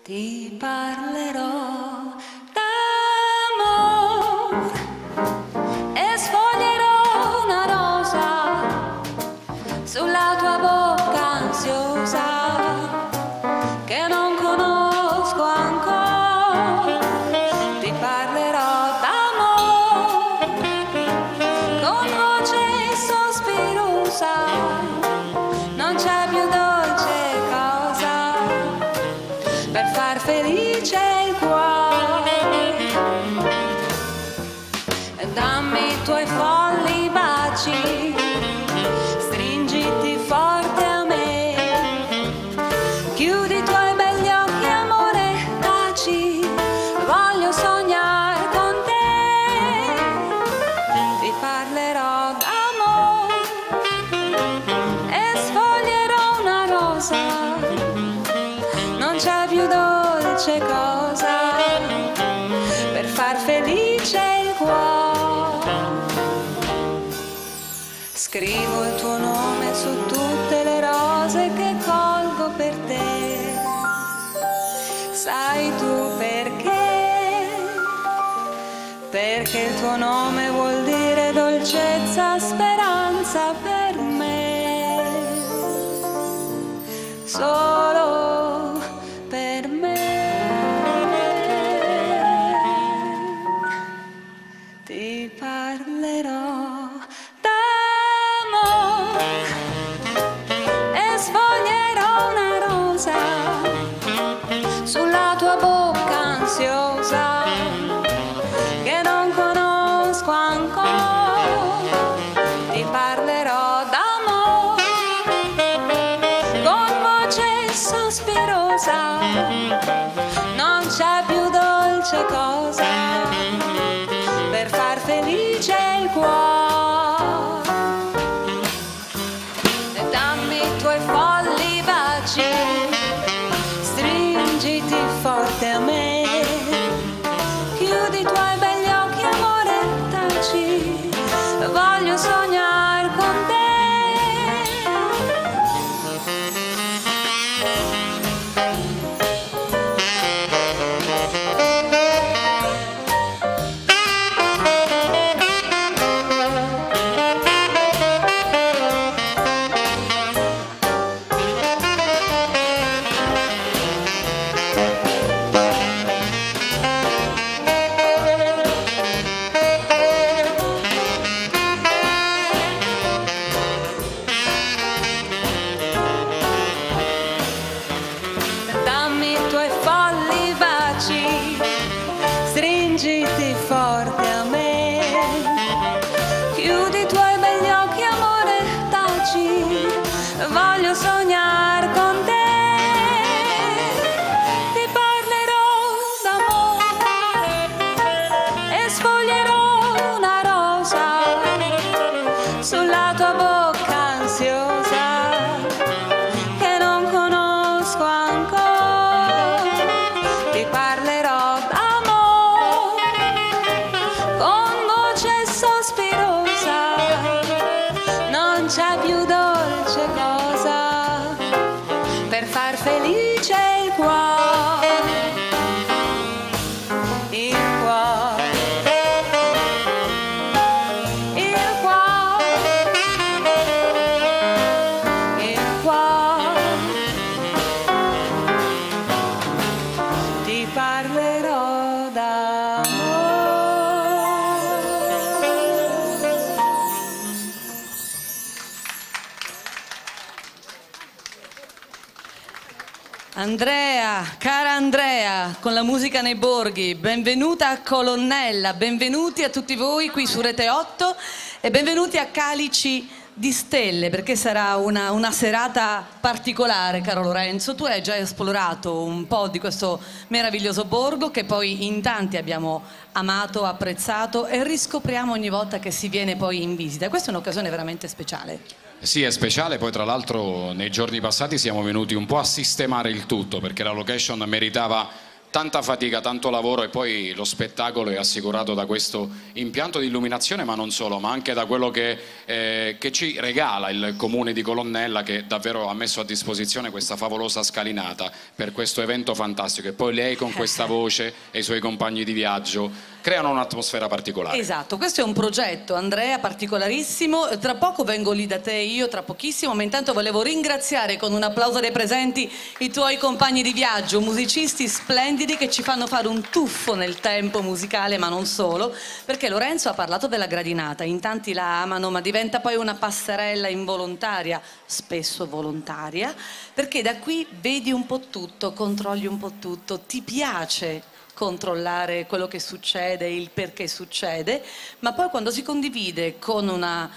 ti parlerò d'amor e sfoglierò una rosa sulla tua bocca ansiosa che non conosco ancora. Ti parlerò d'amor con voce sospirosa, non c'è più dolce cosa per far felice il cuore. Dammi i tuoi folli baci, stringiti forte a me, chiudi i tuoi begli occhi amore, taci, voglio sognare con te. Ti parlerò d'amore e sfoglierò una rosa, non c'è più dolce cosa per far felice il cuore. Scrivo il tuo nome su tutte le rose che colgo per te. Sai tu perché? Perché il tuo nome vuol dire dolcezza, speranza per me. Solo per me. Ti parlerò d'amor e sfoglierò una rosa sulla tua bocca ansiosa che non conosco ancora. Ti parlerò d'amor con voce sospirosa, non c'è più dolce cosa per far felice il cuore. E dammi i tuoi folli baci, stringiti forte a me, chiudi i tuoi begli occhi amore, taci, voglio sognare con te. Dammi i tuoi folli baci, stringiti forte a me, chiudi i tuoi begli occhi amore, taci, voglio sognare con te. Ti parlerò d'amore e sfoglierò una rosa sulla tua bocca ansiosa che non conosco ancora. Ti parlerò d'amore con voce sospirosa, non c'è più dolce cosa per far felice il cuore. Il cuore, il cuore, il cuore. Ti parlerò d'amore. Andrea, cara Andrea, con la musica nei borghi, benvenuta a Colonnella, benvenuti a tutti voi qui su Rete 8 e benvenuti a Calici di Stelle, perché sarà una serata particolare, caro Lorenzo. Tu hai già esplorato un po' di questo meraviglioso borgo che poi in tanti abbiamo amato, apprezzato e riscopriamo ogni volta che si viene poi in visita. Questa è un'occasione veramente speciale. Sì, è speciale, poi tra l'altro nei giorni passati siamo venuti un po' a sistemare il tutto perché la location meritava Tanta fatica, tanto lavoro e poi lo spettacolo è assicurato da questo impianto di illuminazione, ma non solo, ma anche da quello che ci regala il comune di Colonnella, che davvero ha messo a disposizione questa favolosa scalinata per questo evento fantastico, e poi lei con questa voce e i suoi compagni di viaggio creano un'atmosfera particolare. Esatto, questo è un progetto, Andrea, particolarissimo. Tra poco vengo lì da te io, tra pochissimo, ma intanto volevo ringraziare con un applauso dei presenti i tuoi compagni di viaggio, musicisti splendidi che ci fanno fare un tuffo nel tempo musicale, ma non solo, perché Lorenzo ha parlato della gradinata, in tanti la amano, ma diventa poi una passerella involontaria, spesso volontaria, perché da qui vedi un po' tutto, controlli un po' tutto, ti piace controllare quello che succede, il perché succede, ma poi quando si condivide con una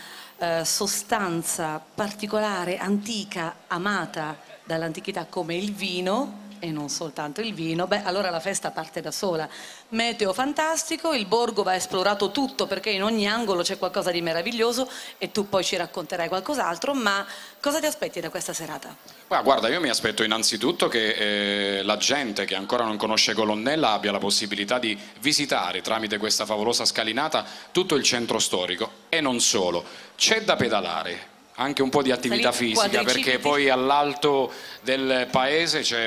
sostanza particolare, antica, amata dall'antichità come il vino, e non soltanto il vino, beh, allora la festa parte da sola. Meteo fantastico, il borgo va esplorato tutto perché in ogni angolo c'è qualcosa di meraviglioso e tu poi ci racconterai qualcos'altro, ma cosa ti aspetti da questa serata? Guarda, io mi aspetto innanzitutto che la gente che ancora non conosce Colonnella abbia la possibilità di visitare tramite questa favolosa scalinata tutto il centro storico, e non solo, c'è da pedalare. Anche un po' di attività fisica, perché poi all'alto del paese c'è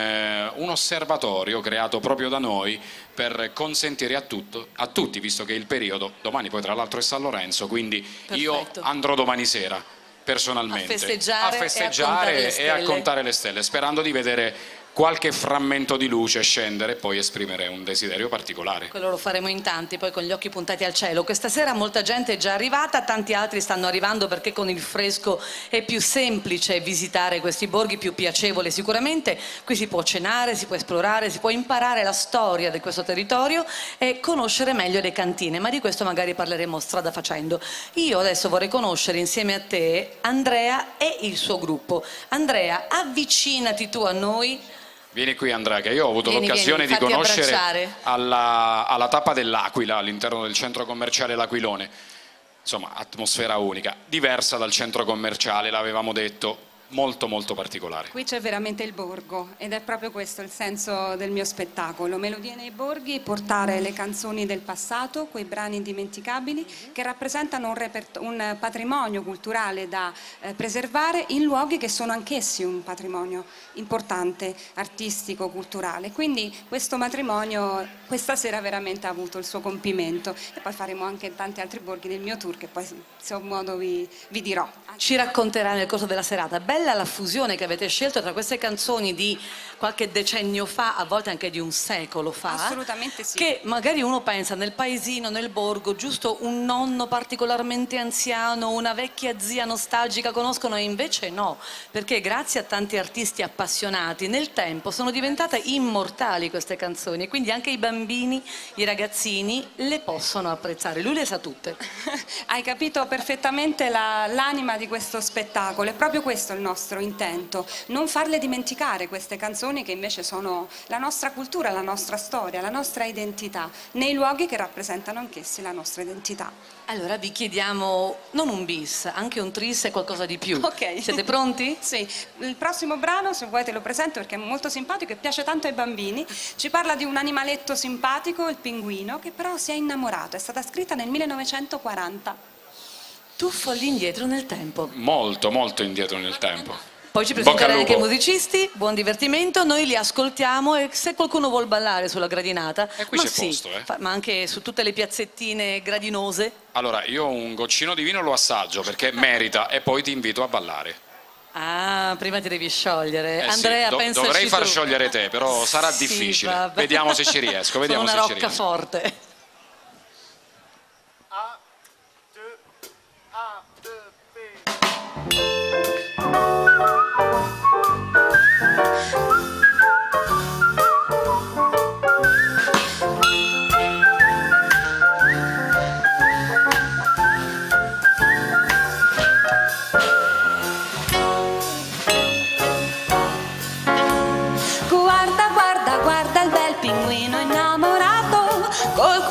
un osservatorio creato proprio da noi per consentire a tutti, visto che il periodo, domani poi tra l'altro è San Lorenzo, quindi perfetto, io andrò domani sera personalmente a festeggiare e a contare le stelle, sperando di vedere qualche frammento di luce scendere e poi esprimere un desiderio particolare. Quello lo faremo in tanti, poi con gli occhi puntati al cielo. Questa sera molta gente è già arrivata, tanti altri stanno arrivando perché con il fresco è più semplice visitare questi borghi, più piacevole sicuramente. Qui si può cenare, si può esplorare, si può imparare la storia di questo territorio e conoscere meglio le cantine, ma di questo magari parleremo strada facendo. Io adesso vorrei conoscere insieme a te Andrea e il suo gruppo. Andrea, avvicinati tu a noi. Vieni qui Andrea, che io ho avuto l'occasione di conoscere alla tappa dell'Aquila, all'interno del centro commerciale L'Aquilone. Insomma, atmosfera unica, diversa dal centro commerciale, l'avevamo detto, molto molto particolare. Qui c'è veramente il borgo ed è proprio questo il senso del mio spettacolo. Melodie nei borghi, portare le canzoni del passato, quei brani indimenticabili che rappresentano un patrimonio culturale da preservare in luoghi che sono anch'essi un patrimonio importante, artistico, culturale. Quindi questo matrimonio questa sera veramente ha avuto il suo compimento, e poi faremo anche tanti altri borghi del mio tour che poi se ho modo vi dirò. Ci racconterà nel corso della serata. Bella la fusione che avete scelto tra queste canzoni di qualche decennio fa, a volte anche di un secolo fa. Assolutamente sì. Che magari uno pensa nel paesino, nel borgo, giusto un nonno particolarmente anziano, una vecchia zia nostalgica conoscono, e invece no, perché grazie a tanti artisti appassionati nel tempo sono diventate immortali queste canzoni, e quindi anche i bambini, i ragazzini le possono apprezzare. Lui le sa tutte. Hai capito perfettamente l'anima di questo spettacolo, è proprio questo il nostro intento, non farle dimenticare queste canzoni che invece sono la nostra cultura, la nostra storia, la nostra identità, nei luoghi che rappresentano anch'essi la nostra identità. Allora vi chiediamo non un bis, anche un tris e qualcosa di più. Ok. Siete pronti? Sì, il prossimo brano, se vuoi te lo presento perché è molto simpatico e piace tanto ai bambini, ci parla di un animaletto simpatico, il pinguino, che però si è innamorato, è stata scritta nel 1940. Tuffo all'indietro nel tempo. Molto, molto indietro nel tempo. Poi ci presenterai anche i musicisti, buon divertimento, noi li ascoltiamo, e se qualcuno vuol ballare sulla gradinata, qui c'è posto, ma anche su tutte le piazzettine gradinose. Allora, io un goccino di vino lo assaggio perché merita, e poi ti invito a ballare. Ah, prima ti devi sciogliere. Sì, Andrea, pensaci dovrei far tu. sciogliere te, però sarà Sì, difficile. vabbè. Vediamo se ci riesco. Vediamo Sono una se ci rocca riesco. forte. Guarda, guarda, guarda il bel pinguino innamorato, col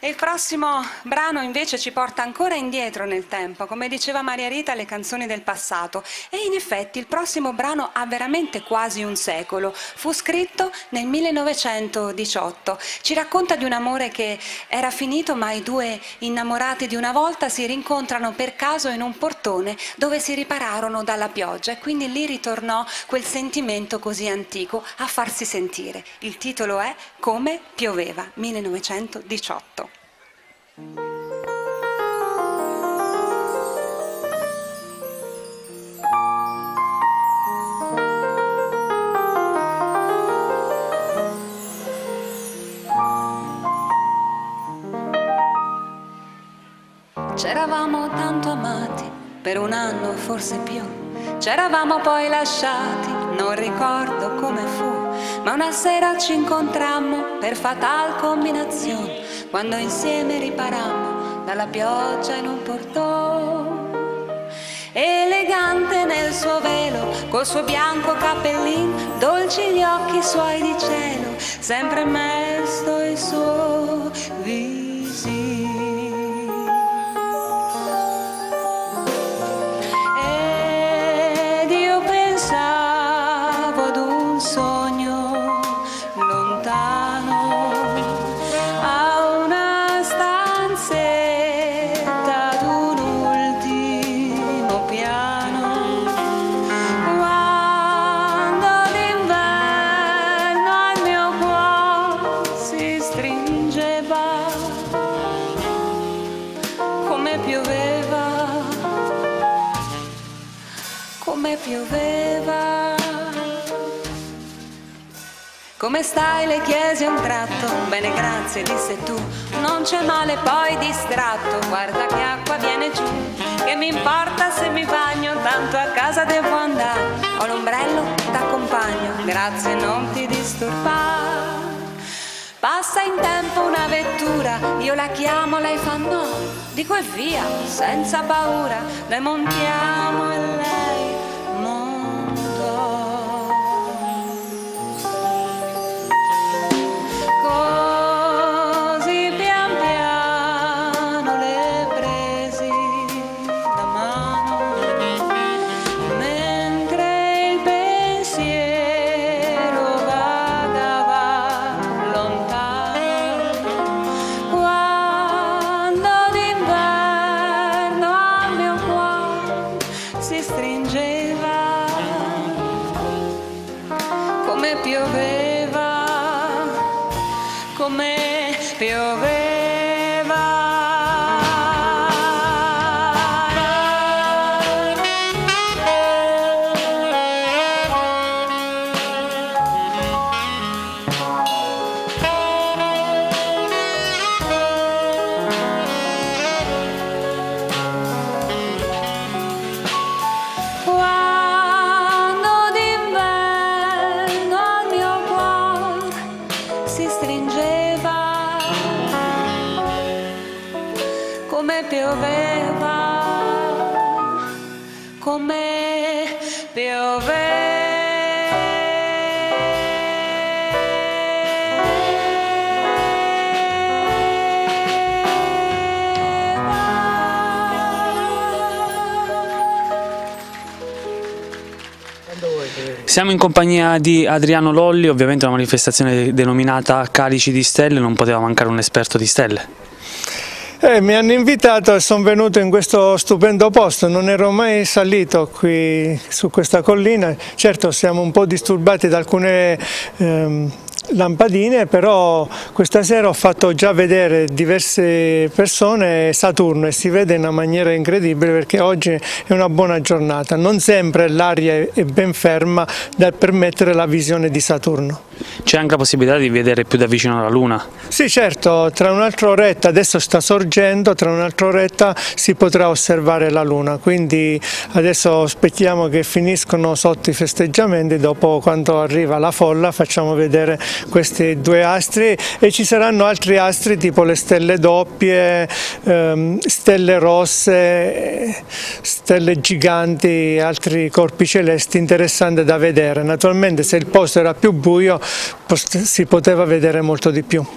E il prossimo brano invece ci porta ancora indietro nel tempo, come diceva Maria Rita, le canzoni del passato. E in effetti il prossimo brano ha veramente quasi un secolo. Fu scritto nel 1918. Ci racconta di un amore che era finito, ma i due innamorati di una volta si rincontrano per caso in un portone dove si ripararono dalla pioggia, e quindi lì ritornò quel sentimento così antico a farsi sentire. Il titolo è Come pioveva, 1918. C'eravamo tanto amati per un anno, forse più. C'eravamo poi lasciati, non ricordo come fu, ma una sera ci incontrammo per fatal combinazione, quando insieme riparammo dalla pioggia in un portone. Elegante nel suo velo, col suo bianco cappellin, dolci gli occhi suoi di cielo, sempre mesto il suo viso. Pioveva. Come stai? Le chiesi a un tratto. Bene, grazie, disse tu. Non c'è male, poi distratto. Guarda che acqua viene giù. Che mi importa se mi bagno, tanto a casa devo andare. Ho l'ombrello, t'accompagno. Grazie, non ti disturbare. Passa in tempo una vettura, io la chiamo, lei fa no. Dico e via, senza paura. Noi montiamo e lei così pian piano le presi da mano, mentre il pensiero vagava lontano, quando d'inverno al mio cuore si stringeva, come pioveva, come pioveva. Quando d'inverno al mio cuore si stringeva, come pioveva, come Siamo in compagnia di Adriano Lolli, ovviamente una manifestazione denominata Calici di Stelle, non poteva mancare un esperto di stelle. Mi hanno invitato e sono venuto in questo stupendo posto, non ero mai salito qui su questa collina. Certo siamo un po' disturbati da alcune lampadine, però questa sera ho fatto già vedere diverse persone Saturno e si vede in una maniera incredibile, perché oggi è una buona giornata, non sempre l'aria è ben ferma da permettere la visione di Saturno. C'è anche la possibilità di vedere più da vicino la Luna? Sì, certo, tra un'altra oretta, adesso sta sorgendo, tra un'altra oretta si potrà osservare la Luna, quindi adesso aspettiamo che finiscono sotto i festeggiamenti, dopo quando arriva la folla facciamo vedere questi due astri e ci saranno altri astri tipo le stelle doppie, stelle rosse, stelle giganti, altri corpi celesti interessanti da vedere. Naturalmente se il posto era più buio si poteva vedere molto di più.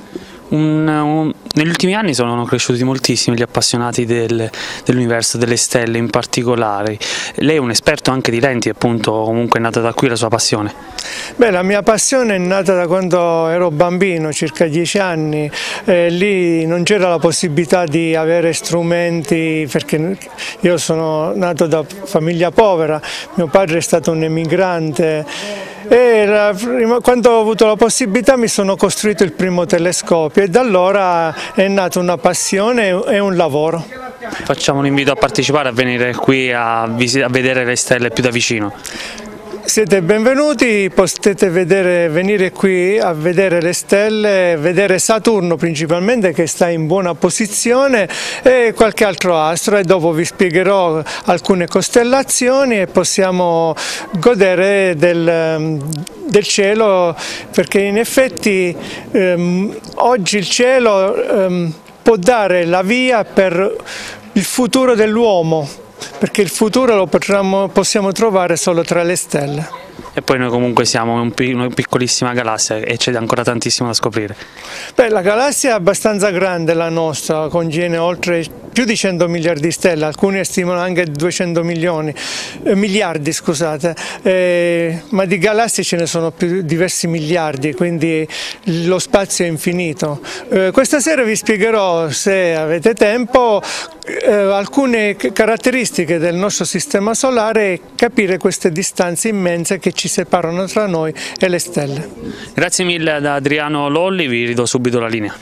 Negli ultimi anni sono cresciuti moltissimi gli appassionati dell'universo delle stelle in particolare. Lei è un esperto anche di lenti, appunto, comunque è nata da qui la sua passione. Beh, la mia passione è nata da quando ero bambino, circa 10 anni. Lì non c'era la possibilità di avere strumenti, perché io sono nato da famiglia povera, mio padre è stato un emigrante. E quando ho avuto la possibilità mi sono costruito il primo telescopio e da allora è nata una passione e un lavoro. Facciamo un invito a partecipare, a venire qui a vedere le stelle più da vicino. Siete benvenuti, potete venire qui a vedere le stelle, vedere Saturno principalmente che sta in buona posizione e qualche altro astro, e dopo vi spiegherò alcune costellazioni e possiamo godere del cielo, perché in effetti oggi il cielo può dare la via per il futuro dell'uomo, perché il futuro lo possiamo trovare solo tra le stelle. E poi noi comunque siamo una piccolissima galassia e c'è ancora tantissimo da scoprire. Beh, la galassia è abbastanza grande, la nostra, contiene più di 100 miliardi di stelle, alcuni stimano anche 200 miliardi, scusate, ma di galassie ce ne sono diversi miliardi, quindi lo spazio è infinito. Questa sera vi spiegherò, se avete tempo, alcune caratteristiche del nostro sistema solare e capire queste distanze immense che ci separano tra noi e le stelle. Grazie mille ad Adriano Lolli, vi ridò subito la linea.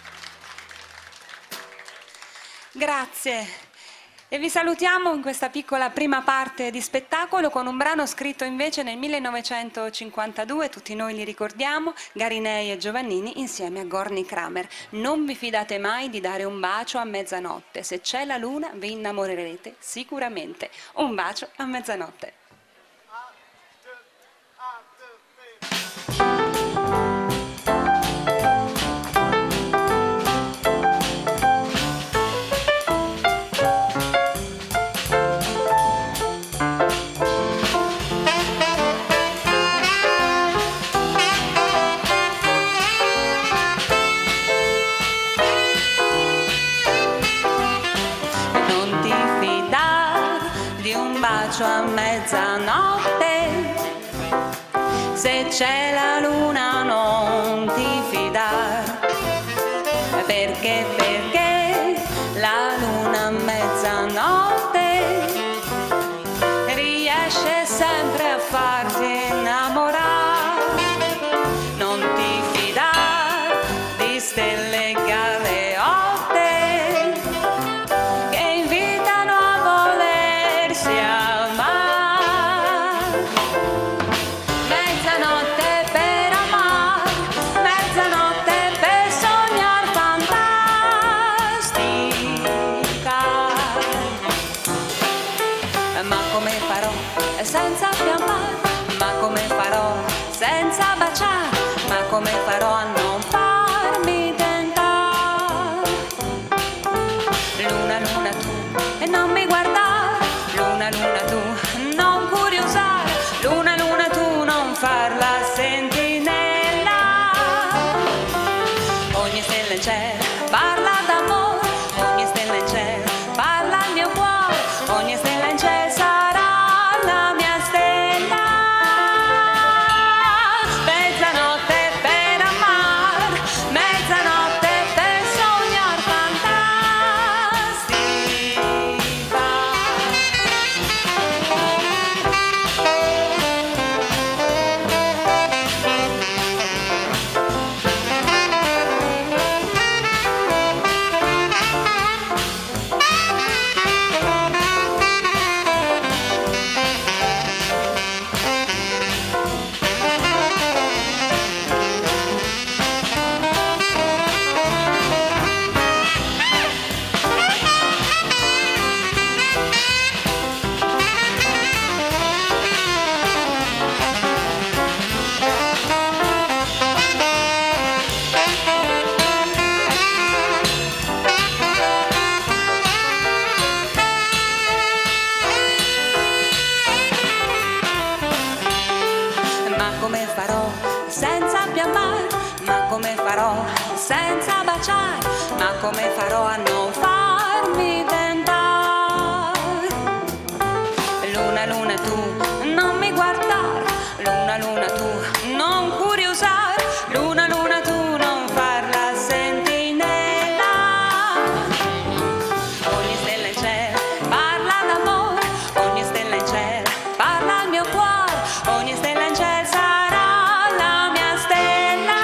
Grazie. E vi salutiamo in questa piccola prima parte di spettacolo con un brano scritto invece nel 1952, tutti noi li ricordiamo, Garinei e Giovannini insieme a Gorny Kramer. Non vi fidate mai di dare un bacio a mezzanotte, se c'è la luna vi innamorerete sicuramente. Un bacio a mezzanotte. A mezzanotte, se c'è la luna non ti fidar, perché la luna a mezzanotte riesce sempre a farti innamorare. Non ti fidar di stelle galeotte che invitano a volersi senza fiammare, ma come farò senza baciare, ma come farò a non farmi tentare. Luna, luna tu, e non mi guardare, luna, luna tu, non curiosare, luna, luna tu, non far la sentinella. Ogni stella in cielo parla d'amore, ogni stella in cielo parla al mio cuore, ogni stella in cielo sarà la mia stella. Mezzanotte per amare, farò senza baciare, ma come farò a non farmi tentare? Luna, luna, tu non mi guardare, luna, luna, tu non curiosare, luna, luna, tu non far la sentinella. Ogni stella in cielo parla d'amore, ogni stella in cielo parla al mio cuore, ogni stella in cielo sarà la mia stella.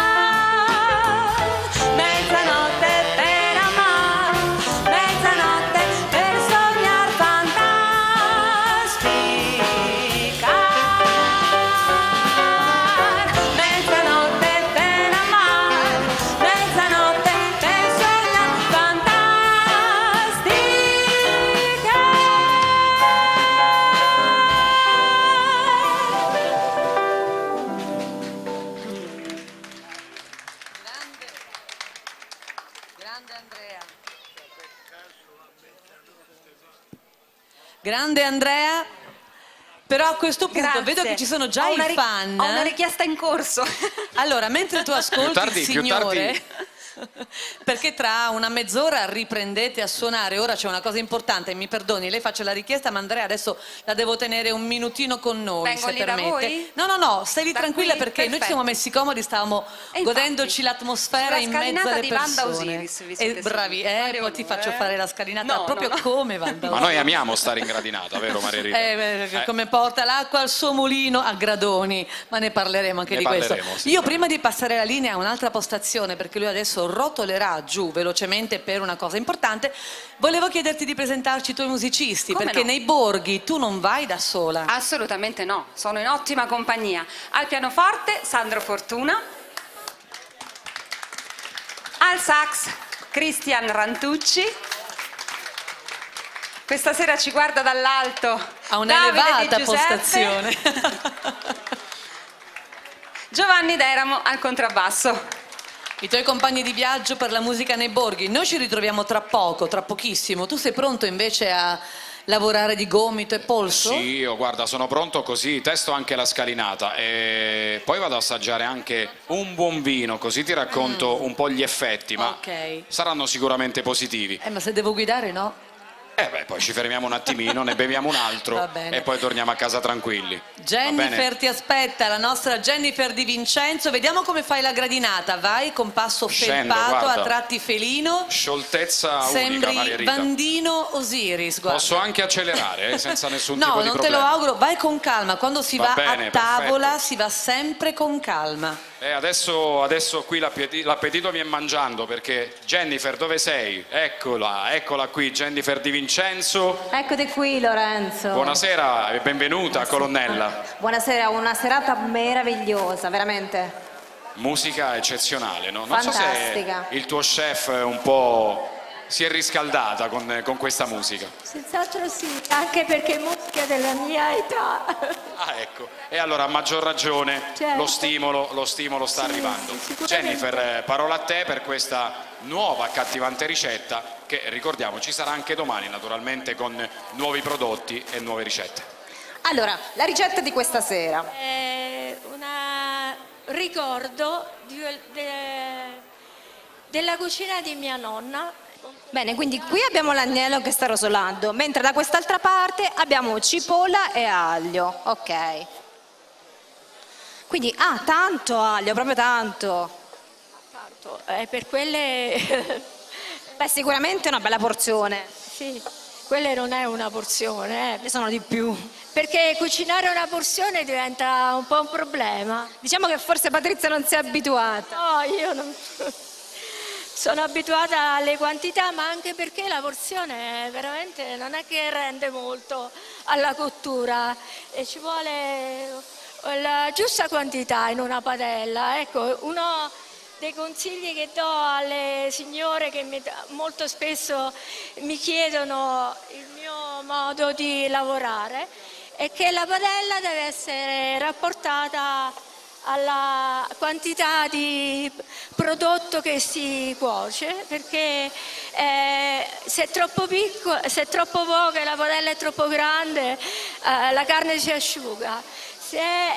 Mezzanotte per amare, mezzanotte per sognare fantastica. Mezzanotte per amare, mezzanotte per sognare fantastica. Grande Andrea. Grande Andrea. Però a questo punto Grazie. vedo che ci sono già Ho una i fan. Ho una richiesta in corso. Allora, mentre tu ascolti tardi, il più signore, tardi. perché tra una mezz'ora riprendete a suonare, ora c'è una cosa importante, mi perdoni, lei faccia la richiesta, ma Andrea adesso la devo tenere un minutino con noi, Vengo se lì da permette. voi? No, stai lì Da tranquilla qui? perché noi ci Perfetto. siamo messi comodi, stavamo E infatti, godendoci l'atmosfera sulla in mezzo scalinata alle di Wanda persone. Osiris, vi siete Bravi, seduti. poi Mario ti no, faccio fare la scalinata No, proprio no, no. come Wanda Ma Osiris. noi amiamo stare in gradinata, vero Maria Rita? Come porta l'acqua al suo mulino a gradoni, ma ne parleremo anche Ne di questo. parleremo, sì. Io prima di passare la linea a un'altra postazione, perché lui adesso rotolerà giù velocemente per una cosa importante, volevo chiederti di presentarci i tuoi musicisti, Come perché no? nei borghi tu non vai da sola. Assolutamente no, sono in ottima compagnia. Al pianoforte Sandro Fortuna, al sax Cristian Rantucci. Questa sera ci guarda dall'alto Ha un'elevata Davide Di Giuseppe. postazione. Giovanni Deramo al contrabbasso. I tuoi compagni di viaggio per la musica nei borghi. Noi ci ritroviamo tra poco, tra pochissimo. Tu sei pronto invece a lavorare di gomito e polso? Sì, io guarda, sono pronto così, testo anche la scalinata e poi vado ad assaggiare anche un buon vino, così ti racconto un po' gli effetti, ma Ok. saranno sicuramente positivi. Ma se devo guidare, no? Poi ci fermiamo un attimino, ne beviamo un altro Va bene. e poi torniamo a casa tranquilli. Va Jennifer bene? ti aspetta, la nostra Jennifer Di Vincenzo. Vediamo come fai la gradinata. Vai con passo Scendo, felpato, guarda. a tratti felino. Scioltezza unica, Sembri Maria Rita. Bandino Osiris, guarda. Posso anche accelerare, senza nessun No, tipo di non te problema. lo auguro. Vai con calma. Quando si Va va bene, a tavola perfetto. si va sempre con calma. Adesso qui l'appetito mi è mangiando, perché Jennifer, dove sei? Eccola qui, Jennifer Di Vincenzo. Eccoti qui Lorenzo. Buonasera e benvenuta, colonnella. Buonasera, una serata meravigliosa, veramente. Musica eccezionale, no? Non so Fantastica. se il tuo chef un po' si è riscaldata con questa musica. Senz'altro sì, anche perché è musica della mia età. Ah, ecco. E allora a maggior ragione Certo. lo stimolo sta arrivando. sicuramente. Jennifer, parola a te per questa nuova accattivante ricetta che, ricordiamo, ci sarà anche domani, naturalmente, con nuovi prodotti e nuove ricette. Allora, la ricetta di questa sera. È un ricordo della cucina di mia nonna. Bene, quindi qui abbiamo l'agnello che sta rosolando, mentre da quest'altra parte abbiamo cipolla e aglio. Ok. Quindi, tanto aglio, proprio tanto. Tanto, per quelle... Beh, sicuramente è una bella porzione. sì, quelle non è una porzione, Ne sono di più. perché cucinare una porzione diventa un po' un problema. Diciamo che forse Patrizia non si è abituata. No, io non... Sono abituata alle quantità, ma anche perché la porzione veramente non è che rende molto alla cottura e ci vuole la giusta quantità in una padella. Ecco, uno dei consigli che do alle signore che molto spesso mi chiedono il mio modo di lavorare è che la padella deve essere rapportata alla quantità di prodotto che si cuoce, perché se è troppo poca e la padella è troppo grande, la carne si asciuga. se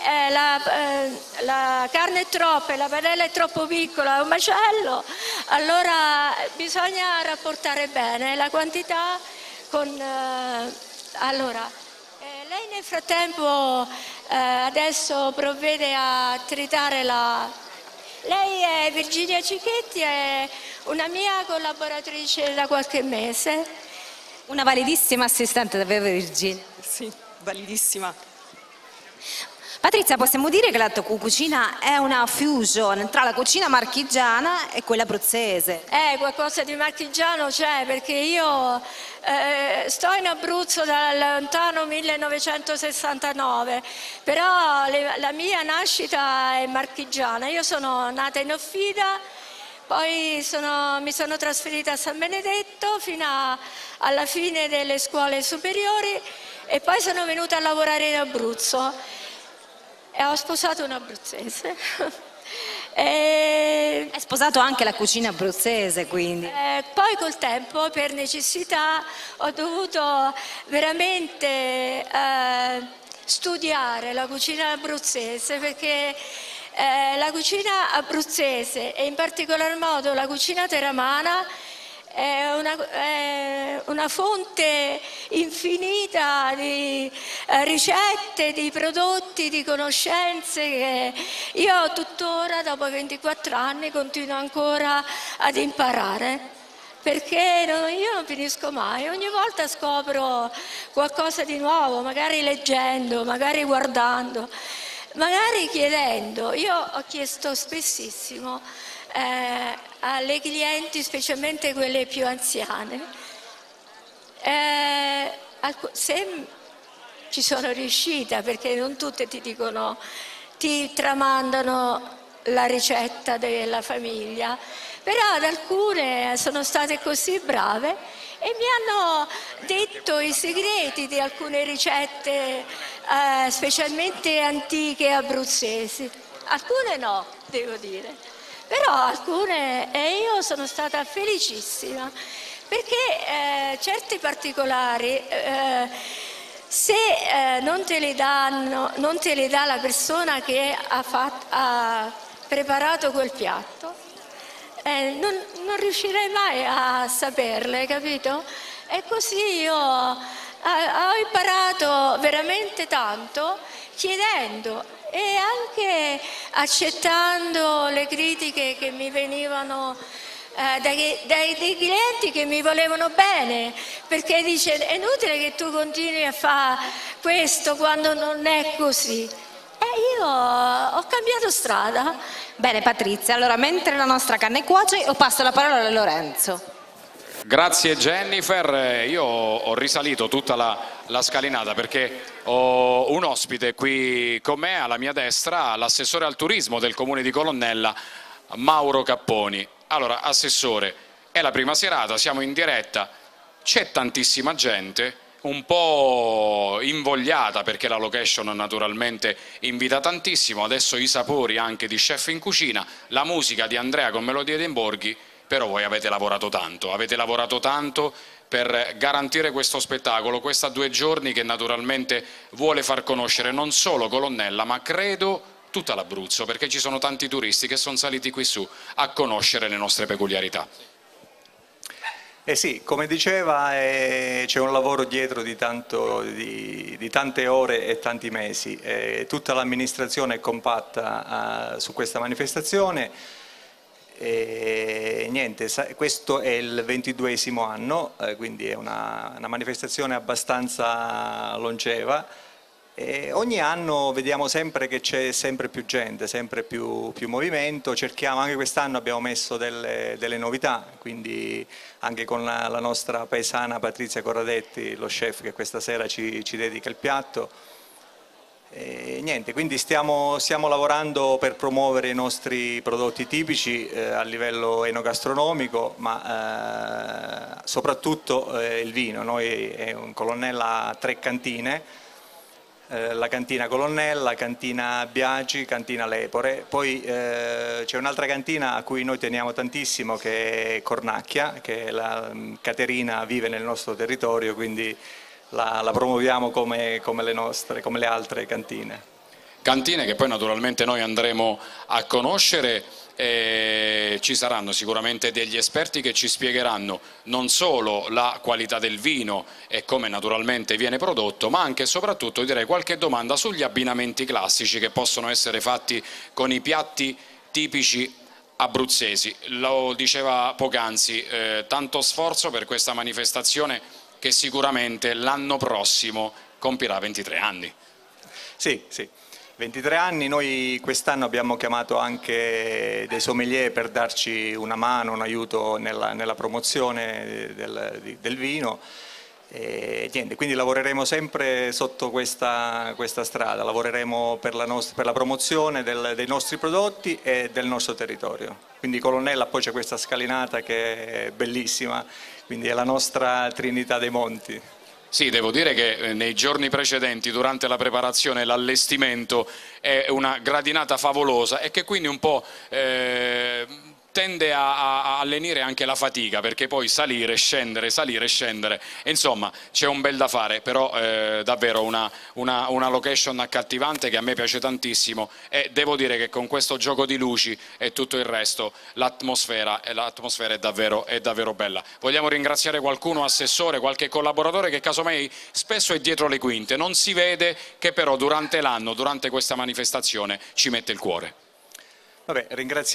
la carne è troppa e la padella è troppo piccola, è un macello, allora bisogna rapportare bene la quantità con... allora, lei nel frattempo adesso provvede a tritare la... Lei è Virginia Cicchetti, è una mia collaboratrice da qualche mese. Una validissima assistente, davvero, Virginia. Sì, validissima. Patrizia, possiamo dire che la tua cucina è una fusion tra la cucina marchigiana e quella abruzzese? Qualcosa di marchigiano c'è, perché io sto in Abruzzo dal lontano 1969, però la mia nascita è marchigiana. Io sono nata in Offida, poi mi sono trasferita a San Benedetto fino alla fine delle scuole superiori e poi sono venuta a lavorare in Abruzzo. E ho sposato un abruzzese. Hai sposato anche la cucina abruzzese, quindi? Poi col tempo, per necessità, ho dovuto veramente studiare la cucina abruzzese, perché la cucina abruzzese e in particolar modo la cucina teramana è una fonte infinita di ricette, di prodotti, di conoscenze che io tuttora, dopo 24 anni, continuo ancora ad imparare, perché io non finisco mai, ogni volta scopro qualcosa di nuovo, magari leggendo, magari guardando, magari chiedendo. Io ho chiesto spessissimo alle clienti, specialmente quelle più anziane, se ci sono riuscita, perché non tutte ti dicono, ti tramandano la ricetta della famiglia, però ad alcune sono state così brave e mi hanno detto i segreti di alcune ricette, specialmente antiche abruzzesi. Alcune no, devo dire. Però alcune, e io sono stata felicissima, perché certi particolari, se non te li dà la persona che ha preparato quel piatto, non riuscirei mai a saperle, capito? E così io ho imparato veramente tanto chiedendo e anche accettando le critiche che mi venivano dei clienti che mi volevano bene, perché dice: è inutile che tu continui a fare questo quando non è così. E io ho cambiato strada. Bene Patrizia, allora mentre la nostra carne cuoce io passo la parola a Lorenzo. Grazie Jennifer, io ho risalito tutta la scalinata perché ho un ospite qui con me, alla mia destra, l'assessore al turismo del comune di Colonnella, Mauro Capponi. Allora, assessore, è la prima serata, siamo in diretta, c'è tantissima gente, un po' invogliata perché la location naturalmente invita tantissimo, adesso i sapori anche di Chef in Cucina, la musica di Andrea con Melodie dei Borghi. Però voi avete lavorato tanto per garantire questo spettacolo, questa 2 giorni che naturalmente vuole far conoscere non solo Colonnella, ma credo tutta l'Abruzzo, perché ci sono tanti turisti che sono saliti qui su a conoscere le nostre peculiarità. Sì, come diceva, c'è un lavoro dietro di tante ore e tanti mesi. Tutta l'amministrazione è compatta su questa manifestazione. E niente, questo è il 22esimo anno, quindi è una manifestazione abbastanza longeva e ogni anno vediamo sempre che c'è sempre più gente, sempre più movimento. Cerchiamo, anche quest'anno abbiamo messo delle novità, quindi anche con la nostra paesana Patrizia Corradetti, lo chef che questa sera ci dedica il piatto. E niente, quindi stiamo lavorando per promuovere i nostri prodotti tipici a livello enogastronomico, ma soprattutto il vino. Noi in Colonnella ha 3 cantine, la cantina Colonnella, cantina Biagi, cantina Lepore, poi c'è un'altra cantina a cui noi teniamo tantissimo che è Cornacchia, che la Caterina vive nel nostro territorio, quindi la promuoviamo come le altre cantine. cantine che poi naturalmente noi andremo a conoscere. Ci saranno sicuramente degli esperti che ci spiegheranno non solo la qualità del vino e come naturalmente viene prodotto, ma anche e soprattutto direi qualche domanda sugli abbinamenti classici che possono essere fatti con i piatti tipici abruzzesi. Lo diceva poc'anzi, tanto sforzo per questa manifestazione che sicuramente l'anno prossimo compirà 23 anni. Sì, sì. 23 anni, noi quest'anno abbiamo chiamato anche dei sommelier per darci una mano, un aiuto nella promozione del vino. E niente, quindi lavoreremo sempre sotto questa strada, lavoreremo per la promozione dei nostri prodotti e del nostro territorio. Quindi Colonnella, poi c'è questa scalinata che è bellissima, quindi è la nostra Trinità dei Monti. Sì, devo dire che nei giorni precedenti, durante la preparazione e l'allestimento, è una gradinata favolosa e che quindi un po' tende a lenire anche la fatica, perché poi salire e scendere, e insomma c'è un bel da fare, però davvero una location accattivante che a me piace tantissimo, e devo dire che con questo gioco di luci e tutto il resto l'atmosfera è davvero bella. Vogliamo ringraziare qualcuno, assessore, qualche collaboratore che casomai spesso è dietro le quinte, non si vede, che però durante l'anno, durante questa manifestazione ci mette il cuore. Vabbè,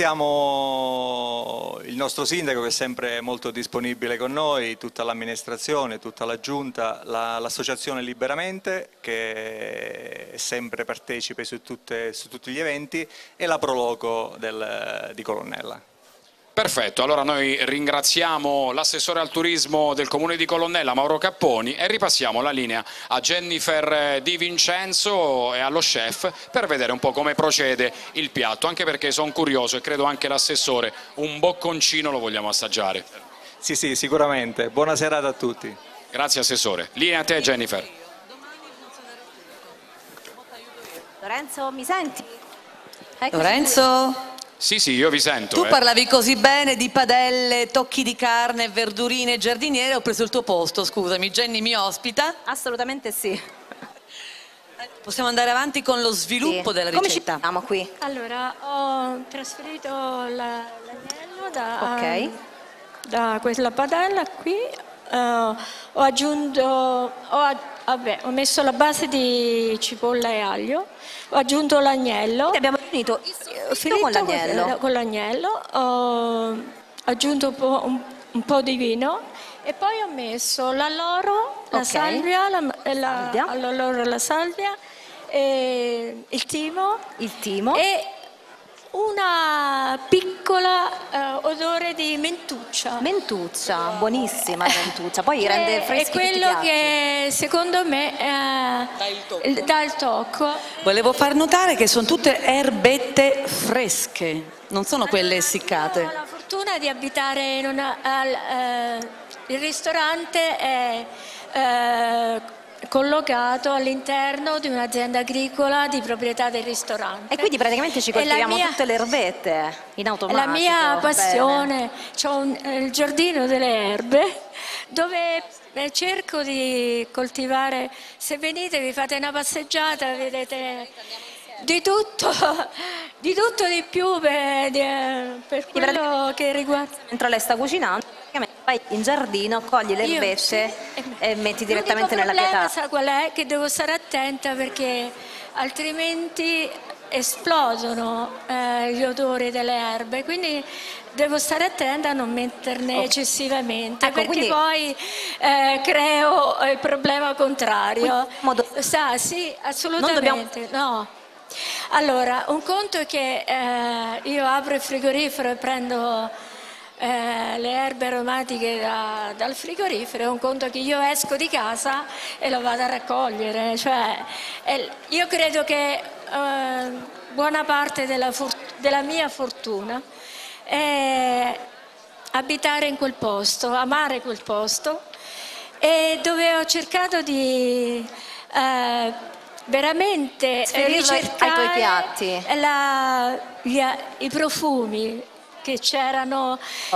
ringraziamo il nostro sindaco che è sempre molto disponibile con noi, tutta l'amministrazione, tutta la giunta, l'associazione Liberamente che è sempre partecipe su tutti gli eventi, e la Proloco di Colonnella. Perfetto, allora noi ringraziamo l'assessore al turismo del comune di Colonnella, Mauro Capponi, e ripassiamo la linea a Jennifer Di Vincenzo e allo chef per vedere un po' come procede il piatto, anche perché sono curioso e credo anche l'assessore un bocconcino lo vogliamo assaggiare. Sì, sì, sicuramente. Buona serata a tutti. Grazie assessore. Linea a te Jennifer. Lorenzo, mi senti? Lorenzo? Sì, io vi sento. Tu parlavi così bene di padelle, tocchi di carne, verdurine, giardiniere, ho preso il tuo posto, scusami. Jenny mi ospita? Assolutamente sì. Possiamo andare avanti con lo sviluppo della ricetta. Come ci siamo qui? Allora, ho trasferito l'agnello da quella padella qui, ho messo la base di cipolla e aglio, ho aggiunto l'agnello. Abbiamo finito con l'agnello, ho aggiunto un po' di vino e poi ho messo l'alloro, la salvia, la salvia, il timo e una piccola odore di mentuccia. Mentuccia, buonissima mentuccia, poi rende freschi. È quello che secondo me dà il tocco. Volevo far notare che sono tutte erbette fresche, non sono quelle essiccate. Ho la fortuna di abitare in il ristorante è collocato all'interno di un'azienda agricola di proprietà del ristorante. E quindi praticamente ci coltiviamo tutte le erbette in automatico. La mia passione, c'ho il giardino delle erbe dove cerco di coltivare. Se venite, vi fate una passeggiata, vedete di tutto di più per quello che riguarda. Mentre lei sta cucinando, vai in giardino, cogli le erbette e metti direttamente nella pietà. Sa qual è? Che devo stare attenta perché altrimenti esplodono gli odori delle erbe, quindi devo stare attenta a non metterne eccessivamente, perché quindi poi creo il problema contrario. Sì, assolutamente. No. Allora, un conto è che io apro il frigorifero e prendo le erbe aromatiche dal frigorifero, un conto che io esco di casa e lo vado a raccogliere. Cioè, io credo che buona parte della mia fortuna è abitare in quel posto, amare quel posto, e dove ho cercato di veramente ricercare ai tuoi piatti. I profumi che c'erano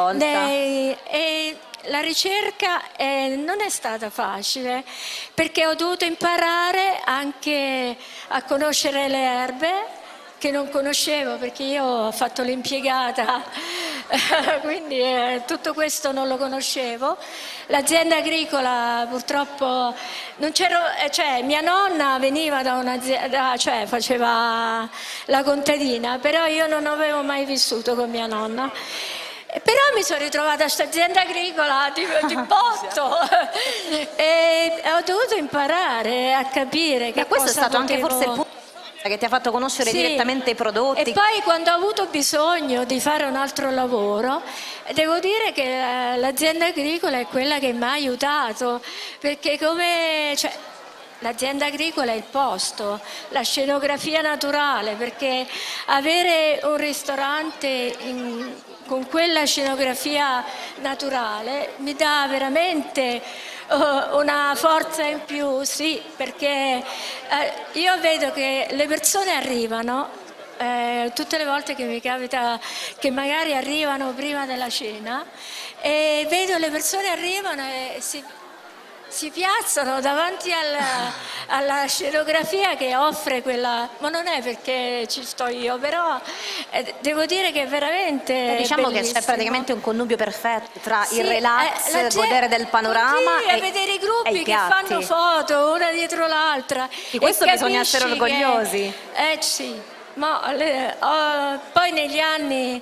e la ricerca non è stata facile, perché ho dovuto imparare anche a conoscere le erbe che non conoscevo perché io ho fatto l'impiegata, quindi tutto questo non lo conoscevo. L'azienda agricola purtroppo non c'ero, cioè mia nonna veniva da un'azienda, cioè faceva la contadina, però io non avevo mai vissuto con mia nonna. Però mi sono ritrovata a questa azienda agricola di botto e ho dovuto imparare a capire che questo è stato anche potevo... forse il punto che ti ha fatto conoscere direttamente i prodotti. E poi quando ho avuto bisogno di fare un altro lavoro, devo dire che l'azienda agricola è quella che mi ha aiutato, perché l'azienda agricola è il posto, la scenografia naturale, perché avere un ristorante con quella scenografia naturale mi dà veramente una forza in più, sì, perché io vedo che le persone arrivano, tutte le volte che mi capita che magari arrivano prima della cena, e vedo le persone arrivano e si piazzano davanti alla scenografia che offre quella, ma non è perché ci sto io, però devo dire che è veramente diciamo bellissimo. che c'è praticamente un connubio perfetto tra il relax, godere del panorama e vedere i gruppi che fanno foto una dietro l'altra. Di questo bisogna essere orgogliosi. Sì, ma poi negli anni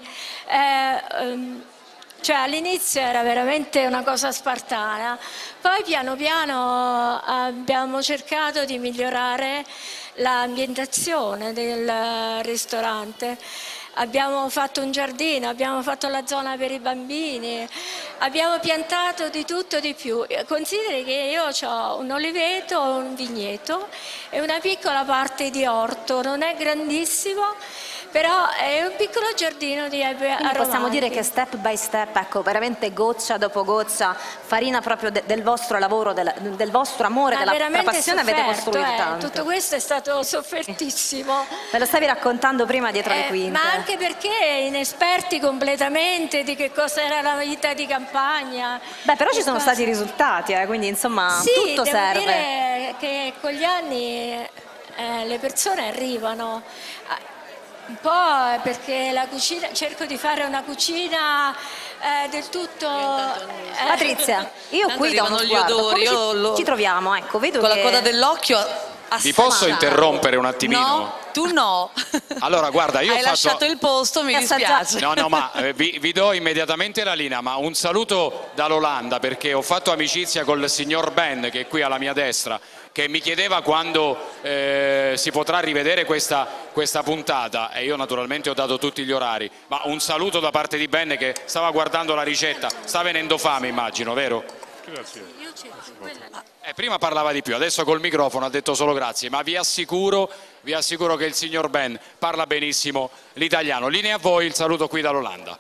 cioè all'inizio era veramente una cosa spartana, poi piano piano abbiamo cercato di migliorare l'ambientazione del ristorante. Abbiamo fatto un giardino, abbiamo fatto la zona per i bambini, abbiamo piantato di tutto di più. Consideri che io ho un oliveto, un vigneto e una piccola parte di orto, non è grandissimo, però è un piccolo giardino di erbe aromatiche. Possiamo dire che step by step, ecco, veramente goccia dopo goccia, farina proprio del vostro lavoro, del vostro amore, della passione, avete costruito tanto. Tutto questo è stato soffertissimo. Me lo stavi raccontando prima dietro le quinte. Ma anche perché inesperti completamente di che cosa era la vita di campagna. Beh, però ci sono stati risultati, quindi insomma tutto serve. Sì, devo dire che con gli anni le persone arrivano. Un po' perché la cucina, cerco di fare una cucina del tutto... Patrizia, io qui do uno sguardo, come ci troviamo? Ecco, vedo con che... la coda dell'occhio. Vi posso interrompere un attimino? No, tu no. Allora, guarda, io Hai lasciato il posto, mi dispiace. No, ma vi do immediatamente la linea, ma un saluto dall'Olanda, perché ho fatto amicizia col signor Ben, che è qui alla mia destra, che mi chiedeva quando si potrà rivedere questa puntata, e io naturalmente ho dato tutti gli orari, ma un saluto da parte di Ben che stava guardando la ricetta, sta venendo fame, immagino, vero? Grazie. Prima parlava di più, adesso col microfono ha detto solo grazie, ma vi assicuro che il signor Ben parla benissimo l'italiano. Linea a voi, il saluto qui dall'Olanda.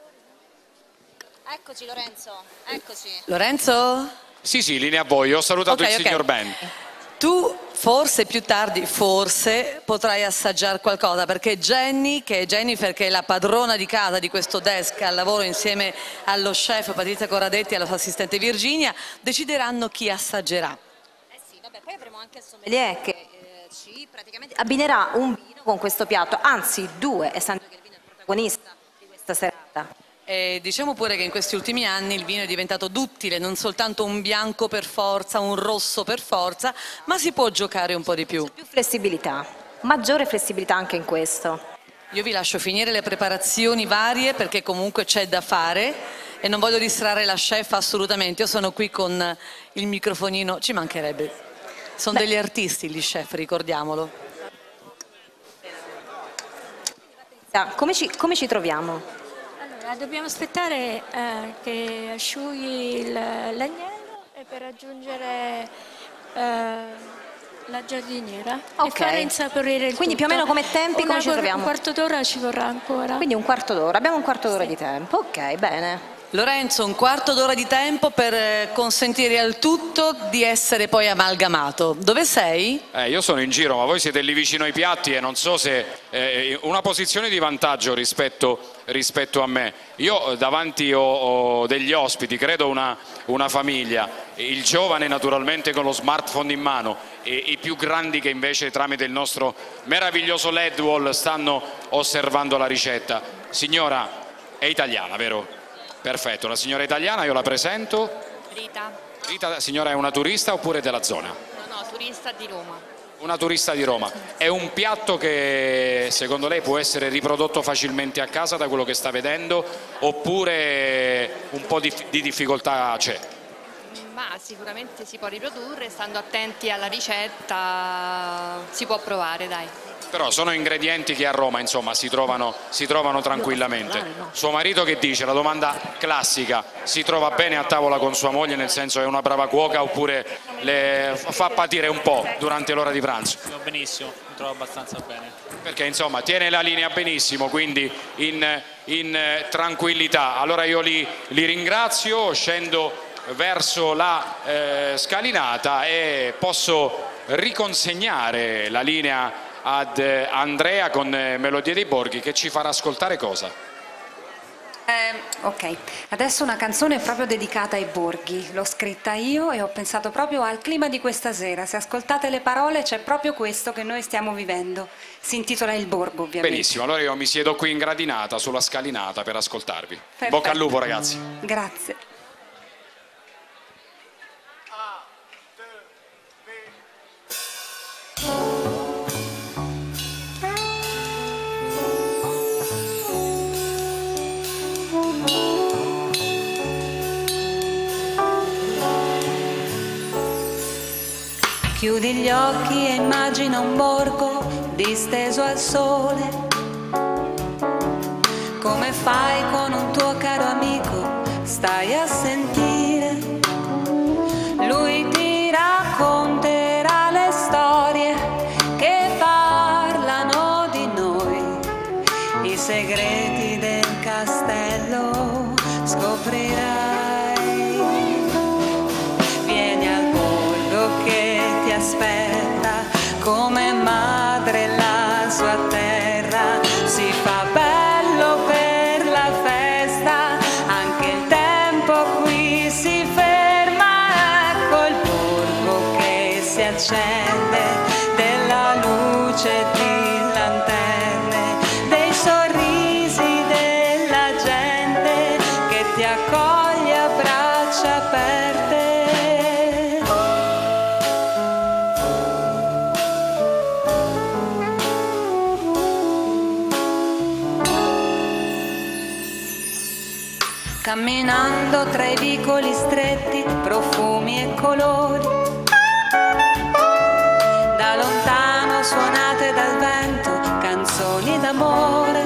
Eccoci Lorenzo, eccoci. Lorenzo? Sì, linea a voi, ho salutato il signor Ben. Tu forse più tardi, forse potrai assaggiare qualcosa, perché Jennifer, che è la padrona di casa di questo desk al lavoro insieme allo chef Patrizia Corradetti e alla sua assistente Virginia, decideranno chi assaggerà. Sì, vabbè, poi avremo anche il sommelier che ci praticamente abbinerà un vino con questo piatto, anzi due, essendo che il vino è il protagonista di questa serata. E diciamo pure che in questi ultimi anni il vino è diventato duttile, non soltanto un bianco per forza, un rosso per forza, ma si può giocare un po' di più. C'è più flessibilità, maggiore flessibilità anche in questo. Io vi lascio finire le preparazioni varie perché comunque c'è da fare e non voglio distrarre la chef assolutamente, io sono qui con il microfonino, ci mancherebbe. Sono degli artisti gli chef, ricordiamolo. Come ci troviamo? Dobbiamo aspettare che asciughi l'agnello e per aggiungere la giardiniera e fare insaporire il Quindi tutto. Più o meno come tempi come ci troviamo? Un quarto d'ora ci vorrà ancora. Quindi un quarto d'ora, abbiamo un quarto d'ora di tempo, ok, bene. Lorenzo, un quarto d'ora di tempo per consentire al tutto di essere poi amalgamato. Dove sei? Io sono in giro, ma voi siete lì vicino ai piatti e non so se una posizione di vantaggio rispetto rispetto a me. Io davanti ho degli ospiti, credo una famiglia, il giovane naturalmente con lo smartphone in mano e i più grandi che invece tramite il nostro meraviglioso LED wall stanno osservando la ricetta. Signora è italiana, vero? Perfetto, la signora è italiana, io la presento. Rita. Rita, signora, è una turista oppure della zona? No, turista di Roma. Una turista di Roma. È un piatto che secondo lei può essere riprodotto facilmente a casa da quello che sta vedendo oppure un po' di difficoltà c'è? Ma sicuramente si può riprodurre, stando attenti alla ricetta si può provare, dai. Però sono ingredienti che a Roma insomma si trovano tranquillamente. Suo marito che dice? La domanda classica: si trova bene a tavola con sua moglie, nel senso è una brava cuoca oppure le fa patire un po' durante l'ora di pranzo? Benissimo, mi trovo abbastanza bene. Perché insomma tiene la linea benissimo, quindi in tranquillità. Allora io li ringrazio, scendo verso la scalinata e posso riconsegnare la linea ad Andrea con Melodie dei Borghi, che ci farà ascoltare cosa? Ok, adesso una canzone proprio dedicata ai borghi, l'ho scritta io e ho pensato proprio al clima di questa sera. Se ascoltate le parole c'è proprio questo che noi stiamo vivendo, si intitola Il Borgo ovviamente. Benissimo, allora io mi siedo qui in gradinata sulla scalinata per ascoltarvi. Perfetto. Bocca al lupo ragazzi. Grazie. Chiudi gli occhi e immagina un borgo disteso al sole. Come fai con un tuo caro amico? Stai a sentire. Lui ti racconterà le storie che parlano di noi. I segreti del castello scoprirai. Vieni al borgo che ti aspetta, come madre la sua terra. Si fa bello per la festa, anche il tempo qui si ferma. Ecco il borgo che si accende della luce di lanterne, dei sorrisi della gente che ti accoglie a braccia aperte. Camminando tra i vicoli stretti, profumi e colori, da lontano suonate dal vento, canzoni d'amore.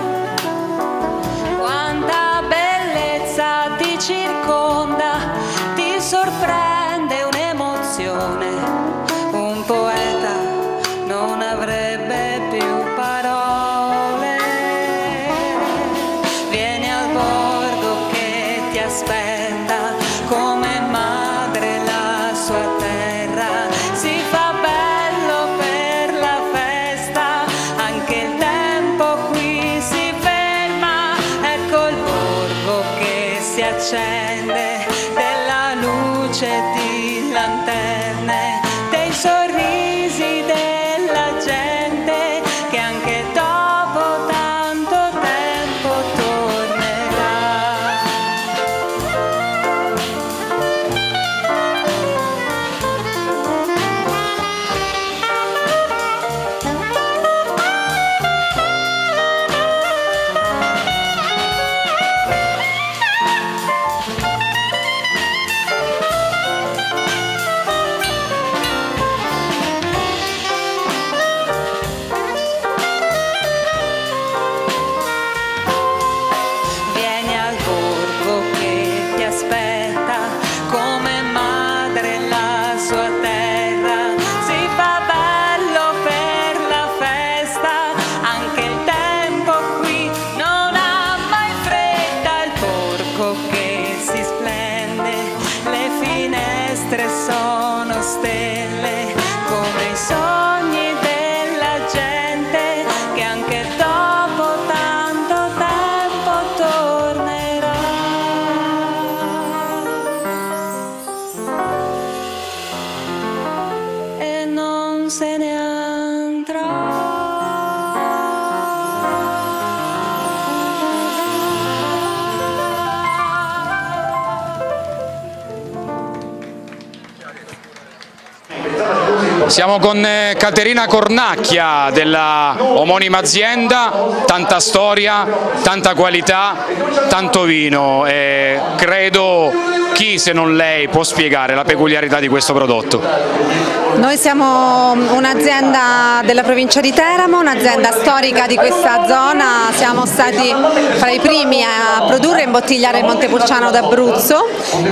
Quanta bellezza ti circonda, ti sorprende un'emozione. Un poeta non avrebbe più parole. Vieni al borgo che ti aspetta, come madre la sua terra. Si fa bello per la festa, anche il tempo qui si ferma. Ecco il borgo che si accende della luce di lanterne, dei sorrisi della gente che anche dopo tanto tempo tornerà. me ne andrò. Siamo con Caterina Cornacchia della omonima azienda, tanta storia, tanta qualità, tanto vino e credo chi se non lei può spiegare la peculiarità di questo prodotto? Noi siamo un'azienda della provincia di Teramo, un'azienda storica di questa zona, siamo stati fra i primi a produrre e imbottigliare il Montepulciano d'Abruzzo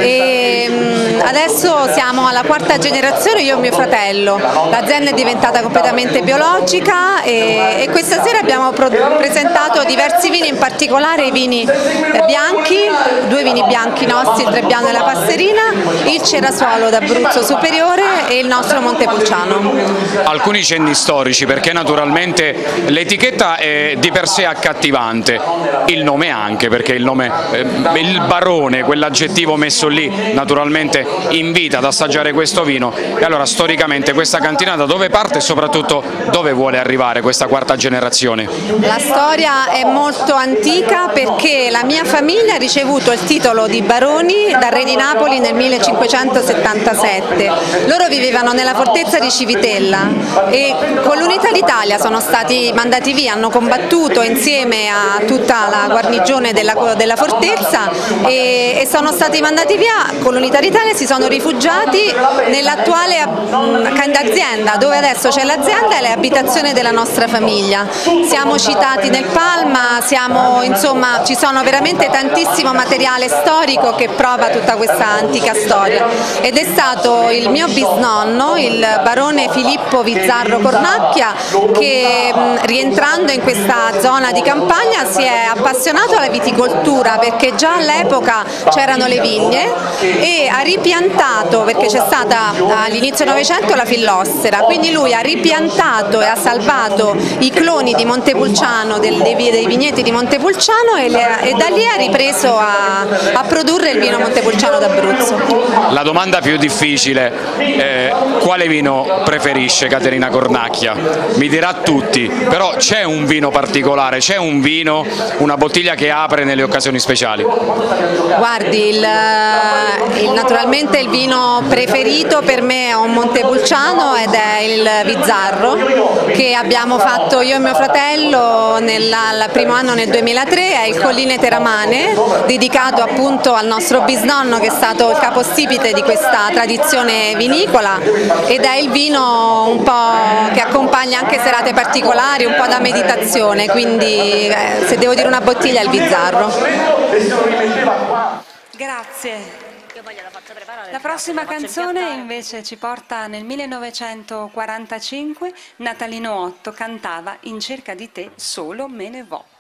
e adesso siamo alla quarta generazione, io e mio fratello. L'azienda è diventata completamente biologica e questa sera abbiamo presentato diversi vini, in particolare i vini bianchi, 2 vini bianchi nostri, il Trebbiano e la Passerina, il Cerasuolo d'Abruzzo Superiore e il nostro Montepulciano. Alcuni cenni storici, perché naturalmente l'etichetta è di per sé accattivante, il nome anche, perché il nome, il barone, quell'aggettivo messo lì naturalmente invita ad assaggiare questo vino. E allora storicamente questa cantinata dove parte e soprattutto dove vuole arrivare questa quarta generazione? La storia è molto antica perché la mia famiglia ha ricevuto il titolo di baroni dal re di Napoli nel 1577. Loro vivevano nella fortezza di Civitella e con l'unità d'Italia sono stati mandati via, hanno combattuto insieme a tutta la guarnigione della fortezza e sono stati mandati via con l'unità d'Italia e si sono rifugiati nell'attuale azienda, dove adesso c'è l'azienda e le abitazioni della nostra famiglia. Siamo citati nel Palma, insomma, ci sono veramente tantissimo materiale storico che prova tutta questa antica storia ed è stato il mio bisnonno, il barone Filippo Vizzarro Cornacchia, che rientrando in questa zona di campagna si è appassionato alla viticoltura perché già all'epoca c'erano le vigne e ha ripiantato, perché c'è stata all'inizio Novecento la fillossera, quindi lui ha ripiantato e ha salvato i cloni di Montepulciano, dei vigneti di Montepulciano e da lì ha ripreso a produrre il vino Montepulciano d'Abruzzo. La domanda più difficile, quale vino preferisce Caterina Cornacchia? Mi dirà tutti, però c'è un vino particolare, c'è un vino, una bottiglia che apre nelle occasioni speciali? Guardi, naturalmente il vino preferito per me è un Montepulciano ed è il Vizzarro che abbiamo fatto io e mio fratello nel primo anno nel 2003, è il Colline Teramane, dedicato appunto al nostro bisnonno che è stato il capostipite di questa tradizione vinicola ed è il vino un po' che accompagna anche serate particolari, un po' da meditazione, quindi se devo dire una bottiglia è il Vizzarro. Grazie. La prossima canzone invece ci porta nel 1945, Natalino Otto cantava In cerca di te solo me ne vo'.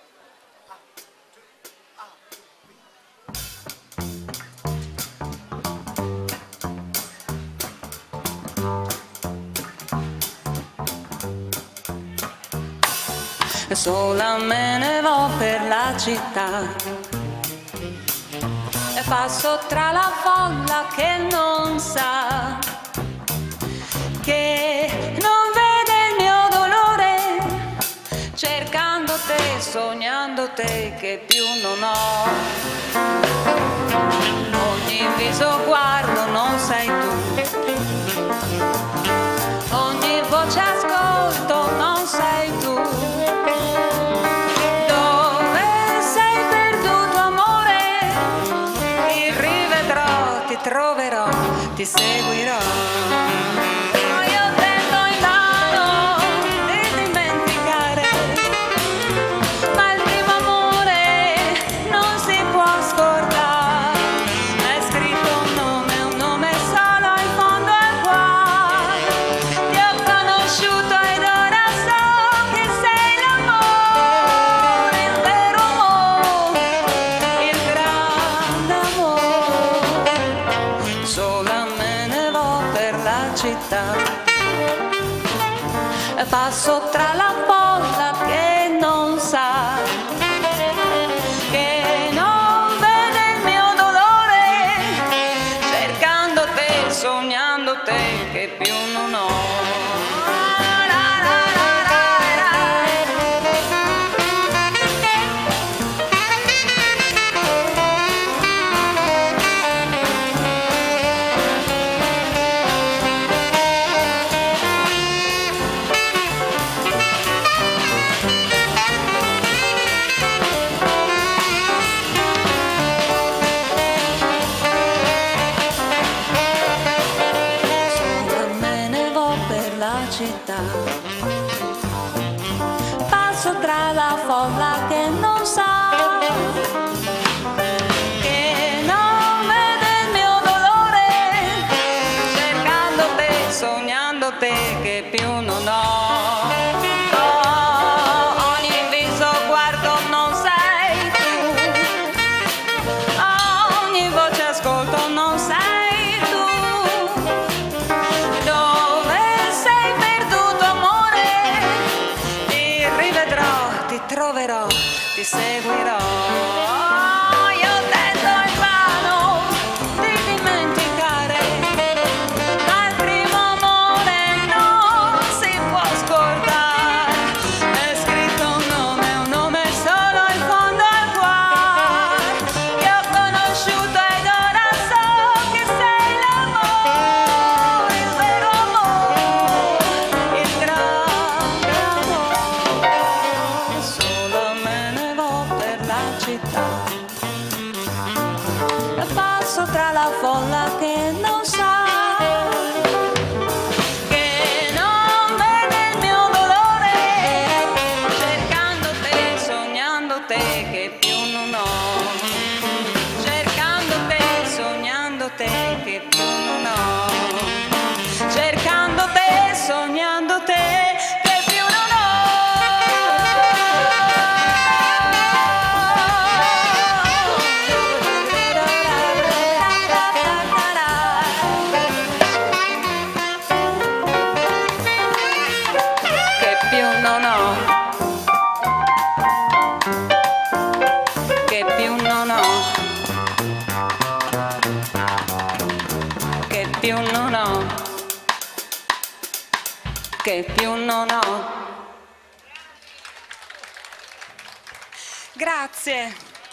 Sola me ne vo' per la città e passo tra la folla che non sa, che non vede il mio dolore, cercando te, sognando te che più non ho. Ogni viso guardo non sei tu, ogni voce ascolto non sei tu. Troverò, ti seguirò. Io tento invano di dimenticare, ma il primo amore non si può scordare. È scritto un nome solo in fondo al cuore. Ti ho conosciuto ed ora so che sei l'amore, il vero amore, il grande amore. Sola me ne vo' per la città e passo tra la folla che non sa, che non vede il mio dolore, cercando te, sognando te che più non ho. la città. Passo tra la folla che non sa che nome del mio dolore, cercando te, sognando te che più non ho. Troverò, ti seguirò. Io tento invano di dimenticare, ma il primo amore non si può scordare. È scritto un nome solo in fondo al cuore, che ho conosciuto ed ora so che sei l'amore, il vero amore, il grande amore. E passo tra la folla che non sa che nome del mio dolore, cercando te, sognando te che più non ho, cercando te, sognando te che più non ho, cercando te, sognando te. Che più non ho. Grazie.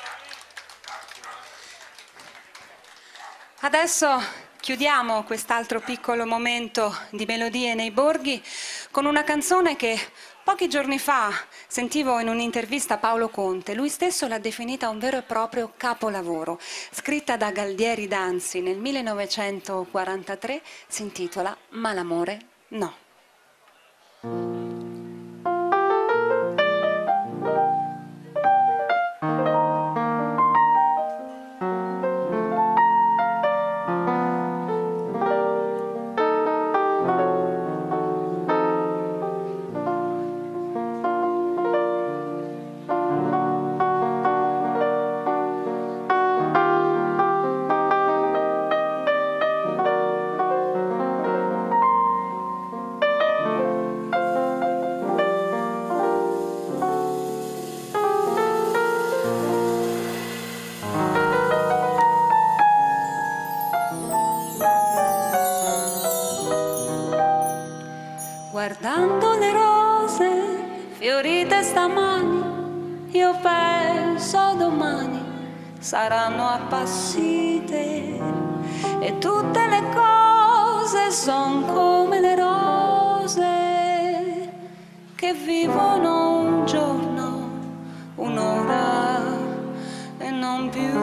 Adesso chiudiamo quest'altro piccolo momento di Melodie nei Borghi con una canzone che pochi giorni fa sentivo in un'intervista a Paolo Conte. Lui stesso l'ha definita un vero e proprio capolavoro. Scritta da Galdieri Danzi nel 1943, si intitola Ma l'amore no. Guardando le rose fiorite stamani, io penso domani saranno appassite e tutte le cose son come le rose che vivono un giorno, un'ora e non più.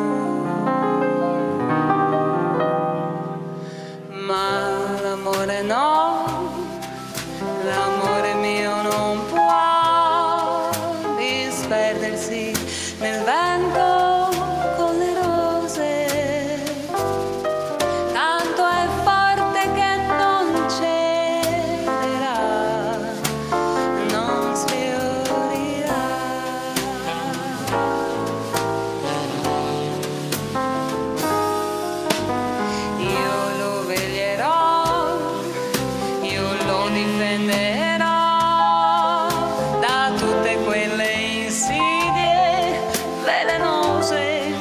Ma l'amore no. L'amore mio non può disperdersi nel vento con le rose, tanto è forte che non cederà, non sfiorirà. Io lo veglierò, io lo difenderò da tutte quelle insidie velenose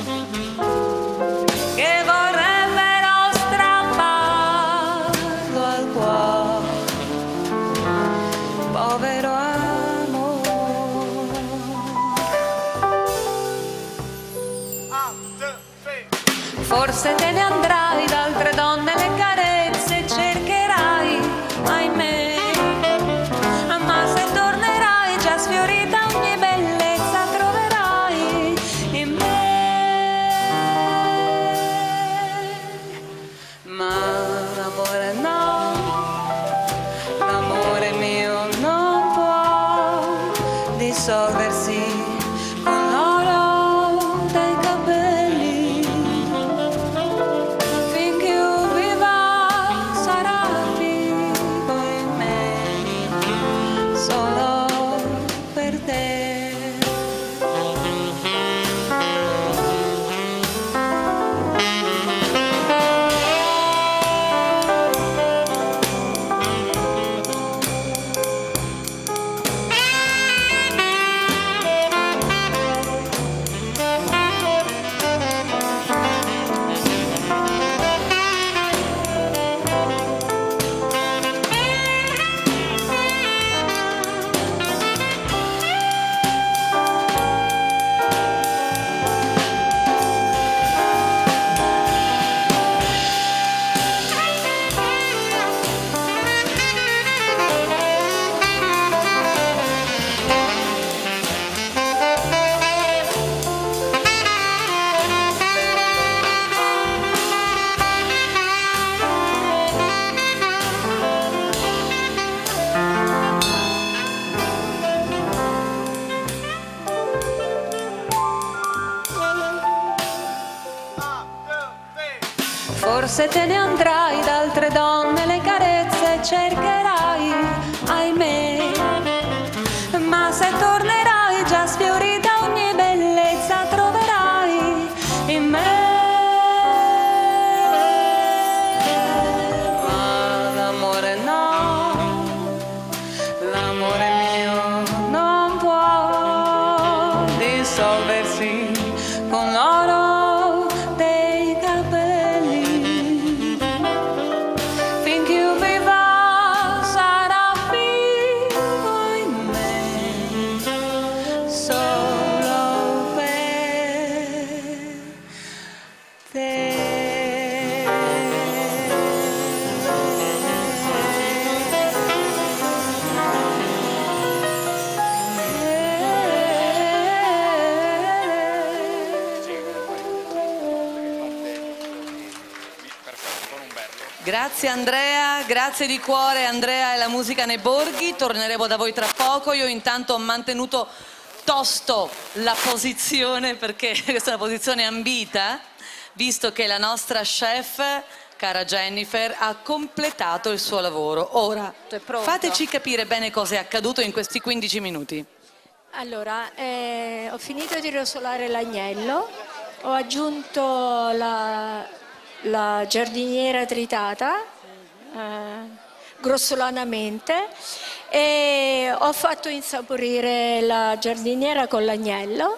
che vorrebbero strapparlo al cuore, povero amore. Forse te ne andrai da altre donne, le carezze cercherai, ahimè, ma se tornerai già sfiorita ogni bellezza troverai in me. Ma l'amore no, dissolversi con l'oro dei capelli. Finché io viva sarà vivo in me, solo per te. Forse te ne andrai da altre donne, le carezze cercherai, ahimè. Ma se tornerai già sfiorita, ogni bellezza troverai in me. Ma l'amore no, l'amore mio non può dissolversi con l'oro dei capelli. Finché io viva sarà vivo in me, solo per te. Grazie Andrea, grazie di cuore Andrea e la musica nei borghi, torneremo da voi tra poco. Io intanto ho mantenuto tosto la posizione perché questa è una posizione ambita, visto che la nostra chef, cara Jennifer, ha completato il suo lavoro. Ora, fateci capire bene cosa è accaduto in questi 15 minuti. Allora, ho finito di rosolare l'agnello, ho aggiunto la giardiniera tritata grossolanamente e ho fatto insaporire la giardiniera con l'agnello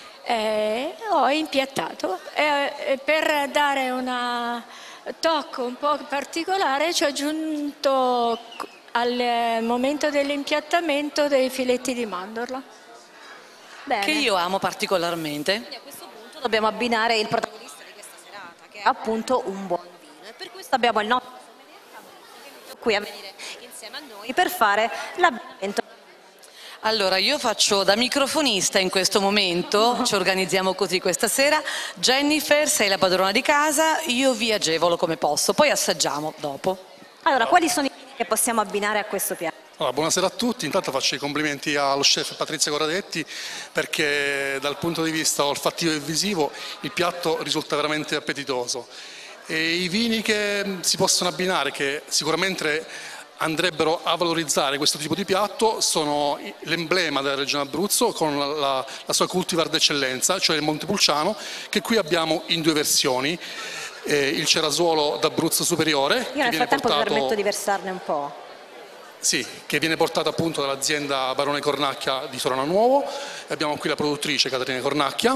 e ho impiattato e per dare un tocco un po' particolare ci ho aggiunto al momento dell'impiattamento dei filetti di mandorla. Bene. Che io amo particolarmente. Quindi a questo punto dobbiamo abbinare il protagonista di questa serata, che è appunto un buon vino, e per questo abbiamo il nostro sommelier qui a venire insieme a noi per fare l'abbinamento. Allora, io faccio da microfonista in questo momento, ci organizziamo così questa sera. Jennifer, sei la padrona di casa, io vi agevolo come posso, poi assaggiamo dopo. Allora, quali sono i vini che possiamo abbinare a questo piatto? Allora, buonasera a tutti, intanto faccio i complimenti allo chef Patrizia Corradetti perché dal punto di vista olfattivo e visivo il piatto risulta veramente appetitoso. E i vini che si possono abbinare, che sicuramente andrebbero a valorizzare questo tipo di piatto, sono l'emblema della regione Abruzzo con la sua cultivar d'eccellenza, cioè il Montepulciano, che qui abbiamo in due versioni. Il Cerasuolo d'Abruzzo Superiore. Io nel frattempo mi permetto di versarne un po'. Sì, che viene portato appunto dall'azienda Barone Cornacchia di Sorano Nuovo. Abbiamo qui la produttrice Caterina Cornacchia.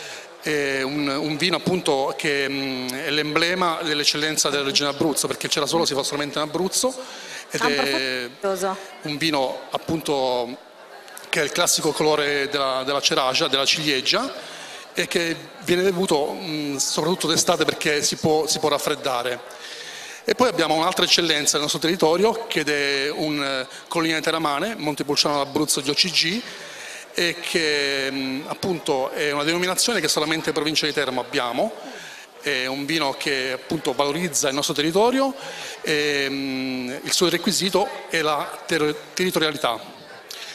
Un vino appunto che è l'emblema dell'eccellenza della regione Abruzzo, perché il Cerasuolo si fa solamente in Abruzzo ed è un vino appunto che è il classico colore della ceracea, della ciliegia, e che viene bevuto soprattutto d'estate perché si può raffreddare. E poi abbiamo un'altra eccellenza del nostro territorio, che è un Colline Teramane, Montepulciano d'Abruzzo di OCG, e che appunto è una denominazione che solamente in provincia di Teramo abbiamo. È un vino che appunto valorizza il nostro territorio e il suo requisito è la territorialità.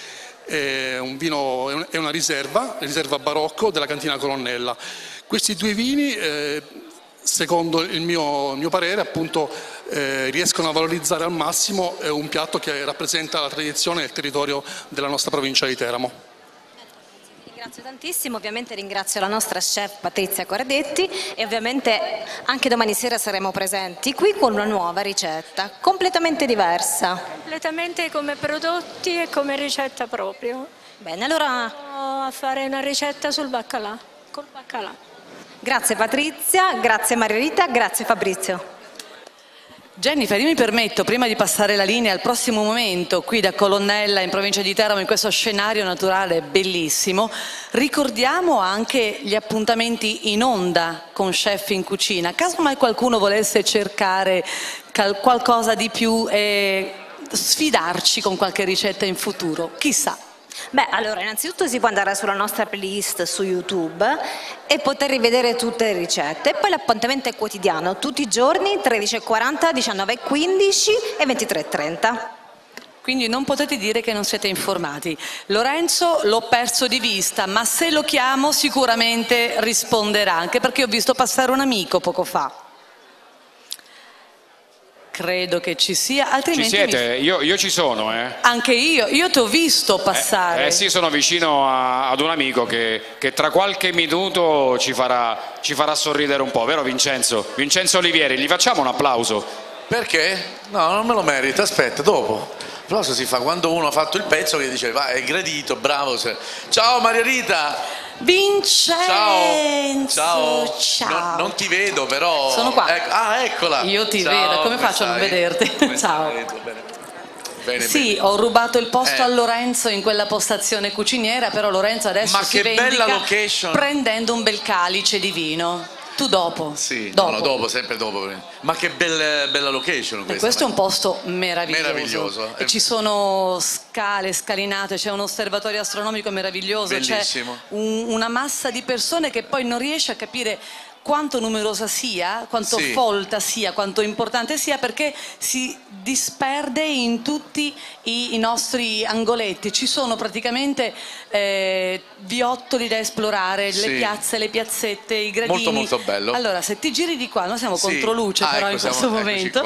è una riserva barocco della cantina Colonnella. Questi due vini, secondo il mio parere, appunto, riescono a valorizzare al massimo un piatto che rappresenta la tradizione e il territorio della nostra provincia di Teramo. Ringrazio tantissimo, ovviamente ringrazio la nostra chef Patrizia Corradetti e ovviamente anche domani sera saremo presenti qui con una nuova ricetta, completamente diversa. Completamente come prodotti e come ricetta proprio. Bene, allora a fare una ricetta sul baccalà, col baccalà. Grazie Patrizia, grazie Margherita, grazie Fabrizio. Jennifer, io mi permetto, prima di passare la linea al prossimo momento, qui da Colonnella in provincia di Teramo, in questo scenario naturale bellissimo, ricordiamo anche gli appuntamenti in onda con Chef in Cucina. Caso mai qualcuno volesse cercare qualcosa di più e sfidarci con qualche ricetta in futuro, chissà. Beh, allora innanzitutto si può andare sulla nostra playlist su YouTube e poter rivedere tutte le ricette. E poi l'appuntamento è quotidiano, tutti i giorni, 13:40, 19:15 e 23:30. Quindi non potete dire che non siete informati. Lorenzo l'ho perso di vista, ma se lo chiamo sicuramente risponderà, anche perché ho visto passare un amico poco fa. Credo che ci sia, altrimenti... Ci siete? Io ci sono, Anche io ti ho visto passare. Sì, sono vicino ad un amico che tra qualche minuto ci farà sorridere un po', vero Vincenzo? Vincenzo Olivieri, gli facciamo un applauso? Perché? No, non me lo merita, aspetta, dopo. L'applauso si fa quando uno ha fatto il pezzo che dice, va, è gradito, bravo. Ciao Margherita! Vincenzo! Ciao! Ciao! Non ti vedo però... Sono qua. Eccola! Io ti Ciao, vedo, come faccio a non vederti? Ciao! Bene, sì, bene. Ho rubato il posto a Lorenzo in quella postazione cuciniera, però Lorenzo adesso si vendica prendendo un bel calice di vino. Tu dopo? Sì, dopo. No, dopo, sempre dopo. Ma che bella location questa. Questo è un posto meraviglioso. Meraviglioso. E ci sono scale, scalinate, c'è un osservatorio astronomico meraviglioso. Bellissimo. C'è una massa di persone che poi non riesce a capire quanto numerosa sia, quanto folta sia, quanto importante sia, perché si disperde in tutti i nostri angoletti. Ci sono praticamente viottoli da esplorare, le piazze, le piazzette, i gradini. Molto molto bello. Allora, se ti giri di qua, noi siamo contro luce però in questo momento.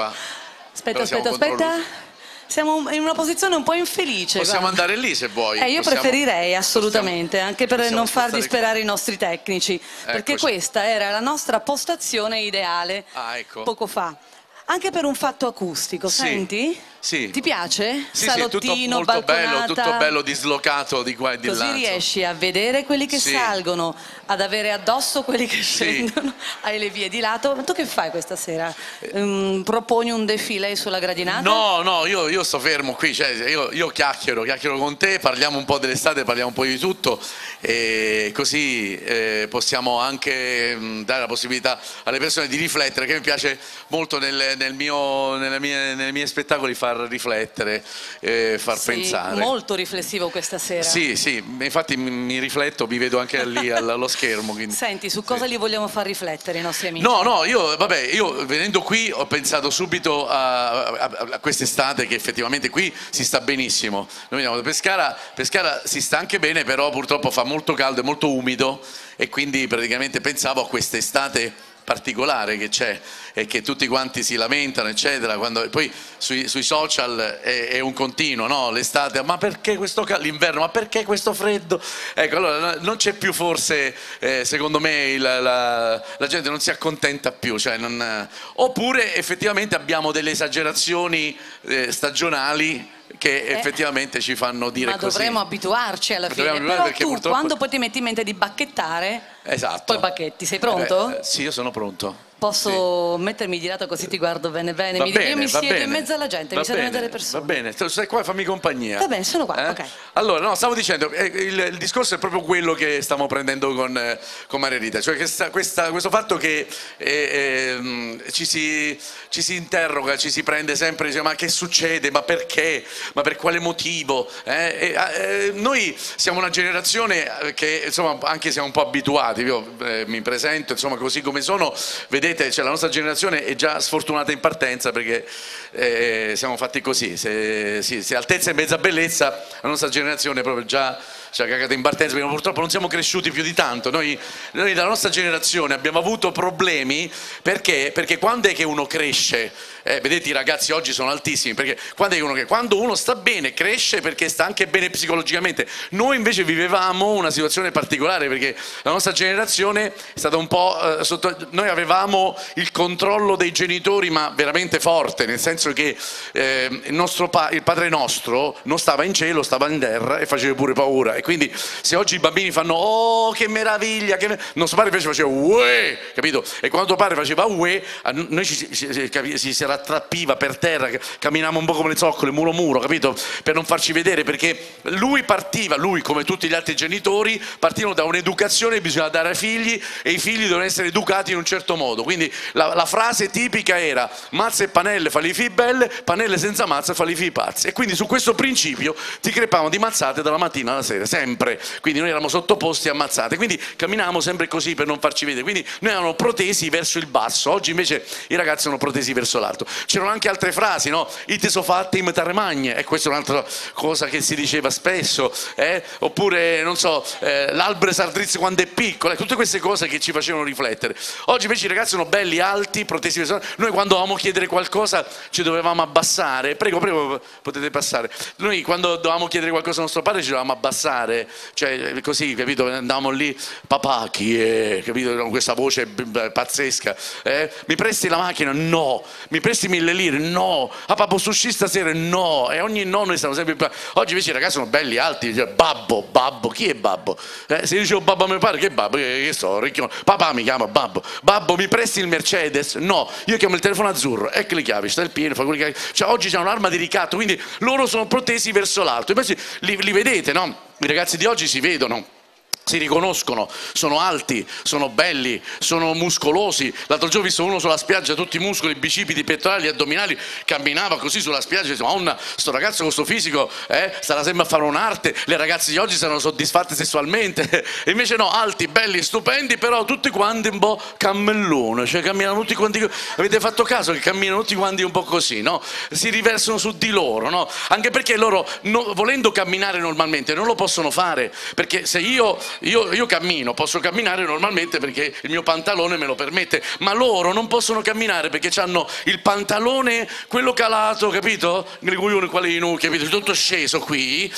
Aspetta. Siamo in una posizione un po' infelice. Possiamo andare lì se vuoi. Io preferirei assolutamente, anche per non far disperare i nostri tecnici, perché questa era la nostra postazione ideale poco fa. Anche per un fatto acustico, senti? Sì. Ti piace? Sì, Salottino, tutto balconata. tutto bello dislocato di qua e di là. Così riesci a vedere quelli che salgono, ad avere addosso quelli che scendono, hai le vie di lato. Ma tu che fai questa sera? Proponi un défilé sulla gradinata? No, io sto fermo qui, cioè io chiacchiero con te, parliamo un po' dell'estate, parliamo un po' di tutto e così possiamo anche dare la possibilità alle persone di riflettere, che mi piace molto nei miei spettacoli far riflettere, far pensare. Molto riflessivo questa sera. Sì, infatti mi rifletto, mi vedo anche lì allo schermo. Quindi. Senti, su cosa li vogliamo far riflettere i nostri amici? No, io venendo qui ho pensato subito a quest'estate, che effettivamente qui si sta benissimo. Noi veniamo da Pescara si sta anche bene, però purtroppo fa molto caldo e molto umido e quindi praticamente pensavo a quest'estate particolare che c'è e che tutti quanti si lamentano eccetera, quando poi sui social è un continuo, no? L'estate, ma perché questo caldo, l'inverno, ma perché questo freddo? Ecco, allora non c'è più forse, secondo me la gente non si accontenta più, cioè oppure effettivamente abbiamo delle esagerazioni stagionali che effettivamente ci fanno dire così. Ma dovremmo abituarci alla fine. Però tu purtroppo... quando poi ti metti in mente di bacchettare, poi bacchetti. Sei pronto? Sì, io sono pronto. Posso mettermi di lato così ti guardo bene bene? Io mi siedo in mezzo alla gente, mi siedo in mezzo alle persone. Va bene, tu stai qua, fammi compagnia. Va bene, sono qua, ok. Allora, no, stavo dicendo, il discorso è proprio quello che stiamo prendendo con Margherita, cioè questo fatto che ci si interroga, ci si prende sempre, dice, ma che succede, ma perché, ma per quale motivo? Noi siamo una generazione che insomma anche siamo un po' abituati, io mi presento insomma così come sono, vedete vedete, cioè, la nostra generazione è già sfortunata in partenza perché siamo fatti così, se altezza e mezza bellezza, la nostra generazione proprio già ci ha cagato in partenza perché purtroppo non siamo cresciuti più di tanto. Noi della nostra generazione abbiamo avuto problemi perché quando è che uno cresce? Vedete, i ragazzi oggi sono altissimi, perché quando uno sta bene cresce perché sta anche bene psicologicamente. Noi invece vivevamo una situazione particolare perché la nostra generazione è stata un po' noi avevamo il controllo dei genitori, ma veramente forte, nel senso che il Padre nostro non stava in cielo, stava in terra e faceva pure paura. E quindi se oggi i bambini fanno "oh che meraviglia", nostro padre invece faceva "uè", capito? E quando tuo padre faceva "uè", noi si rattrappiva per terra, camminavamo un po' come le zoccole, muro, capito? Per non farci vedere, perché lui come tutti gli altri genitori, partivano da un'educazione che bisogna dare ai figli e i figli devono essere educati in un certo modo. Quindi la frase tipica era "mazza e panelle fa li fi belle, panelle senza mazza fa li fi pazzi". E quindi su questo principio ti crepavano di mazzate dalla mattina alla sera, sempre. Quindi noi eravamo sottoposti a mazzate, quindi camminavamo sempre così per non farci vedere. Quindi noi eravamo protesi verso il basso, oggi invece i ragazzi sono protesi verso l'alto. C'erano anche altre frasi, no? "Ite so fatte in taremagne", e questa è un'altra cosa che si diceva spesso, oppure non so, "l'albero s'ardrizza quando è piccolo", tutte queste cose che ci facevano riflettere. Oggi invece i ragazzi sono belli, alti, protesi verso l'alto. Noi quando dovevamo chiedere qualcosa ci dovevamo abbassare. Prego, potete passare. Noi quando dovevamo chiedere qualcosa al nostro padre ci dovevamo abbassare, cioè così, capito? Andavamo lì, "papà chi è?", capito? Con questa voce pazzesca. "Mi presti la macchina?", "no". "Mi presti 1000 lire?", "no". "Ah, posso uscire stasera?", "no". E ogni no noi stiamo sempre. Oggi invece i ragazzi sono belli, alti, cioè, babbo, chi è babbo? Se io dicevo babbo a mio padre, che babbo? Che so, ricchione. "Papà mi chiama babbo". "Babbo, mi presti il Mercedes?", "no". "Io chiamo il telefono azzurro", ecco le chiavi, sta il pieno, fa quelli che. Cioè, oggi c'è un'arma di ricatto, quindi loro sono protesi verso l'alto. Invece li vedete, no? I ragazzi di oggi si vedono, si riconoscono, sono alti, sono belli, sono muscolosi. L'altro giorno ho visto uno sulla spiaggia, tutti i muscoli, bicipiti, pettorali, addominali, camminava così sulla spiaggia e diceva: "Madonna, sto ragazzo con sto fisico starà sempre a fare un'arte". Le ragazze di oggi saranno soddisfatte sessualmente, e invece no, alti, belli, stupendi, però tutti quanti un po' cammellone, cioè camminano tutti quanti. Avete fatto caso che camminano tutti quanti un po' così, no? Si riversano su di loro, no? Anche perché loro, volendo camminare normalmente, non lo possono fare, perché se io cammino, posso camminare normalmente perché il mio pantalone me lo permette, ma loro non possono camminare perché hanno il pantalone, quello calato, capito? Capito? Tutto sceso qui,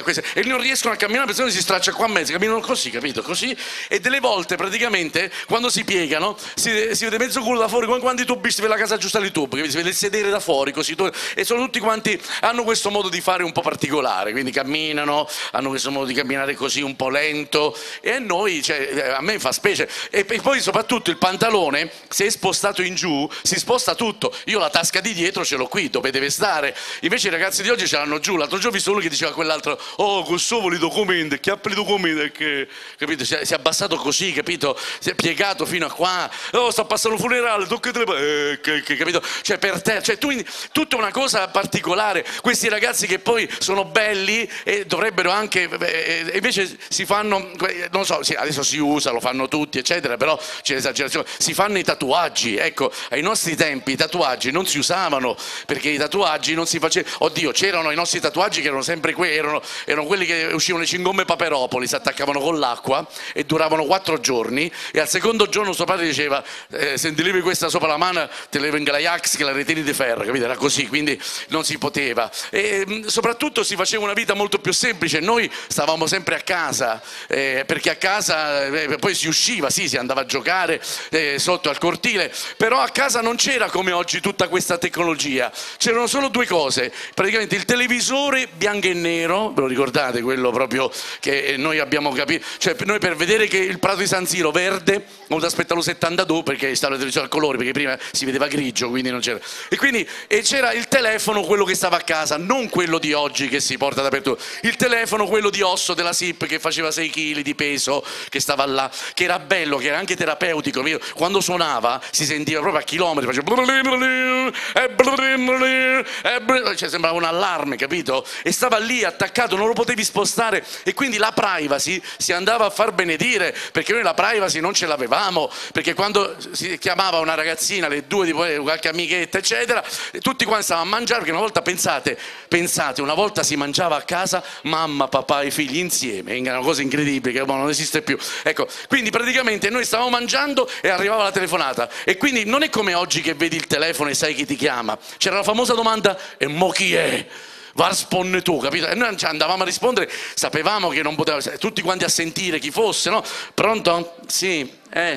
e non riescono a camminare perché si straccia qua a mezzo, camminano così, capito? Così, e delle volte praticamente quando si piegano si vede mezzo culo da fuori, come quando i tubisti per la casa giusta di tubo, si vede il sedere da fuori, così, e sono tutti quanti, hanno questo modo di fare un po' particolare, quindi camminano, hanno questo modo di camminare così un po' lento. E a noi, cioè, a me fa specie. E poi soprattutto il pantalone, se è spostato in giù, si sposta tutto. Io la tasca di dietro ce l'ho qui, dove deve stare. Invece i ragazzi di oggi ce l'hanno giù. L'altro giorno ho visto uno che diceva a quell'altro: "Oh, questo vuole i documenti, che appli i documenti", che, capito? Si è abbassato così, capito? Si è piegato fino a qua. "Oh, sta passando un funerale, toccate le capito? Cioè, per te, cioè, tutta una cosa particolare. Questi ragazzi che poi sono belli e dovrebbero anche, invece si fanno, non so, sì, adesso si usa, lo fanno tutti, eccetera, però c'è l'esagerazione. Si fanno i tatuaggi. Ecco, ai nostri tempi i tatuaggi non si usavano, perché i tatuaggi non si facevano. Oddio, c'erano i nostri tatuaggi che erano sempre erano quelli che uscivano le cingomme Paperopoli, si attaccavano con l'acqua e duravano 4 giorni, e al secondo giorno suo padre diceva: "Se ti levi questa sopra la mano te le venga la Iax che la retieni di ferro", capito? Era così, quindi non si poteva. E soprattutto si faceva una vita molto più semplice. Noi stavamo sempre a casa, perché a casa poi si usciva, sì, si andava a giocare sotto al cortile, però a casa non c'era come oggi tutta questa tecnologia. C'erano solo 2 cose, praticamente il televisore bianco e nero, ve lo ricordate, quello proprio che noi abbiamo capito, cioè noi per vedere che il Prato di San Siro verde ho dovuto aspettare lo 72 perché stava la televisione a colori, perché prima si vedeva grigio, quindi non c'era. E c'era il telefono, quello che stava a casa, non quello di oggi che si porta dappertutto, il telefono quello di osso della SIP che faceva 6 kg, kg di peso che stava là, che era bello, che era anche terapeutico. Quando suonava si sentiva proprio a chilometri, faceva cioè sembrava un allarme, capito? E stava lì attaccato, non lo potevi spostare, e quindi la privacy si andava a far benedire, perché noi la privacy non ce l'avevamo, perché quando si chiamava una ragazzina, le due di qualche amichetta eccetera, tutti quanti stavano a mangiare, perché una volta pensate, una volta si mangiava a casa mamma, papà e figli insieme, è una cosa incredibile che non esiste più, ecco, quindi praticamente noi stavamo mangiando e arrivava la telefonata, e quindi non è come oggi che vedi il telefono e sai chi ti chiama, c'era la famosa domanda: e mo chi è? Va a rispondere tu, capito? E noi andavamo a rispondere, sapevamo che non poteva, tutti quanti a sentire chi fosse, no? Pronto? Sì,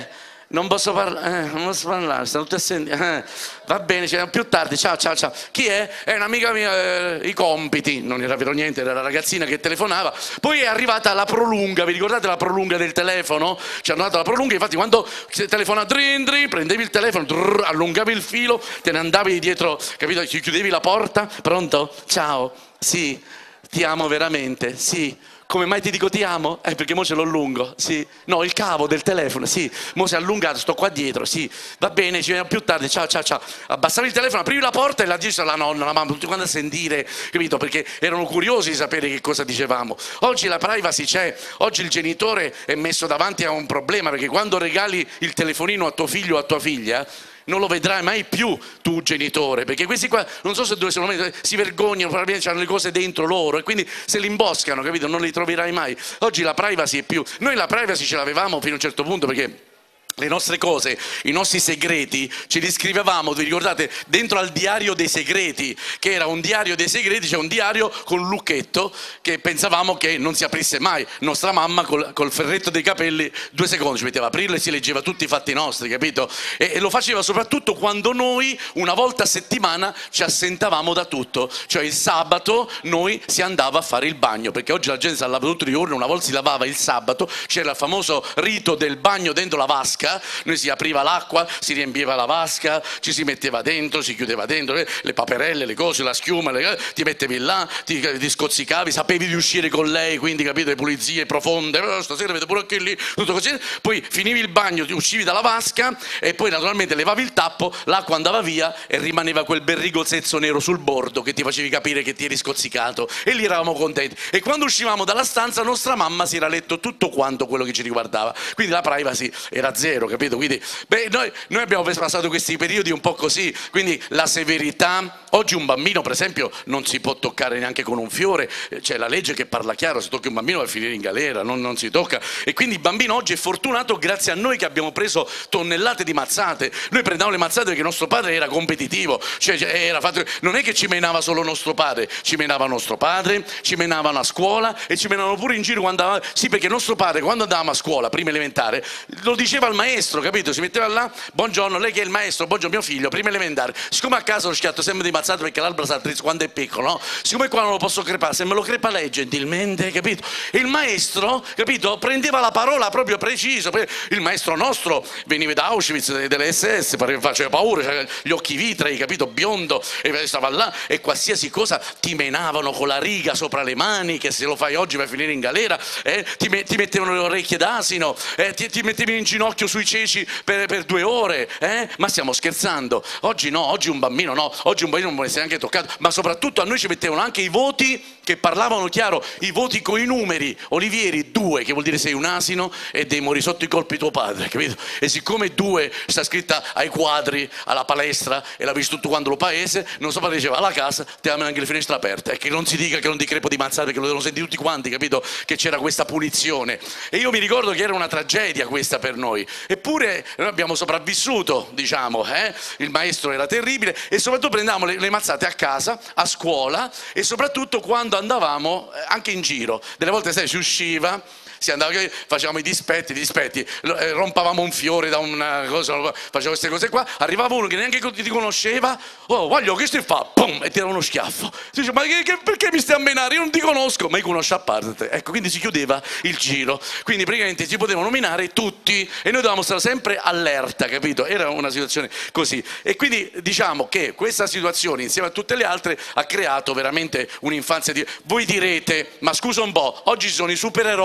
non posso parlare, stanno tutti a sentire, va bene, più tardi, ciao. Chi è? È un'amica mia, i compiti, non era vero niente, era la ragazzina che telefonava. Poi è arrivata la prolunga, vi ricordate la prolunga del telefono? Ci hanno dato la prolunga, infatti quando telefona prendevi il telefono, allungavi il filo, te ne andavi dietro, capito? Ci chiudevi la porta, pronto? Ciao, sì, ti amo veramente, sì. Come mai ti dico ti amo? Perché mo ce l'ho lungo, sì. No, il cavo del telefono, sì. Mo si è allungato, sto qua dietro, sì. Va bene, ci vediamo più tardi, ciao. Abbassavi il telefono, aprivi la porta e la dice la nonna, la mamma, tutti quanti a sentire, capito? Perché erano curiosi di sapere che cosa dicevamo. Oggi la privacy c'è, oggi il genitore è messo davanti a un problema, perché quando regali il telefonino a tuo figlio o a tua figlia, non lo vedrai mai più tu genitore, perché questi qua non so se dove si vergognano, probabilmente hanno le cose dentro loro e quindi se li imboscano, capito? Non li troverai mai. Oggi la privacy è più, noi la privacy ce l'avevamo fino a un certo punto, perché le nostre cose, i nostri segreti ce li scrivevamo, vi ricordate, dentro al diario dei segreti, che era un diario dei segreti, cioè un diario con un lucchetto che pensavamo che non si aprisse mai. Nostra mamma col ferretto dei capelli 2 secondi ci metteva a aprirlo e si leggeva tutti i fatti nostri, capito? E lo faceva soprattutto quando noi una volta a settimana ci assentavamo da tutto, cioè il sabato noi si andava a fare il bagno, perché oggi la gente si lava tutti i giorni, una volta si lavava il sabato, c'era il famoso rito del bagno dentro la vasca. Noi si apriva l'acqua, si riempiva la vasca, ci si metteva dentro, si chiudeva dentro, le paperelle, le cose, la schiuma, ti mettevi là, ti scozzicavi, sapevi di uscire con lei, quindi capito, le pulizie profonde, stasera vedo pure anche lì, tutto così. Poi finivi il bagno, ti uscivi dalla vasca e poi naturalmente levavi il tappo, l'acqua andava via e rimaneva quel bel rigolzezzo nero sul bordo che ti facevi capire che ti eri scozzicato, e lì eravamo contenti. E quando uscivamo dalla stanza nostra mamma si era letto tutto quanto quello che ci riguardava, quindi la privacy era zero, capito? Quindi noi abbiamo passato questi periodi un po' così, quindi la severità. Oggi un bambino per esempio non si può toccare neanche con un fiore, c'è la legge che parla chiaro, se tocchi un bambino va a finire in galera, non si tocca, e quindi il bambino oggi è fortunato grazie a noi che abbiamo preso tonnellate di mazzate. Noi prendevamo le mazzate perché nostro padre era competitivo, cioè era fatto, non è che ci menava solo nostro padre, ci menava nostro padre, ci menavano a scuola e ci menavano pure in giro quando andavamo, sì, perché nostro padre quando andavamo a scuola, prima elementare, lo diceva al maestro, capito? Si metteva là, buongiorno, lei che è il maestro, buongiorno mio figlio, prima elementare. Siccome a casa lo schiatto sempre di mazzate perché l'albero sa quando è piccolo, no? Siccome qua non lo posso crepare, se me lo crepa lei gentilmente, capito? E il maestro, capito? Prendeva la parola proprio preciso. Il maestro nostro veniva da Auschwitz, delle SS, faceva paura, gli occhi vitrei, capito? Biondo, e stava là e qualsiasi cosa ti menavano con la riga sopra le mani, che se lo fai oggi vai a finire in galera, ti mettevano le orecchie d'asino, ti mettevi in ginocchio sui ceci per 2 ore, ma stiamo scherzando? Oggi no, oggi un bambino no, oggi un bambino non può essere neanche toccato, ma soprattutto a noi ci mettevano anche i voti che parlavano chiaro, i voti con i numeri. Olivieri 2, che vuol dire sei un asino e devi morire sotto i colpi di tuo padre, capito? E siccome 2 sta scritta ai quadri, alla palestra, e l'ha visto tutto quanto lo paese, non so, padre diceva alla casa ti hanno anche le finestre aperte, e che non si dica che non ti crepo di mazzate, perché lo devono sentire tutti quanti, capito? Che c'era questa punizione. E io mi ricordo che era una tragedia questa per noi, eppure noi abbiamo sopravvissuto, diciamo, il maestro era terribile, e soprattutto prendevamo le mazzate a casa, a scuola, e soprattutto quando andavamo anche in giro. Delle volte si usciva, si andava, facevamo i dispetti, rompavamo un fiore da una cosa, facevamo queste cose qua, arrivava uno che neanche ti conosceva, oh voglio che stai fa, pum, e ti dava uno schiaffo. Si dice, ma perché mi stai a menare? Io non ti conosco, ma io conosco a parte. Ecco, quindi si chiudeva il giro, quindi praticamente si potevano nominare tutti e noi dovevamo stare sempre allerta, capito? Era una situazione così, e quindi diciamo che questa situazione insieme a tutte le altre ha creato veramente un'infanzia di... Voi direte, ma scusa un po', oggi ci sono i supereroi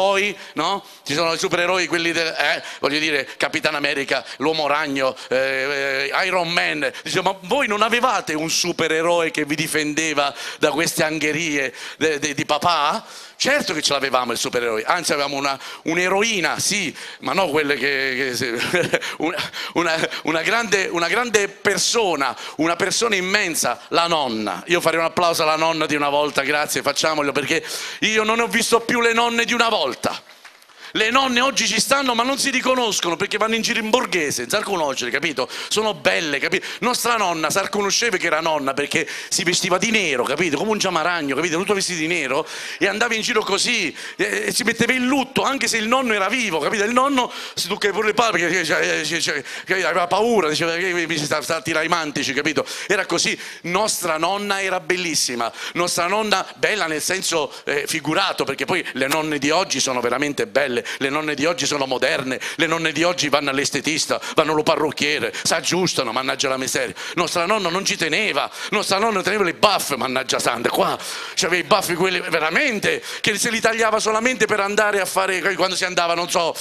no? Ci sono i supereroi, quelli voglio dire, Capitan America, l'Uomo Ragno, Iron Man. Dice, ma voi non avevate un supereroe che vi difendeva da queste angherie di papà? Certo che ce l'avevamo il supereroe, anzi avevamo un'eroina, sì, ma no quelle una grande persona, una persona immensa, la nonna. Io farei un applauso alla nonna di una volta, grazie, facciamolo, perché io non ho visto più le nonne di una volta. Le nonne oggi ci stanno ma non si riconoscono perché vanno in giro in borghese, non si riconoscono, capito? Sono belle, capito? Nostra nonna si riconosceva che era nonna perché si vestiva di nero, capito? Come un giamaragno, capito? Tutto vestito di nero e andava in giro così e si metteva in lutto anche se il nonno era vivo, capito? Il nonno si toccava pure le palle perché aveva paura, diceva che mi si sta a tirare i mantici, capito? Era così. Nostra nonna era bellissima, nostra nonna bella nel senso figurato, perché poi le nonne di oggi sono veramente belle. Le nonne di oggi sono moderne, le nonne di oggi vanno all'estetista, vanno allo parrucchiere, si aggiustano, mannaggia la miseria. Nostra nonna non ci teneva, nostra nonna teneva le baffe, mannaggia santa, qua c'aveva i baffi quelli veramente, che se li tagliava solamente per andare a fare, quando si andava, non so,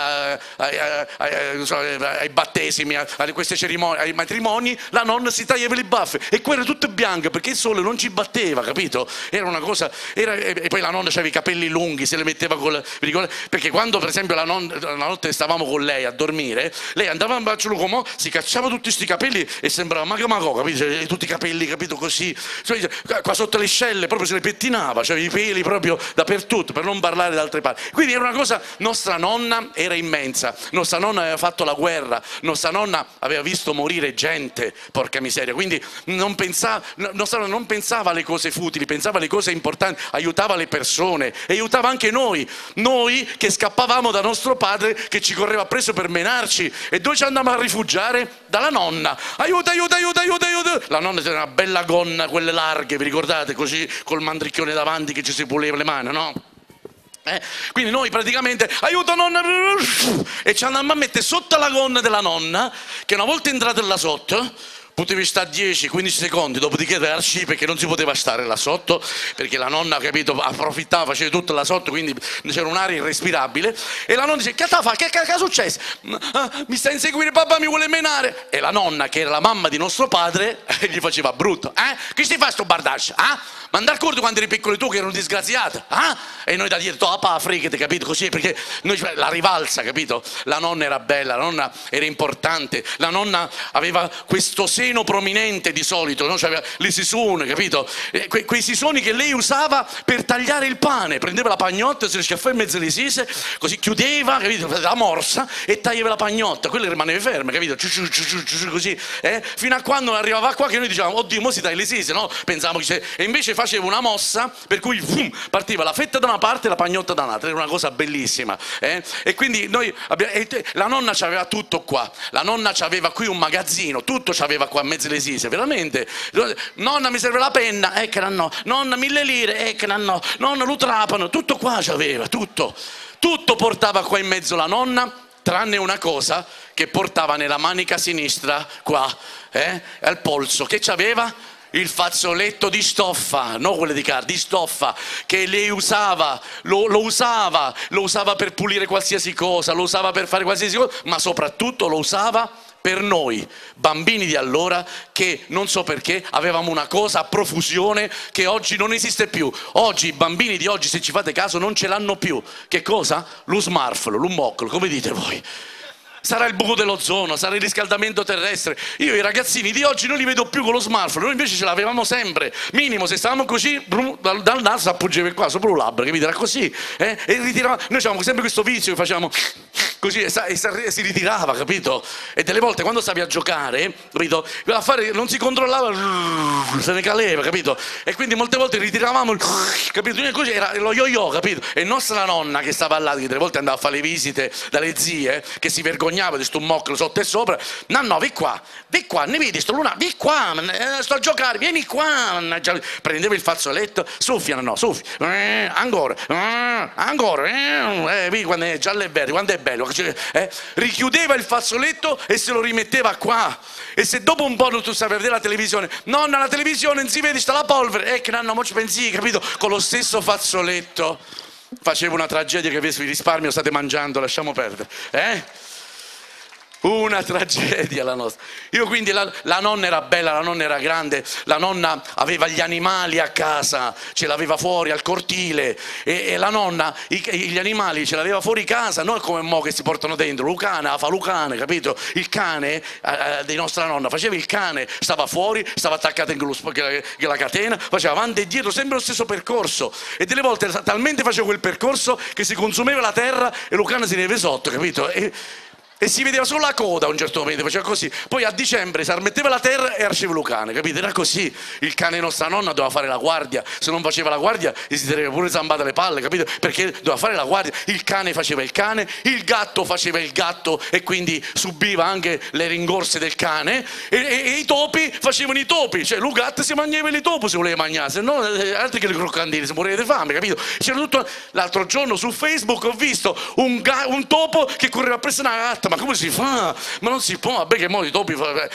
ai battesimi, a queste cerimonie, ai matrimoni, la nonna si tagliava le baffe e quelle tutte bianche perché il sole non ci batteva, capito? Era una cosa, e poi la nonna aveva i capelli lunghi, se le metteva perché quando per esempio la notte stavamo con lei a dormire, lei andava in bacio come si cacciava tutti questi capelli e sembrava mago, capito? Tutti i capelli, capito, così, qua sotto le scelle proprio se le pettinava, c'aveva i peli proprio dappertutto, per non parlare da altre parti. Quindi era una cosa, nostra nonna era immensa, nostra nonna aveva fatto la guerra, nostra nonna aveva visto morire gente, porca miseria, quindi nostra nonna non pensava alle cose futili, pensava alle cose importanti, aiutava le persone e aiutava anche noi che scappavamo da nostro padre che ci correva appresso per menarci. E dove ci andavamo a rifugiare? Dalla nonna. Aiuto, aiuto, aiuto, aiuto, aiuto. La nonna era una bella gonna, quelle larghe, vi ricordate? Così col mandricchione davanti che ci si puleva le mani, no? Quindi noi praticamente, aiuto nonna, e ci andavamo a mettere sotto la gonna della nonna, che una volta entrata là sotto potevi stare 10-15 secondi, dopodiché darci perché non si poteva stare là sotto, perché la nonna, capito, approfittava, faceva tutto là sotto, quindi c'era un'aria irrespirabile. E la nonna dice, che fa? Che è successo? Mi sta a inseguire, papà mi vuole menare. E la nonna, che era la mamma di nostro padre, gli faceva brutto. Che si fa sto bardaccio? Ma andare corto quando eri piccolo tu che eri un disgraziato? E noi da dietro, papà, frigate, capito, così, perché noi, la rivalsa, capito? La nonna era bella, la nonna era importante, la nonna aveva questo seno prominente di solito, no? C'aveva le sisone, capito? Quei sisoni che lei usava per tagliare il pane, prendeva la pagnotta, se le schiaffava in mezzo alle sise, così chiudeva, capito? La morsa e tagliava la pagnotta, quella rimaneva ferma, capito? Così, fino a quando non arrivava qua che noi dicevamo, oddio, mo si taglia le sise, no? Pensavamo che e invece faceva una mossa per cui partiva la fetta da una parte e la pagnotta da un'altra, era una cosa bellissima, e quindi noi la nonna c'aveva tutto qua, la nonna c'aveva qui un magazzino, tutto c'aveva qua in mezzo alle sise, veramente. Nonna mi serve la penna, che no, nonna 1000 lire, che no, nonna lo trapano, tutto qua c'aveva, tutto portava qua in mezzo la nonna, tranne una cosa che portava nella manica sinistra qua, al polso, che c'aveva? Il fazzoletto di stoffa, non quello di carta, di stoffa, che lei usava, lo usava per pulire qualsiasi cosa, lo usava per fare qualsiasi cosa, ma soprattutto lo usava per noi, bambini di allora, che non so perché avevamo una cosa a profusione che oggi non esiste più. Oggi i bambini di oggi, se ci fate caso, non ce l'hanno più. Che cosa? Lo smartphone, lo moccolo, come dite voi? Sarà il buco dell'ozono, sarà il riscaldamento terrestre. Io i ragazzini di oggi non li vedo più con lo smartphone, noi invece ce l'avevamo sempre. Minimo, se stavamo così, dal naso appoggiava qua, sopra un labbro, capito? Era così, e ritirava. Noi avevamo sempre questo vizio che facciamo così e si ritirava, capito? E delle volte quando stavi a giocare, capito? Non si controllava, se ne caleva, capito? E quindi molte volte ritiravamo, capito? Così era lo yo-yo, capito? E nostra nonna che stava là, che delle volte andava a fare le visite dalle zie, che si vergognava di sto moccolo sotto e sopra, no, vi qua, ne vedi sto luna, vi qua, sto a giocare, vieni qua, prendeva il fazzoletto, soffia, no, soffia, ancora, quando è giallo e verde, quando è bello, richiudeva il fazzoletto e se lo rimetteva qua, e se dopo un po' tu stavi a vedere la televisione, nonna, la televisione non si vede, sta la polvere, che non mo ci pensi, capito, con lo stesso fazzoletto. facevo una tragedia che vi risparmio, state mangiando, lasciamo perdere. Una tragedia la nostra. Io quindi la nonna era bella, la nonna era grande, la nonna aveva gli animali a casa, ce l'aveva fuori al cortile e la nonna gli animali ce l'aveva fuori casa, non come mo che si portano dentro, Lucana fa Lucane, capito? Il cane di nostra nonna faceva il cane, stava fuori, stava attaccato in la catena, faceva avanti e dietro sempre lo stesso percorso e delle volte talmente faceva quel percorso che si consumeva la terra e Lucana si neve sotto, capito? E si vedeva solo la coda a un certo momento, faceva così. Poi a dicembre si armetteva la terra e arceva Lucane, capito? Era così. Il cane di nostra nonna doveva fare la guardia, se non faceva la guardia gli si teneva pure zambate alle palle, capito? Perché doveva fare la guardia. Il cane faceva il cane, il gatto faceva il gatto e quindi subiva anche le ringorse del cane e i topi facevano i topi, cioè Lucat si mangiava i topi se voleva mangiare, se no altri che le croccantine, si moriva di fame, capito? C'era tutto. L'altro giorno su Facebook ho visto un topo che correva presso una gatta. Ma come si fa? Ma non si può, vabbè che mo i topi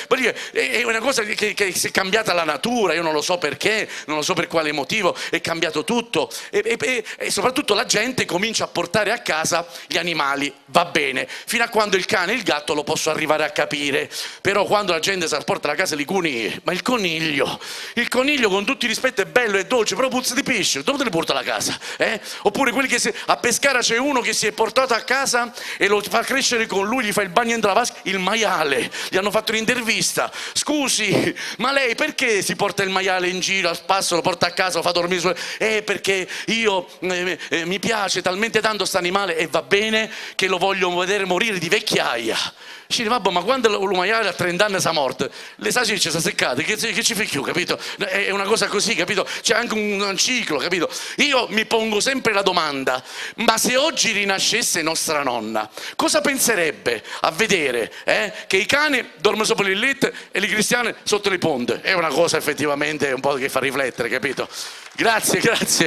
è una cosa che si è cambiata la natura, io non lo so perché, non lo so per quale motivo, è cambiato tutto e soprattutto la gente comincia a portare a casa gli animali, va bene, fino a quando il cane e il gatto lo posso arrivare a capire, però quando la gente si porta a casa i conigli, ma il coniglio con tutti i rispetti è bello, è dolce, però puzza di pesce, dove te li porta a casa? Oppure quelli che a Pescara c'è uno che si è portato a casa e lo fa crescere con lui, gli fa il bagno dentro la vasca, il maiale, gli hanno fatto un'intervista, scusi, ma lei perché si porta il maiale in giro, a spasso lo porta a casa, lo fa dormire perché io mi piace talmente tanto sto animale e va bene che lo voglio vedere morire di vecchiaia. Ci dice, vabbè, ma quando il maiale a 30 anni sa morto, le salsicce si sono seccate, che ci fai più, capito? È una cosa così, capito? C'è anche un ciclo, capito? Io mi pongo sempre la domanda, ma se oggi rinascesse nostra nonna, cosa penserebbe a vedere che i cani dormono sopra il letto e i cristiani sotto le ponte? È una cosa effettivamente un po' che fa riflettere, capito? Grazie,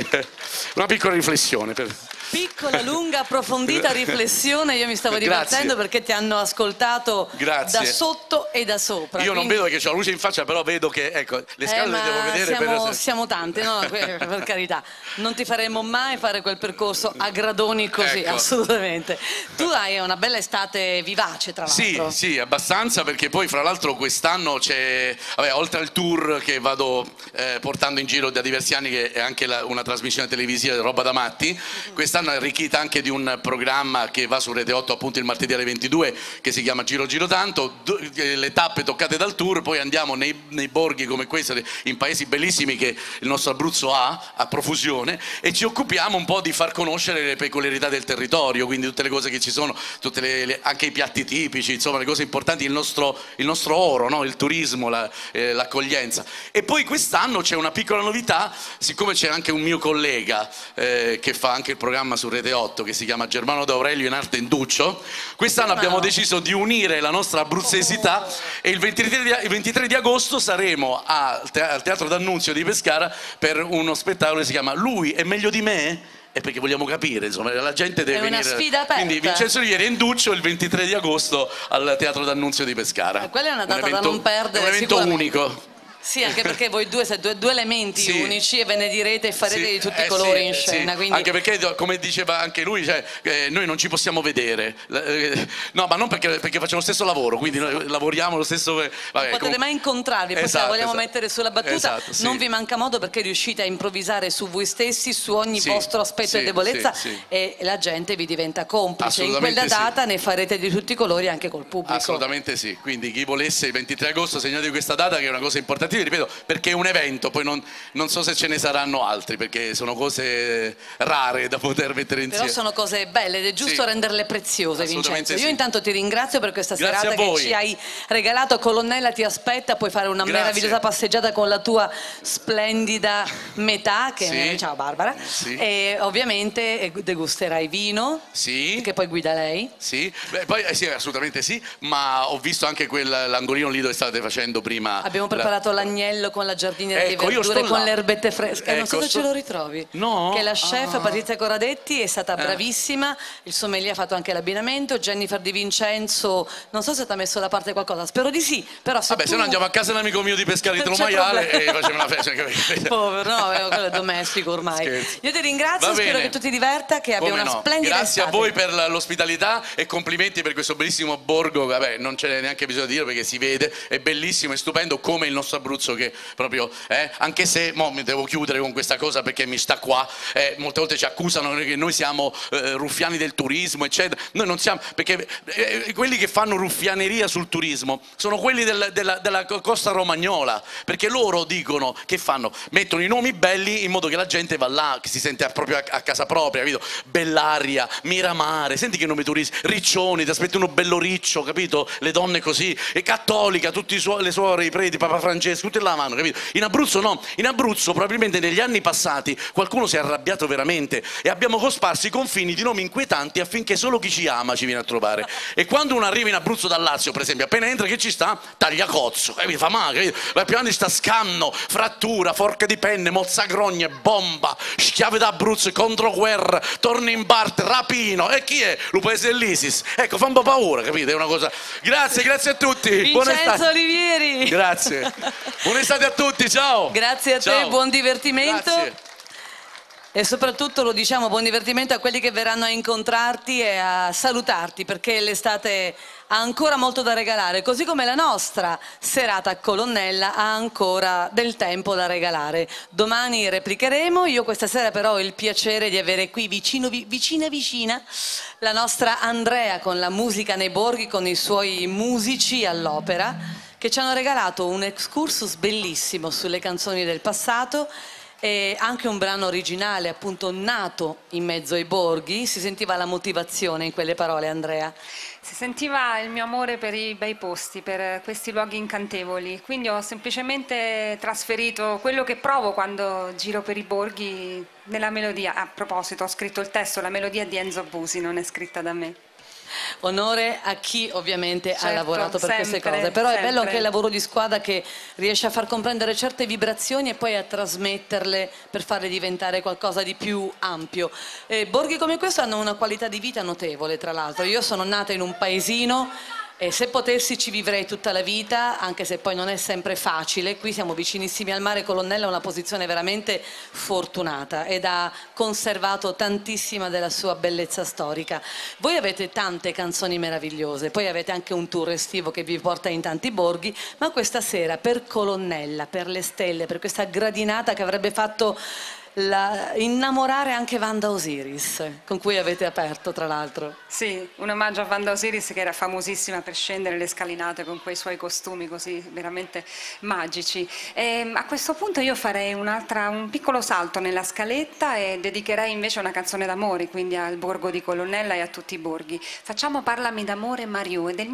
una piccola riflessione. Piccola, lunga, approfondita riflessione, io mi stavo divertendo perché ti hanno ascoltato da sotto e da sopra. Io non vedo che c'ho la luce in faccia, però vedo che, ecco, le scale le devo vedere. Siamo tanti, no? Per carità, non ti faremo mai fare quel percorso a gradoni così, ecco. Assolutamente. Tu hai una bella estate vivace, tra l'altro. Sì, abbastanza, perché poi fra l'altro quest'anno c'è, oltre al tour che vado portando in giro da diversi anni, che è anche una trasmissione televisiva, Roba da Matti, quest'anno è arricchita anche di un programma che va su Rete 8 appunto il martedì alle 22 che si chiama Giro Giro Tanto, le tappe toccate dal tour, poi andiamo nei borghi come questo, in paesi bellissimi che il nostro Abruzzo ha a profusione, e ci occupiamo un po' di far conoscere le peculiarità del territorio, quindi tutte le cose che ci sono, anche i piatti tipici, insomma le cose importanti, il nostro oro, no? Il turismo, l'accoglienza. E poi quest'anno c'è una piccola novità, siccome c'è anche un mio collega che fa anche il programma su Rete 8 che si chiama Germano D'Aurelio in arte Induccio, quest'anno abbiamo deciso di unire la nostra abruzzesità e il 23 di agosto saremo al Teatro D'Annunzio di Pescara per uno spettacolo che si chiama Lui è meglio di me? E perché vogliamo capire, insomma, la gente deve venire. È una sfida aperta. Quindi Vincenzo Olivieri e Induccio il 23 di agosto al Teatro D'Annunzio di Pescara. Quella è una data da non perdere. È un evento unico. Sì, anche perché voi due siete due elementi unici e ve ne direte e farete di tutti i colori in scena. Quindi... Anche perché, come diceva anche lui, noi non ci possiamo vedere. No, ma non perché facciamo lo stesso lavoro, quindi noi lavoriamo lo stesso. Non potete mai incontrarvi, poi se la vogliamo mettere sulla battuta, non vi manca modo perché riuscite a improvvisare su voi stessi, su ogni vostro aspetto e debolezza, e la gente vi diventa complice. In quella data ne farete di tutti i colori anche col pubblico. Assolutamente sì, quindi chi volesse il 23 agosto segnate questa data che è una cosa importante. Ripeto, perché è un evento, poi non so se ce ne saranno altri, perché sono cose rare da poter mettere insieme. Però sono cose belle ed è giusto renderle preziose, Vincenzo. Io intanto ti ringrazio per questa serata che ci hai regalato. Colonnella ti aspetta, puoi fare una meravigliosa passeggiata con la tua splendida metà, che ciao Barbara, e ovviamente degusterai vino, che poi guida lei. Sì, assolutamente sì, ma ho visto anche l'angolino lì dove state facendo prima. Abbiamo preparato la l'agnello con la giardiniera Ecco, di io verdure, sto con là. le erbette fresche. Non so Ecco, se ce lo ritrovi. No? Che la chef Patrizia Corradetti è stata Eh. bravissima, il sommelier ha fatto anche l'abbinamento, Jennifer Di Vincenzo, non so se ti ha messo da parte qualcosa, spero di sì, però se Vabbè, tu... se no andiamo a casa dell'amico mio di Pescara di Non c'è Tromaiale problema. e facciamo una festa. Povero, no, quello è domestico ormai. Scherzo. Io ti ringrazio, Va spero bene. che tu ti diverta, che abbia Come una no. splendida Grazie estate. a voi per l'ospitalità e complimenti per questo bellissimo borgo. Vabbè, non c'è neanche bisogno di dire perché si vede, è bellissimo, è stupendo come il nostro Abruzzo che proprio, anche se mo mi devo chiudere con questa cosa perché mi sta qua, molte volte ci accusano che noi siamo ruffiani del turismo, eccetera. Noi non siamo, perché quelli che fanno ruffianeria sul turismo sono quelli della costa romagnola, perché loro dicono che fanno, mettono i nomi belli in modo che la gente va là, che si sente proprio a casa propria, capito? Bellaria, Miramare, senti che nome turistico, Riccioni, ti aspetti uno bello riccio, capito? Le donne così, e Cattolica, tutti le suore, i preti, Papa Francesco, tutti là vanno, capito? In Abruzzo no, in Abruzzo probabilmente negli anni passati qualcuno si è arrabbiato veramente e abbiamo cosparso i confini di nomi inquietanti affinché solo chi ci ama ci viene a trovare. E quando uno arriva in Abruzzo dal Lazio, per esempio, appena entra che ci sta, Tagliacozzo, capito? Fa male, capito? La più grande sta Scanno, Frattura, Forca di Penne, Mozzagrogne, Bomba, Schiave d'Abruzzo, Controguerra, Torni in Bart, Rapino, e chi è? Lo paese dell'ISIS. Ecco, fa un po' paura, capite? È una cosa... Grazie a tutti. Buona Vincenzo estate. Olivieri. Grazie. Buona estate a tutti, ciao. Grazie a te, Ciao. buon divertimento. Grazie. E soprattutto lo diciamo, buon divertimento a quelli che verranno a incontrarti e a salutarti, perché l'estate ha ancora molto da regalare, così come la nostra serata a Colonnella ha ancora del tempo da regalare. Domani replicheremo, io questa sera però ho il piacere di avere qui vicina la nostra Andrea con la musica nei borghi, con i suoi musici all'opera, che ci hanno regalato un excursus bellissimo sulle canzoni del passato e anche un brano originale, appunto nato in mezzo ai borghi. Si sentiva la motivazione in quelle parole, Andrea? Si sentiva il mio amore per i bei posti, per questi luoghi incantevoli, quindi ho semplicemente trasferito quello che provo quando giro per i borghi nella melodia. A proposito, ho scritto il testo, la melodia è di Enzo Busi, non è scritta da me. Onore a chi ovviamente Certo, ha lavorato per queste sempre, cose, però è bello sempre. anche il lavoro di squadra che riesce a far comprendere certe vibrazioni e poi a trasmetterle per farle diventare qualcosa di più ampio. Borghi come questo hanno una qualità di vita notevole, tra l'altro. Io sono nata in un paesino e se potessi ci vivrei tutta la vita, anche se poi non è sempre facile. Qui siamo vicinissimi al mare, Colonnella è una posizione veramente fortunata ed ha conservato tantissima della sua bellezza storica. Voi avete tante canzoni meravigliose, poi avete anche un tour estivo che vi porta in tanti borghi, ma questa sera per Colonnella, per le stelle, per questa gradinata che avrebbe fatto innamorare anche Wanda Osiris, con cui avete aperto tra l'altro. Sì, un omaggio a Wanda Osiris che era famosissima per scendere le scalinate con quei suoi costumi così veramente magici. A questo punto io farei un piccolo salto nella scaletta e dedicherei invece una canzone d'amore, quindi al borgo di Colonnella e a tutti i borghi. Facciamo Parlami d'amore Mariù, è del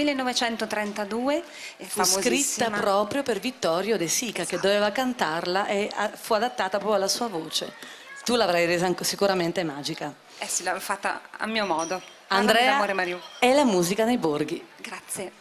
1932, è Fu scritta proprio per Vittorio De Sica, che doveva cantarla e fu adattata proprio alla sua voce. Tu l'avrai resa sicuramente magica. Eh sì, l'ho fatta a mio modo. Andrea, d'amore Mariù. è la musica nei borghi. Grazie.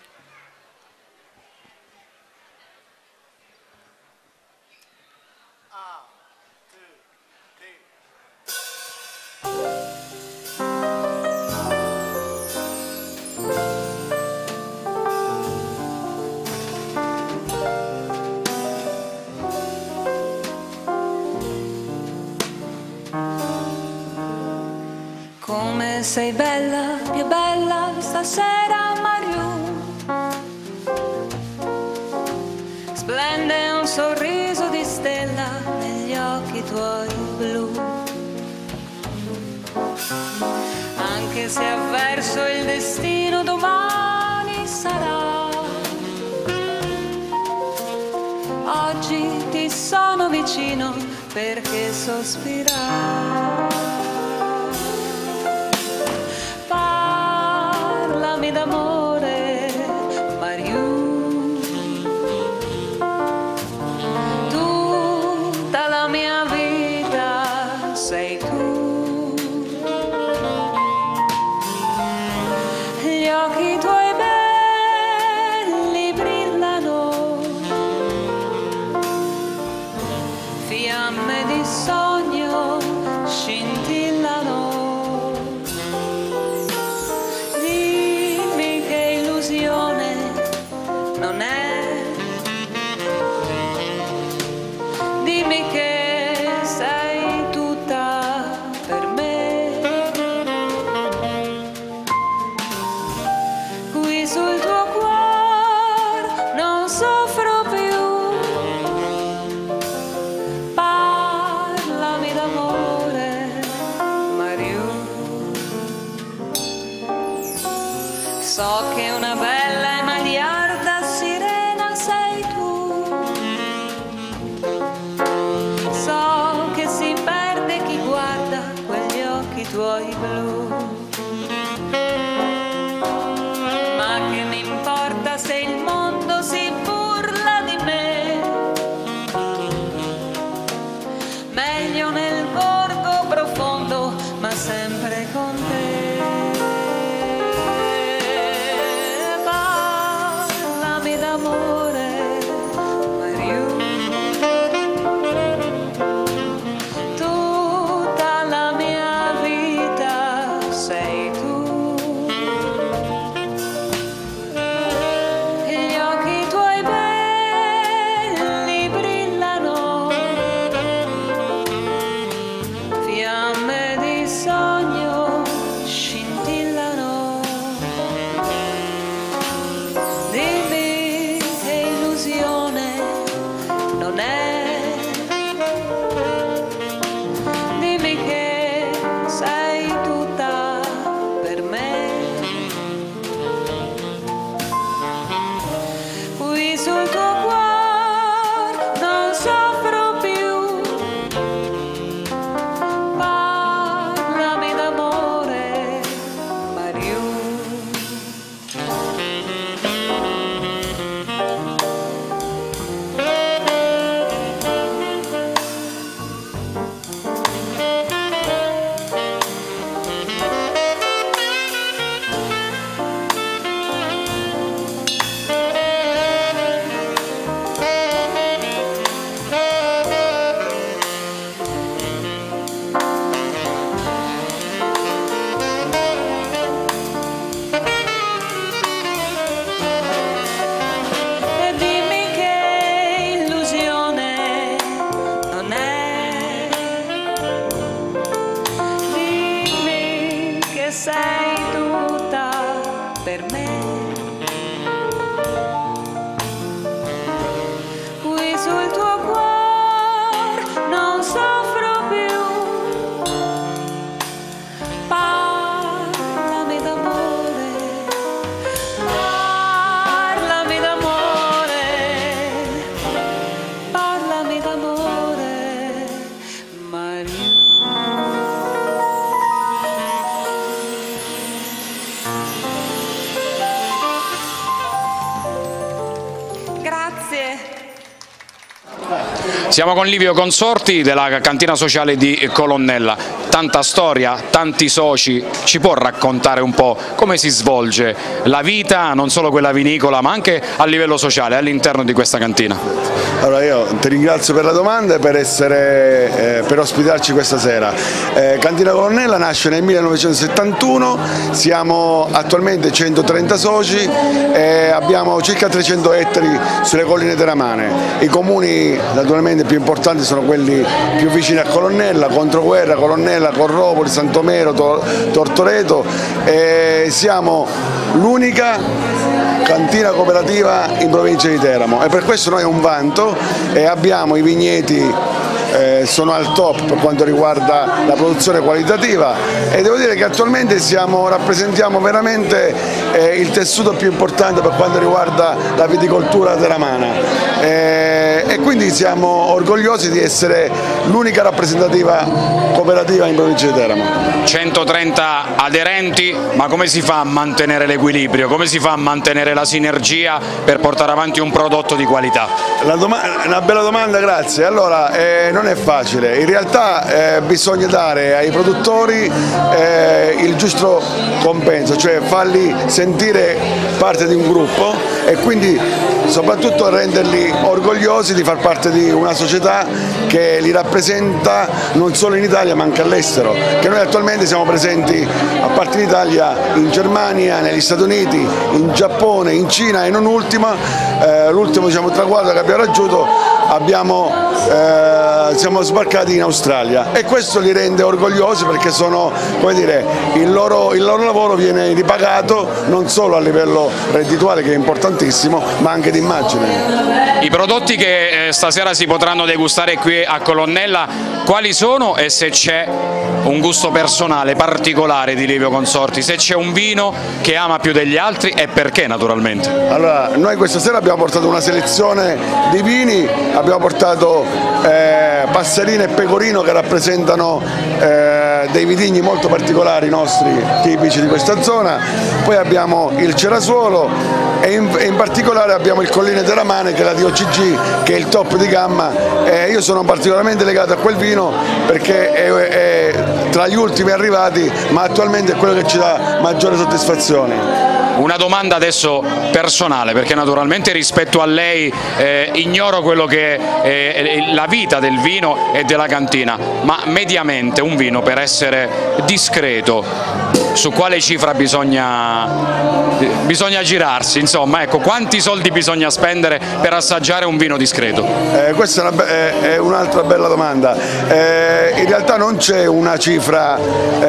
Come sei bella, più bella stasera Mariù, splende un sorriso di stella negli occhi tuoi blu, anche se avverso il destino domani sarà, oggi ti sono vicino perché sospirar. Parlami d'amore, Mariù, tutta la mia vita sei tu, gli occhi tuoi belli brillano So che una bella e magliarda sirena sei tu. So che si perde chi guarda quegli occhi tuoi blu. Ma che mi importa se il mondo si burla di me? Meglio nel borgo profondo, ma sempre con te. Parlami d'amore, Mariù. Tutta la mia vita sei tu. Gli occhi tuoi belli brillano, fiamme di sogno scintillano. Dimmi che illusione non è, dimmi che sei tutta per me. Qui sul tuo cuore non soffro più. Parlami d'amore, Mariù. E dimmi che illusione non è, dimmi che sei tutta per me. Qui sul tuo cuore non soffro più. Parlami d'amore, parlami d'amore, parlami d'amore, Mariù. Grazie. Siamo con Livio Consorti della cantina sociale di Colonnella. Tanta storia, tanti soci, ci può raccontare un po' come si svolge la vita, non solo quella vinicola, ma anche a livello sociale all'interno di questa cantina? Allora io ti ringrazio per la domanda e per ospitarci questa sera. Cantina Colonnella nasce nel 1971, siamo attualmente 130 soci e abbiamo circa 300 ettari sulle colline teramane. I comuni naturalmente più importanti sono quelli più vicini a Colonnella, Controguerra, Colonnella, Corropoli, Santomero, Tortoreto, e siamo l'unica cantina cooperativa in provincia di Teramo e per questo noi è un vanto e abbiamo i vigneti sono al top per quanto riguarda la produzione qualitativa e devo dire che attualmente rappresentiamo veramente il tessuto più importante per quanto riguarda la viticoltura teramana e quindi siamo orgogliosi di essere l'unica rappresentativa cooperativa in provincia di Teramo. 130 aderenti, ma come si fa a mantenere l'equilibrio, come si fa a mantenere la sinergia per portare avanti un prodotto di qualità? Una bella domanda, grazie. Allora, non è facile, in realtà bisogna dare ai produttori il giusto compenso, cioè farli sentire parte di un gruppo e quindi soprattutto renderli orgogliosi di far parte di una società che li rappresenta non solo in Italia ma anche all'estero, che noi attualmente siamo presenti a parte l'Italia in Germania, negli Stati Uniti, in Giappone, in Cina e non ultimo traguardo che abbiamo raggiunto siamo sbarcati in Australia e questo li rende orgogliosi perché sono, come dire, il loro lavoro viene ripagato non solo a livello reddituale che è importantissimo ma anche di immagine. I prodotti che stasera si potranno degustare qui a Colonnella quali sono e se c'è un gusto personale particolare di Livio Consorti, se c'è un vino che ama più degli altri e perché naturalmente. Allora, noi questa sera abbiamo portato una selezione di vini, abbiamo portato Passerino e Pecorino che rappresentano dei vitigni molto particolari nostri, tipici di questa zona, poi abbiamo il Cerasuolo e in particolare abbiamo il Colline Teramane che è la DOCG, che è il top di gamma. Io sono particolarmente legato a quel vino perché è tra gli ultimi arrivati, ma attualmente è quello che ci dà maggiore soddisfazione. Una domanda adesso personale, perché naturalmente rispetto a lei ignoro quello che è la vita del vino e della cantina, ma mediamente un vino per essere discreto, su quale cifra bisogna girarsi? Insomma, ecco, quanti soldi bisogna spendere per assaggiare un vino discreto? Questa è un'altra bella domanda. In realtà non c'è una cifra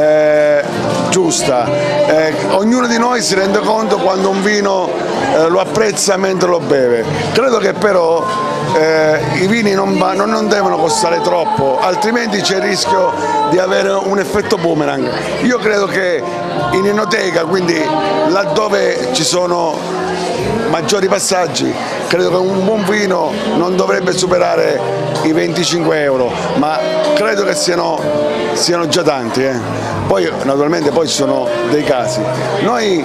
giusta, ognuno di noi si rende conto quando un vino lo apprezza mentre lo beve. Credo che però i vini non devono costare troppo, altrimenti c'è il rischio di avere un effetto boomerang. Io credo che in enoteca, quindi laddove ci sono maggiori passaggi, credo che un buon vino non dovrebbe superare i 25 euro, ma credo che siano già tanti. Poi naturalmente ci sono dei casi. Noi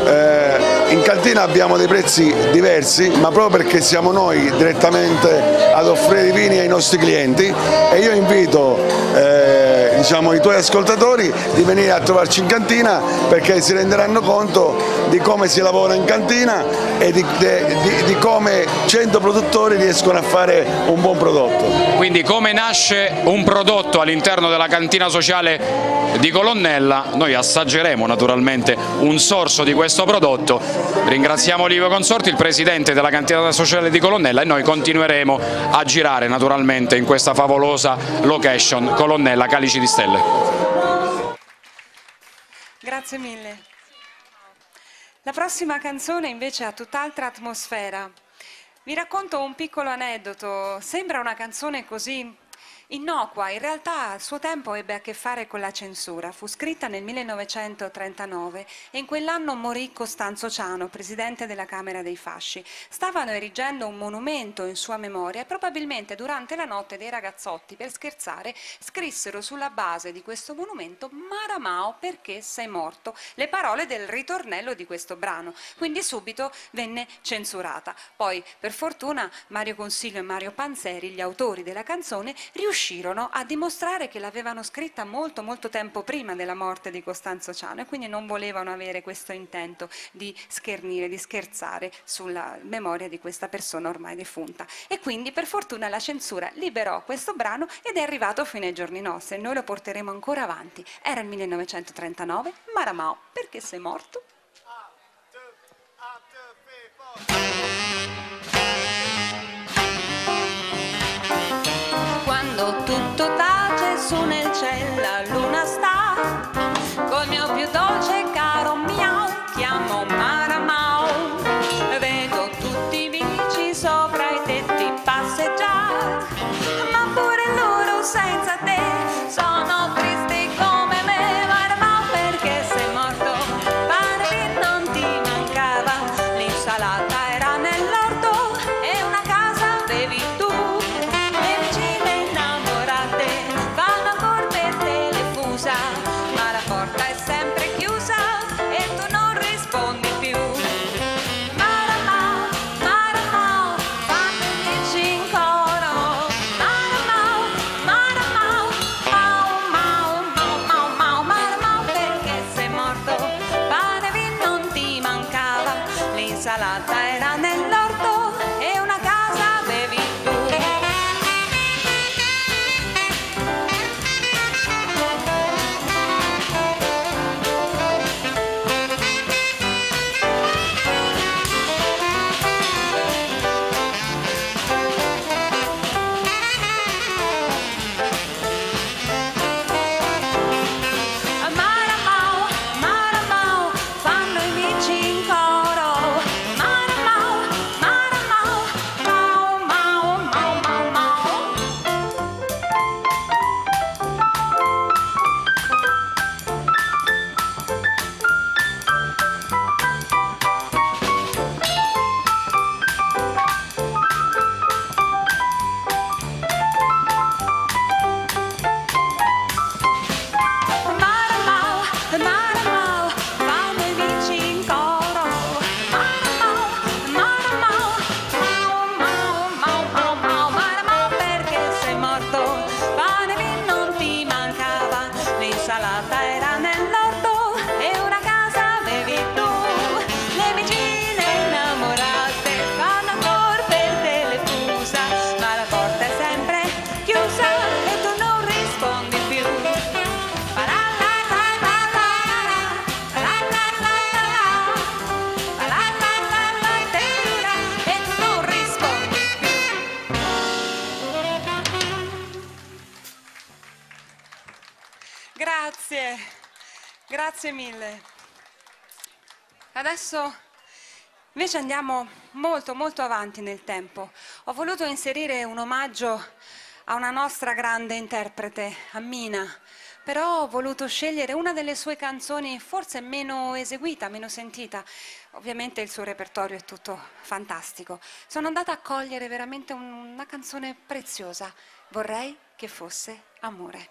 in cantina abbiamo dei prezzi diversi, ma proprio perché siamo noi direttamente ad offrire i vini ai nostri clienti, e io invito i tuoi ascoltatori di venire a trovarci in cantina, perché si renderanno conto di come si lavora in cantina e di come 100 produttori riescono a fare un buon prodotto. Quindi come nasce un prodotto all'interno della cantina sociale di Colonnella, noi assaggeremo naturalmente un sorso di questo prodotto. Ringraziamo Livio Consorti, il presidente della cantina sociale di Colonnella, e noi continueremo a girare naturalmente in questa favolosa location Colonnella Calici di Stelle. Grazie mille. La prossima canzone invece ha tutt'altra atmosfera. Vi racconto un piccolo aneddoto. Sembra una canzone così innocua, in realtà al suo tempo ebbe a che fare con la censura. Fu scritta nel 1939 e in quell'anno morì Costanzo Ciano, presidente della Camera dei Fasci. Stavano erigendo un monumento in sua memoria e probabilmente durante la notte dei ragazzotti, per scherzare, scrissero sulla base di questo monumento "Maramao perché sei morto", le parole del ritornello di questo brano. Quindi subito venne censurata. Poi, per fortuna, Mario Consiglio e Mario Panzeri, gli autori della canzone, riuscirono a dimostrare che l'avevano scritta molto tempo prima della morte di Costanzo Ciano, e quindi non volevano avere questo intento di schernire, di scherzare sulla memoria di questa persona ormai defunta. E quindi per fortuna la censura liberò questo brano ed è arrivato fino ai giorni nostri e noi lo porteremo ancora avanti. Era il 1939, Maramao perché sei morto? Quando tutto tace su nel cielo la luna sta, col mio più dolce caro miau chiamo Maramao, vedo tutti i vici sopra i tetti passeggiare, ma pure loro senza te sono tristi come me. Maramao perché sei morto, pare che non ti mancava, l'insalata era nell'orto e una casa avevi tu. Le vicine innamorate fanno ancora per te le fusa. Grazie mille. Adesso invece andiamo molto molto avanti nel tempo. Ho voluto inserire un omaggio a una nostra grande interprete, a Mina, però ho voluto scegliere una delle sue canzoni forse meno eseguita, meno sentita. Ovviamente il suo repertorio è tutto fantastico. Sono andata a cogliere veramente una canzone preziosa. Vorrei che fosse amore.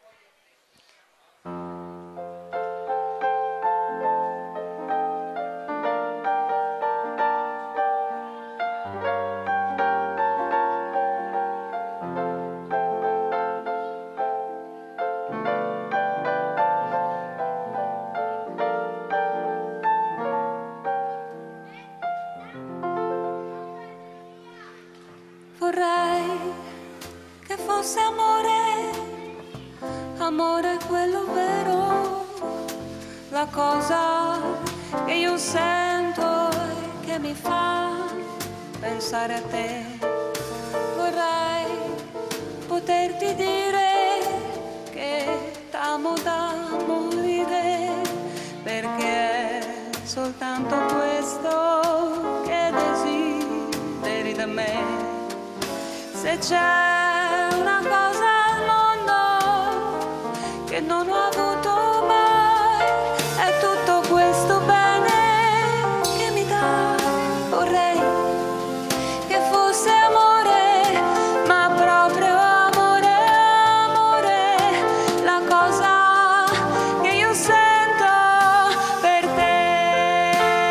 Vorrei che fosse amore, amore quello vero, la cosa che io sento e che mi fa pensare a te. Vorrei poterti dire che t'amo da morire, perché è soltanto questo che desideri da me. Se c'è una cosa al mondo che non ho avuto mai, è tutto questo bene che mi dai. Vorrei che fosse amore, ma proprio amore, amore, la cosa che io sento per te.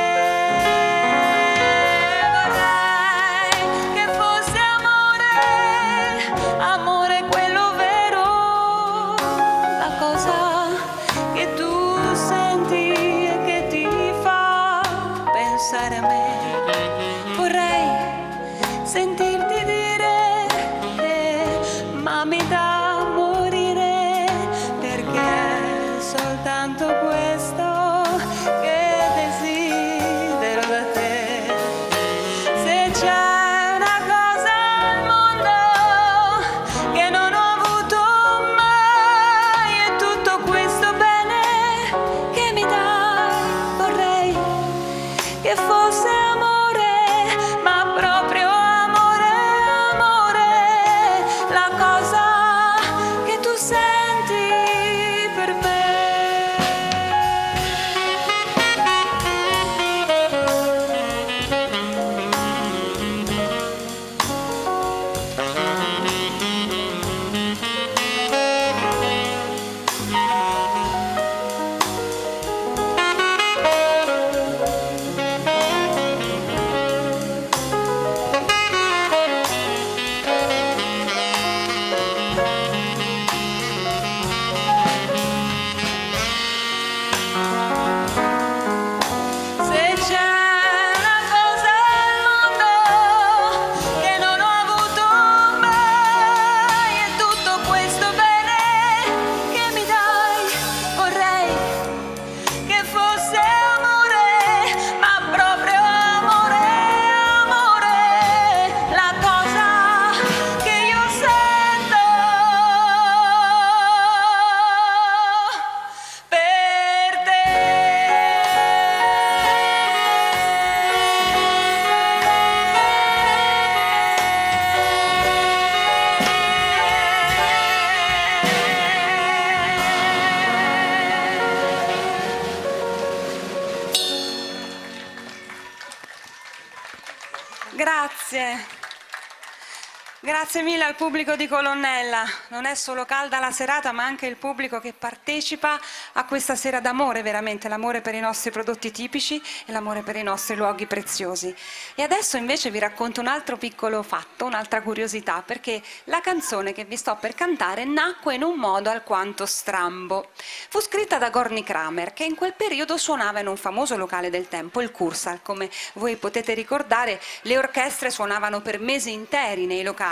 Vorrei che fosse amore quello vero, la cosa che tu senti e che ti fa pensare a me. Vorrei sentirti dire che m'ami da morire, perché è soltanto questo che desidero da te. Se c'è una cosa al mondo che non ho avuto mai, è tutto questo bene che mi dai. Vorrei che fosse amore, ma proprio amore, amore, la cosa che tu senti per me. Se c'è una cosa al mondo che non ho avuto mai, è tutto questo bene che mi dai. Vorrei che fosse amore, ma proprio amore, amore, la cosa che io sento per te. Grazie. Grazie mille al pubblico di Colonnella. Non è solo calda la serata, ma anche il pubblico che partecipa a questa sera d'amore, veramente l'amore per i nostri prodotti tipici e l'amore per i nostri luoghi preziosi. E adesso invece vi racconto un altro piccolo fatto, un'altra curiosità, perché la canzone che vi sto per cantare nacque in un modo alquanto strambo. Fu scritta da Gorny Kramer, che in quel periodo suonava in un famoso locale del tempo, il Kursaal. Come voi potete ricordare, le orchestre suonavano per mesi interi nei locali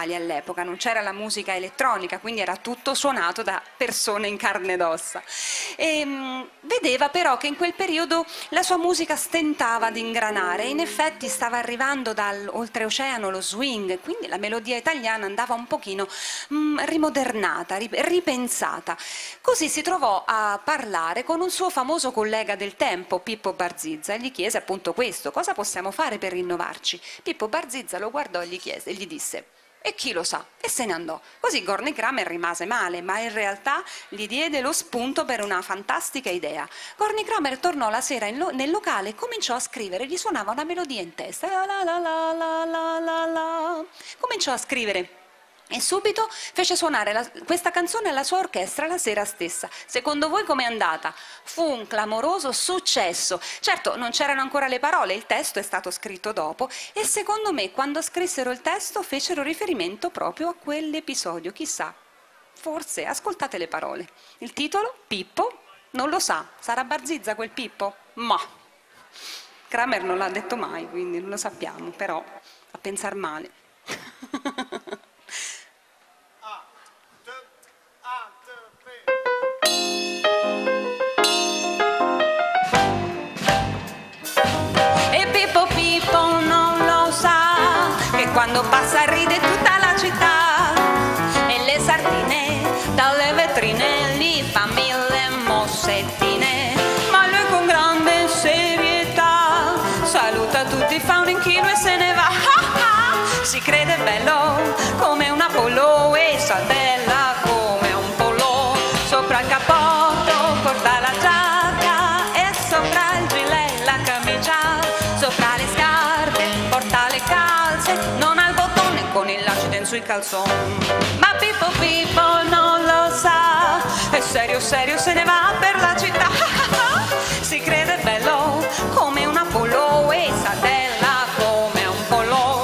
digitali all'epoca, non c'era la musica elettronica, quindi era tutto suonato da persone in carne ed ossa. E vedeva però che in quel periodo la sua musica stentava ad ingranare, e in effetti stava arrivando dall'oltreoceano lo swing, quindi la melodia italiana andava un pochino rimodernata, ripensata. Così si trovò a parlare con un suo famoso collega del tempo, Pippo Barzizza, e gli chiese appunto questo: cosa possiamo fare per rinnovarci? Pippo Barzizza lo guardò e gli disse: e chi lo sa? E se ne andò. Così Gorny Kramer rimase male, ma in realtà gli diede lo spunto per una fantastica idea. Gorny Kramer tornò la sera nel locale e cominciò a scrivere, gli suonava una melodia in testa. La la la la la la la. Cominciò a scrivere e subito fece suonare questa canzone alla sua orchestra la sera stessa. Secondo voi com'è andata? Fu un clamoroso successo. Certo, non c'erano ancora le parole, il testo è stato scritto dopo, e secondo me quando scrissero il testo fecero riferimento proprio a quell'episodio. Chissà, forse, ascoltate le parole. Il titolo, Pippo, non lo sa. Sarà Barzizza quel Pippo? Ma Kramer non l'ha detto mai, quindi non lo sappiamo, però a pensar male. Quando passa ride tutta la città, e le sardine dalle vetrine gli fa mille mossettine, ma lui con grande serietà saluta tutti, fa un inchino e se ne va. Si crede bello come un Apollo e saltella come un pollo, sopra il cappotto porta la giacca e sopra il gilet la camicia, sopra le scarpe porta le calze, non ha il bottone con il lacito sui calzoni. Ma Pippo non lo sa, è serio se ne va per la città. Si crede bello come un Apollo e saltella come un pollo.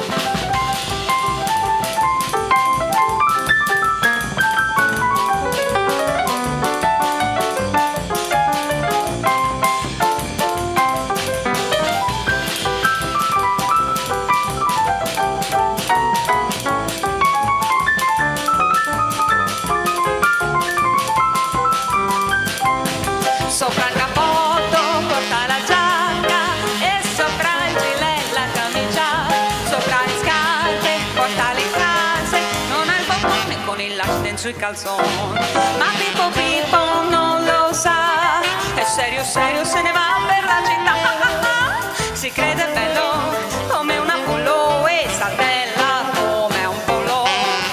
Sopra il cappotto porta la giacca e sopra il gilet la camicia, sopra le scarpe porta le calze, non ha il bottone con il laccio sui calzoni. Ma Pippo non lo sa, è serio se ne va per la città. Si crede bello come un Apollo e saltella come un pollo.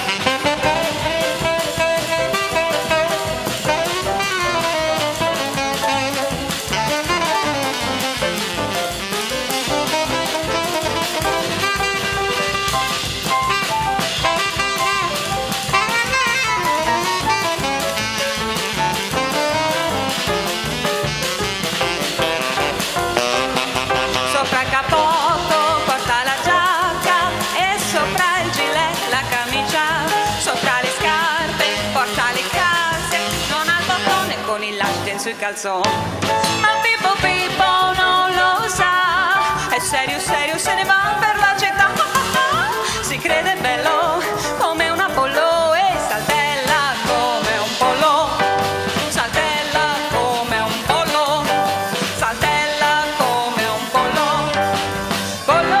Sopra il cappotto porta la giacca e sopra il gilet la camicia, sopra le scarpe porta le calze, non ha il bottone con il laccio sui calzoni. Ma Pippo non lo sa, è serio se ne va per la città. Si crede bello come un Apollo e saltella come un pollo, saltella come un pollo, saltella come un pollo, pollo.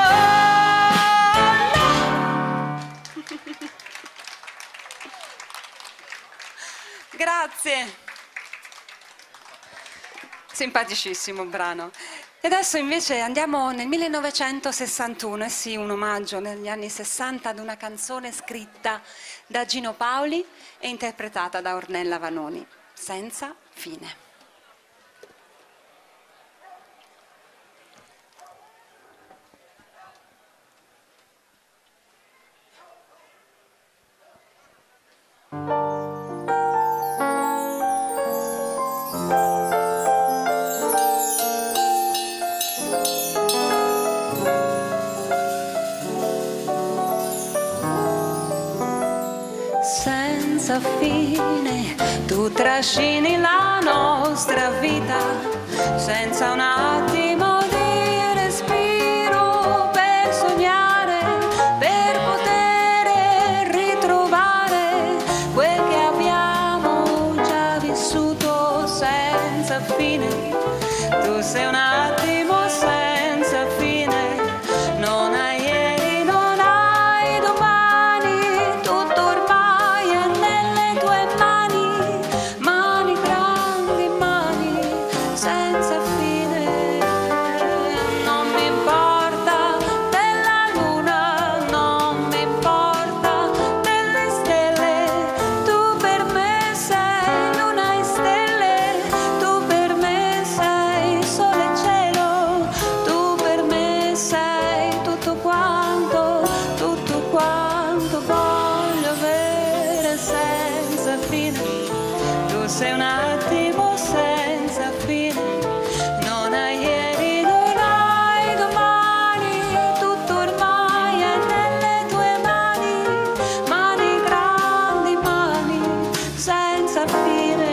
Grazie. Simpaticissimo brano. E adesso invece andiamo nel 1961, e sì, un omaggio negli anni 60 ad una canzone scritta da Gino Paoli e interpretata da Ornella Vanoni, Senza fine. Senza fine tu trascini la nostra vita, senza un attimo di respiro per sognare, per poter senza fine, tu sei un attimo senza fine, non hai ieri, non hai domani, tutto ormai è nelle tue mani, mani grandi, mani senza fine. Non mi importa della luna, non mi importa delle stelle, tu per me sei luna e stelle, tu per me sei sole e cielo, tu per me sei tutto quanto voglio avere senza fine, tu sei un attimo senza fine, non hai ieri, non hai domani, tutto ormai è nelle tue mani, mani grandi, mani senza fine.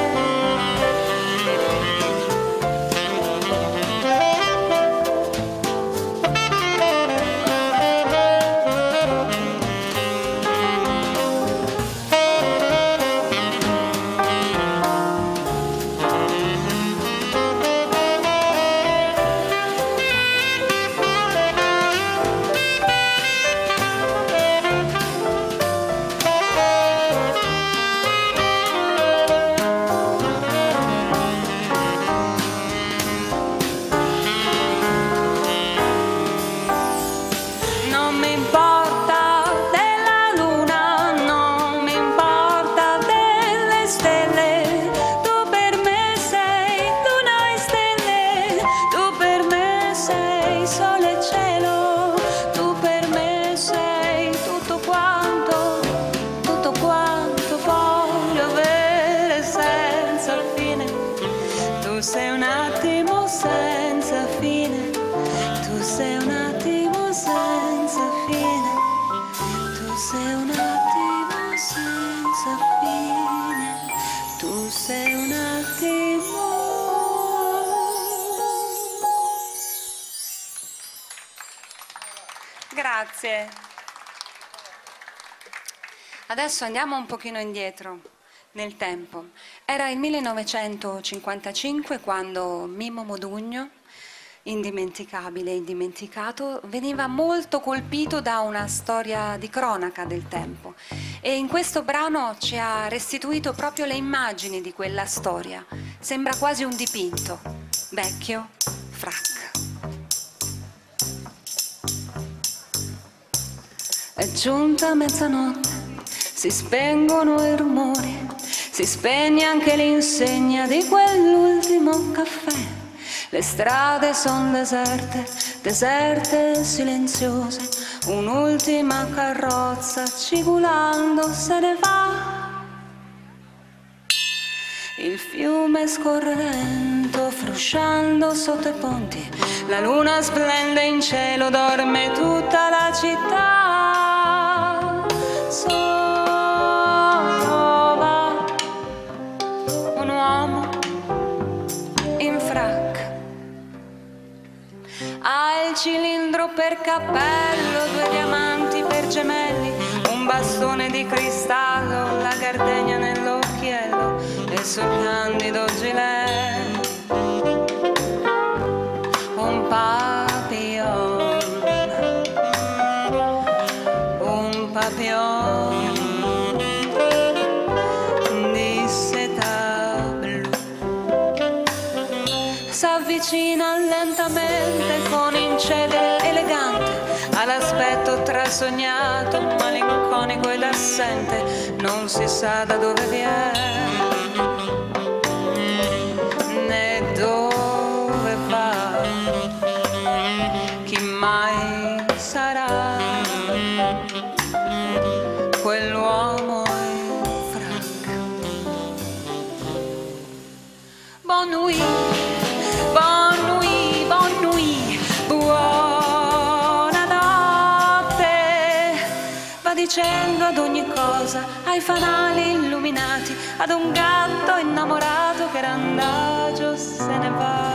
Non mi importa della luna, non mi importa delle stelle, tu per me sei luna e stelle, tu per me sei sole e cielo, tu per me sei tutto quanto voglio avere senza fine, tu sei un attimo senza fine, tu sei un attimo senza fine, tu sei un attimo senza fine, tu sei un attimo. Grazie. Adesso andiamo un pochino indietro nel tempo. Era il 1955 quando Mimmo Modugno, indimenticabile e indimenticato, veniva molto colpito da una storia di cronaca del tempo e in questo brano ci ha restituito proprio le immagini di quella storia. Sembra quasi un dipinto. Vecchio frac. È giunta mezzanotte, si spengono i rumori, si spegne anche l'insegna di quell'ultimo caffè. Le strade son deserte, deserte e silenziose, un'ultima carrozza cigulando se ne va. Il fiume scorre lento, frusciando sotto i ponti, la luna splende in cielo, dorme tutta la città. Solo va un uomo in frac. Ha il cilindro per cappello, 2 diamanti per gemelli, un bastone di cristallo, la gardenia nell'occhiello e sul candido gilet un papillon, un papillon di seta blu. S'avvicina lentamente con incedere elegante all'aspetto trasognato, malinconico ed assente, non si sa da dove viene né dove va, chi mai sarà quell'uomo in frac. Bonne nuit, bonne nuit, bonne nuit, buonanotte. Va dicendo ad ogni cosa, ai fanali illuminati, ad un gatto innamorato che randagio se ne va.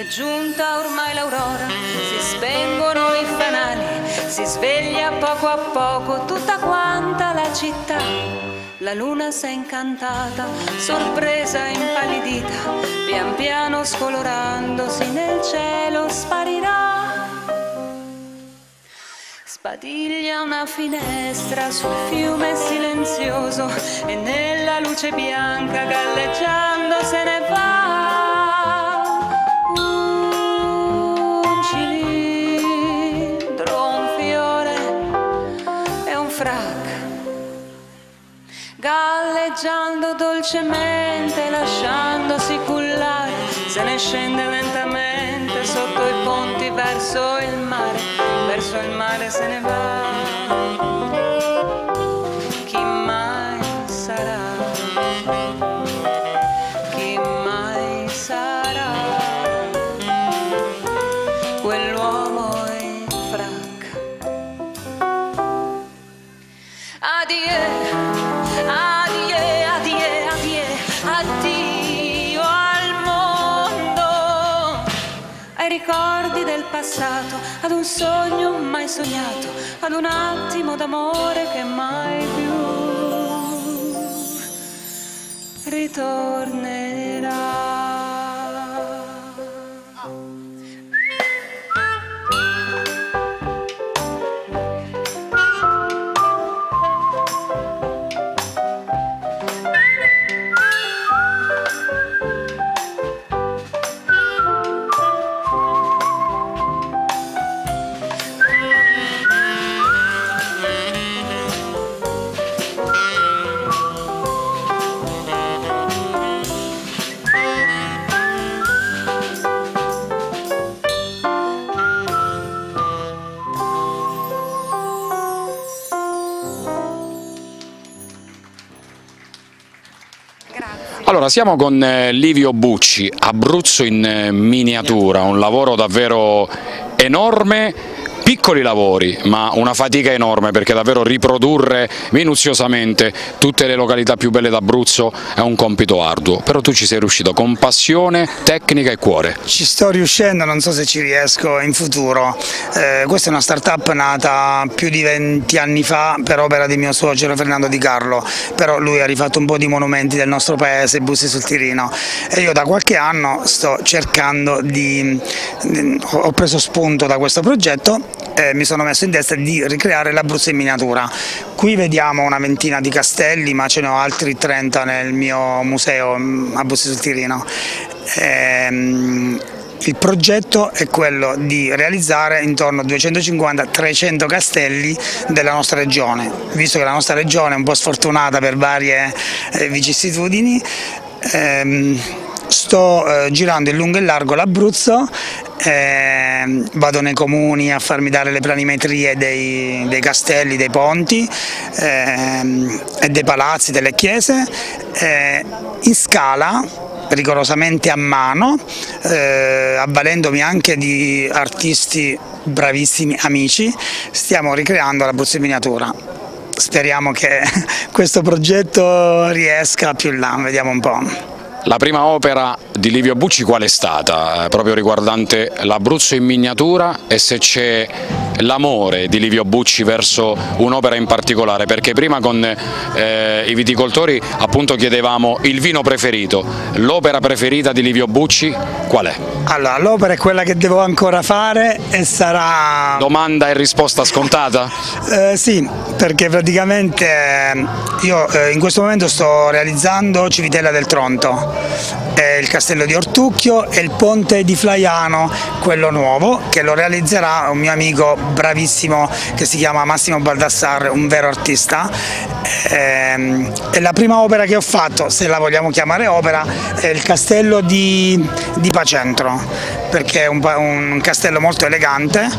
giunta ormai l'aurora, si spengono i fanali, si sveglia poco a poco tutta quanta la città. La luna s'è incantata, sorpresa impallidita, pian piano scolorandosi nel cielo sparirà. Sbadiglia una finestra sul fiume silenzioso e nella luce bianca galleggiando se ne va. Un cilindro, un fiore e un frac, galleggiando dolcemente, lasciandosi cullare, se ne scende lentamente sotto i ponti verso il mare se ne va. Chi mai sarà? Chi mai sarà quell'uomo in frac? Addio, addio, addio, addio, addio al mondo, ai ricordi del passato, ad un sogno mai sognato, ad un attimo d'amore che mai più ritornerà. Allora, siamo con Livio Bucci, Abruzzo in miniatura, un lavoro davvero enorme, piccoli lavori, ma una fatica enorme, perché davvero riprodurre minuziosamente tutte le località più belle d'Abruzzo è un compito arduo, però tu ci sei riuscito con passione, tecnica e cuore. Ci sto riuscendo, non so se ci riesco in futuro. Questa è una start-up nata più di 20 anni fa per opera di mio suocero Fernando Di Carlo, però lui ha rifatto un po' di monumenti del nostro paese, Bussi sul Tirino, e io da qualche anno sto cercando ho preso spunto da questo progetto e mi sono messo in testa di ricreare l'Abruzzo in miniatura. Qui vediamo una ventina di castelli, ma ce ne ho altri 30 nel mio museo a Bussi sul Tirino. Il progetto è quello di realizzare intorno a 250-300 castelli della nostra regione, visto che la nostra regione è un po' sfortunata per varie vicissitudini. Sto girando in lungo e largo l'Abruzzo, vado nei comuni a farmi dare le planimetrie dei castelli, dei ponti e dei palazzi, delle chiese, in scala, rigorosamente a mano, avvalendomi anche di artisti bravissimi amici. Stiamo ricreando l'Abruzzo in miniatura. Speriamo che questo progetto riesca più in là, vediamo un po'. La prima opera di Livio Bucci qual è stata, proprio riguardante l'Abruzzo in miniatura, e se c'è l'amore di Livio Bucci verso un'opera in particolare? Perché prima con i viticoltori appunto chiedevamo il vino preferito, l'opera preferita di Livio Bucci qual è? Allora, l'opera è quella che devo ancora fare e sarà... Domanda e risposta scontata? Sì, perché praticamente io in questo momento sto realizzando Civitella del Tronto, il castello di Ortucchio e il ponte di Flaiano, quello nuovo, che lo realizzerà un mio amico bravissimo che si chiama Massimo Baldassarre, un vero artista. È la prima opera che ho fatto, se la vogliamo chiamare opera, è il castello di Pacentro, perché è un castello molto elegante.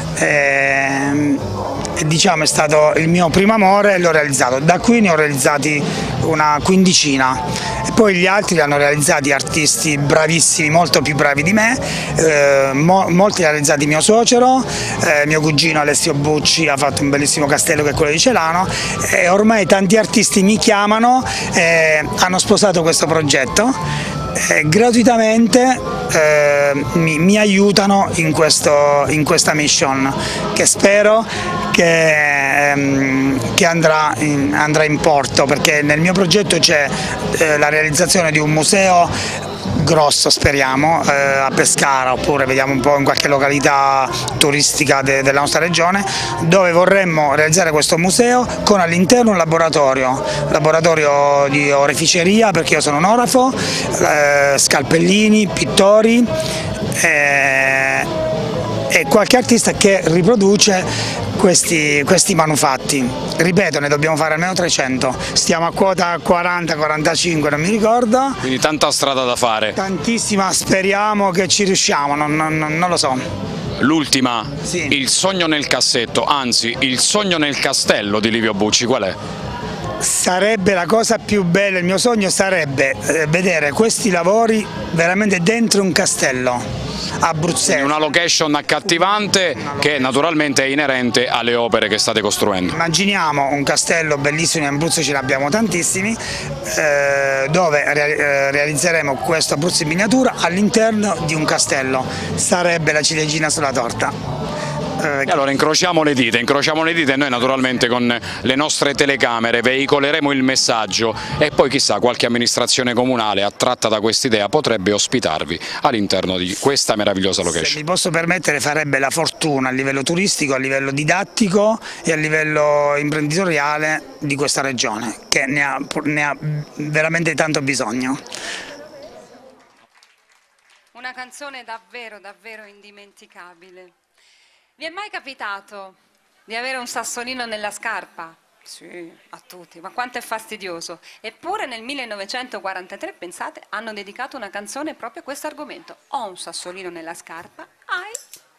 Diciamo è stato il mio primo amore e l'ho realizzato. Da qui ne ho realizzati una quindicina e poi gli altri li hanno realizzati artisti bravissimi, molto più bravi di me, molti li ha realizzati mio suocero, mio cugino Alessio Bucci ha fatto un bellissimo castello che è quello di Celano, e ormai tanti artisti mi chiamano e hanno sposato questo progetto gratuitamente. mi aiutano in questa mission, che spero che andrà in porto, perché nel mio progetto c'è la realizzazione di un museo grosso, speriamo, a Pescara, oppure vediamo un po' in qualche località turistica della nostra regione, dove vorremmo realizzare questo museo con all'interno un laboratorio di oreficeria, perché io sono un orafo, scalpellini, pittori e qualche artista che riproduce questi manufatti. Ripeto, ne dobbiamo fare almeno 300, stiamo a quota 40-45, non mi ricordo. Quindi tanta strada da fare. Tantissima, speriamo che ci riusciamo, non lo so. L'ultima, il sogno nel cassetto, anzi il sogno nel castello di Livio Bucci, qual è? Sarebbe la cosa più bella, il mio sogno sarebbe vedere questi lavori veramente dentro un castello abruzzese. Una location accattivante che naturalmente è inerente alle opere che state costruendo. Immaginiamo un castello bellissimo, in Abruzzo ce ne abbiamo tantissimi, dove realizzeremo questo Abruzzo in miniatura all'interno di un castello. Sarebbe la ciliegina sulla torta. E allora incrociamo le dita e noi naturalmente con le nostre telecamere veicoleremo il messaggio e poi chissà qualche amministrazione comunale attratta da quest'idea potrebbe ospitarvi all'interno di questa meravigliosa location. Se mi posso permettere, farebbe la fortuna a livello turistico, a livello didattico e a livello imprenditoriale di questa regione, che ne ha veramente tanto bisogno. Una canzone davvero, davvero indimenticabile. Vi è mai capitato di avere un sassolino nella scarpa? Sì, a tutti, ma quanto è fastidioso. Eppure nel 1943, pensate, hanno dedicato una canzone proprio a questo argomento. Ho un sassolino nella scarpa, ai.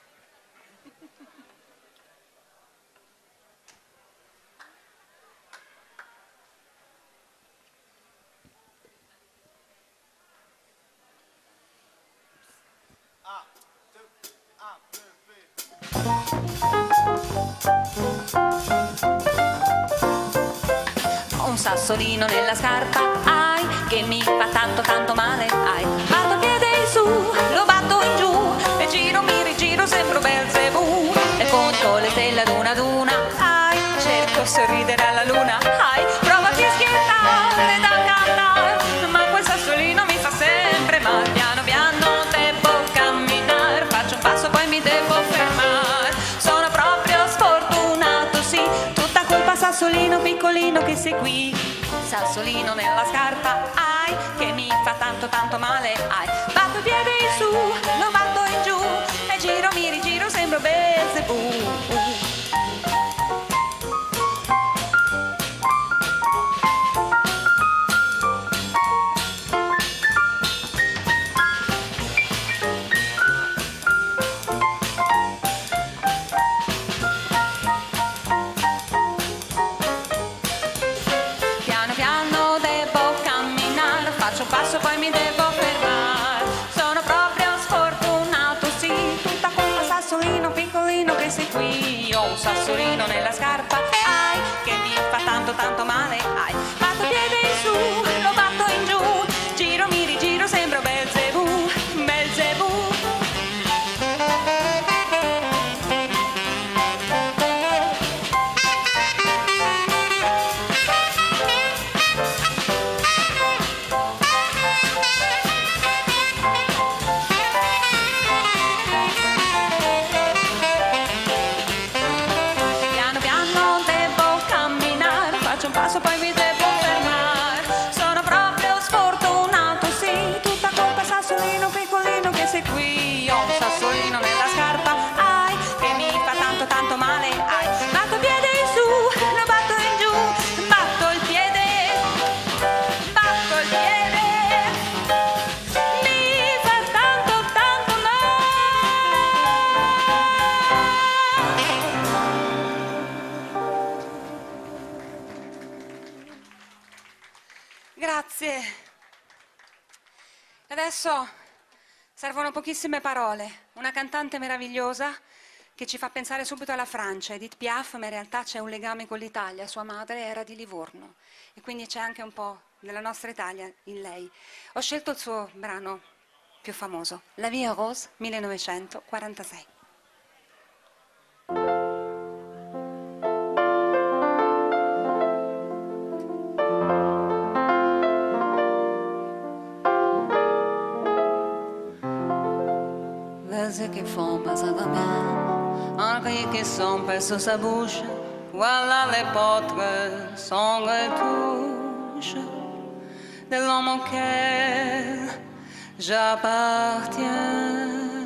Ho un sassolino nella scarpa, ai, che mi fa tanto tanto male, ai. Batto il piede in su, lo batto in giù, e giro, mi rigiro, sembro Belzebù, e conto le stelle ad una, ai. Cerco sorridere alla luna, ai. Provo a fischiettare da cantare, ma quel sassolino mi fa sempre male. Piano piano devo camminare, faccio un passo poi mi devo fermare. Sono proprio sfortunato, sì, tutta colpa sassolino piccolino che sei qui. Sassolino nella scarpa, ai, che mi fa tanto tanto male, ai. Batto il piede in su, lo batto in giù, e giro, mi rigiro, sembro Belzebù. Passo poi mi devo fermare, sono proprio sfortunato, sì, tutta colpa sassolino piccolino che sei qui. Ho un sassolino nella scarpa, ai, che mi fa tanto tanto male, ai. Batto il piede in su, lo batto in giù, giro, mi rigiro, sembro Belzebù, Belzebù. Poi mi devo fermare, sono proprio sfortunato, sì, tutta colpa sassolino piccolino che sei qui. Ho un sassolino nella scarpa, ai, che mi fa tanto tanto male, ai. Batto il piede in su, lo batto in giù, batto il piede, mi fa tanto tanto male. Grazie. Adesso servono pochissime parole. Una cantante meravigliosa che ci fa pensare subito alla Francia, Edith Piaf, ma in realtà c'è un legame con l'Italia. Sua madre era di Livorno e quindi c'è anche un po' della nostra Italia in lei. Ho scelto il suo brano più famoso, La Vie Rose, 1946. Vas-y qui font pas à ta main, un cri qui sombre sur sa bouche, voilà les portraits sans retouche de l'homme auquel j'appartiens.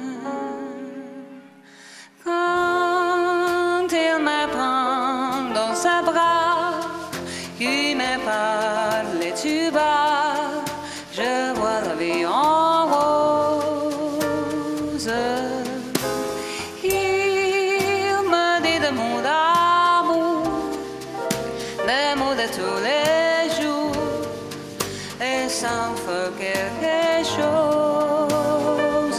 Quand il me prend dans ses bras, il me parle et tu vas, je vois la vie en rose. Il me dit des mots d'amour, des mots de tous les jours, et ça me fait quelque chose.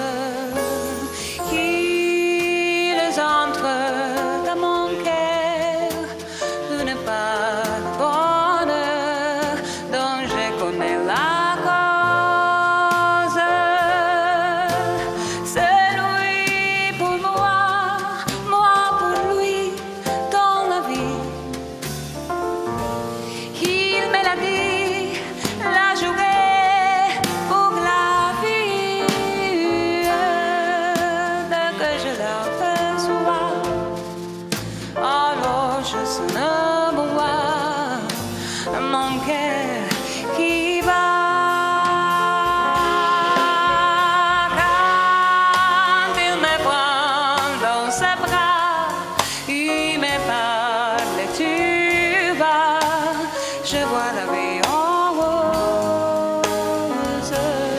Il entre dans mon cœur une part de bonheur dont je connais la cause. C'est lui pour moi, moi pour lui dans la vie. Il me l'a dit, l'a juré pour la vie. Dès que je l'aperçois, alors je sonne moi, mon cœur qui bat. Quand il me prend dans ses bras, il me parle et tu vas, je vois la vie en rose.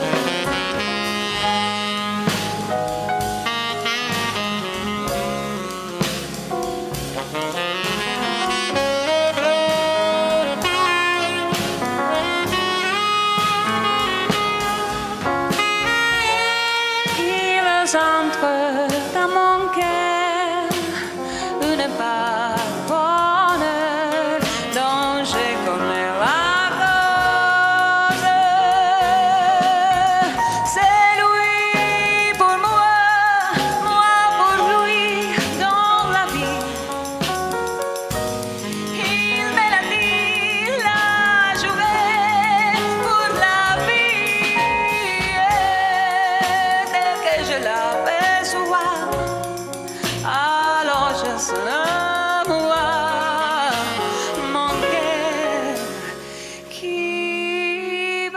Il entre dans mon cœur une part de bonheur dont je connais la cause. C'est lui pour moi, moi pour lui dans la vie. Il me l'a dit, l'a juré pour la vie. Dès que je l'aperçois, alors je sonne moi, mon cœur qui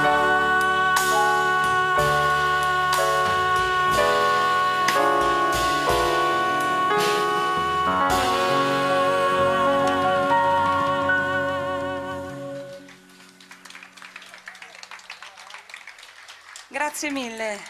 Grazie mille.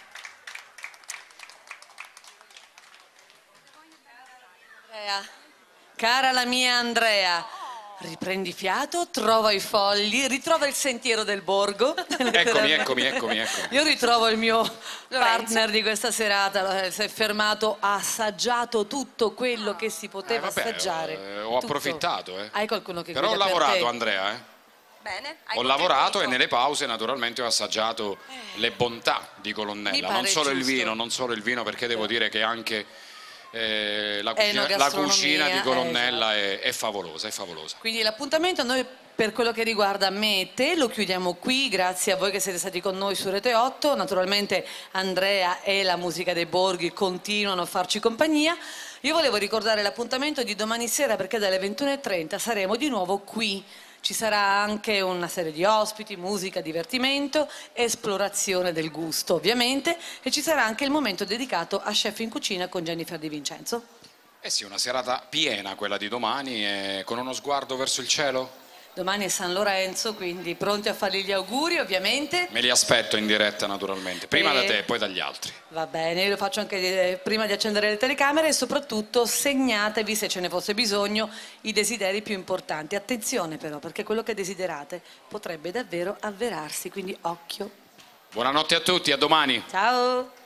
Cara la mia Andrea, riprendi fiato, trova i fogli, ritrova il sentiero del borgo. Eccomi. Io ritrovo il mio partner di questa serata, si è fermato, ha assaggiato tutto quello che si poteva assaggiare. Ho approfittato. Hai qualcuno che Però ho guida per lavorato, te? Andrea. Bene, Ho lavorato e nelle pause naturalmente ho assaggiato le bontà di Mi Colonnella, pare non solo giusto. il vino, perché devo dire che anche la enogastronomia, cucina di Colonnella esatto. è favolosa, è favolosa. Quindi l'appuntamento a noi per quello che riguarda me e te lo chiudiamo qui, grazie a voi che siete stati con noi su Rete 8, naturalmente Andrea e la musica dei borghi continuano a farci compagnia. Io volevo ricordare l'appuntamento di domani sera perché dalle 21:30 saremo di nuovo qui. Ci sarà anche una serie di ospiti, musica, divertimento, esplorazione del gusto ovviamente e ci sarà anche il momento dedicato a Chef in Cucina con Jennifer Di Vincenzo. Eh sì, una serata piena quella di domani, con uno sguardo verso il cielo. Domani è San Lorenzo, quindi pronti a fargli gli auguri ovviamente. Me li aspetto in diretta naturalmente, prima da te e poi dagli altri. Va bene, io lo faccio anche prima di accendere le telecamere e soprattutto segnatevi, se ce ne fosse bisogno, i desideri più importanti. Attenzione però, perché quello che desiderate potrebbe davvero avverarsi, quindi occhio. Buonanotte a tutti, a domani. Ciao!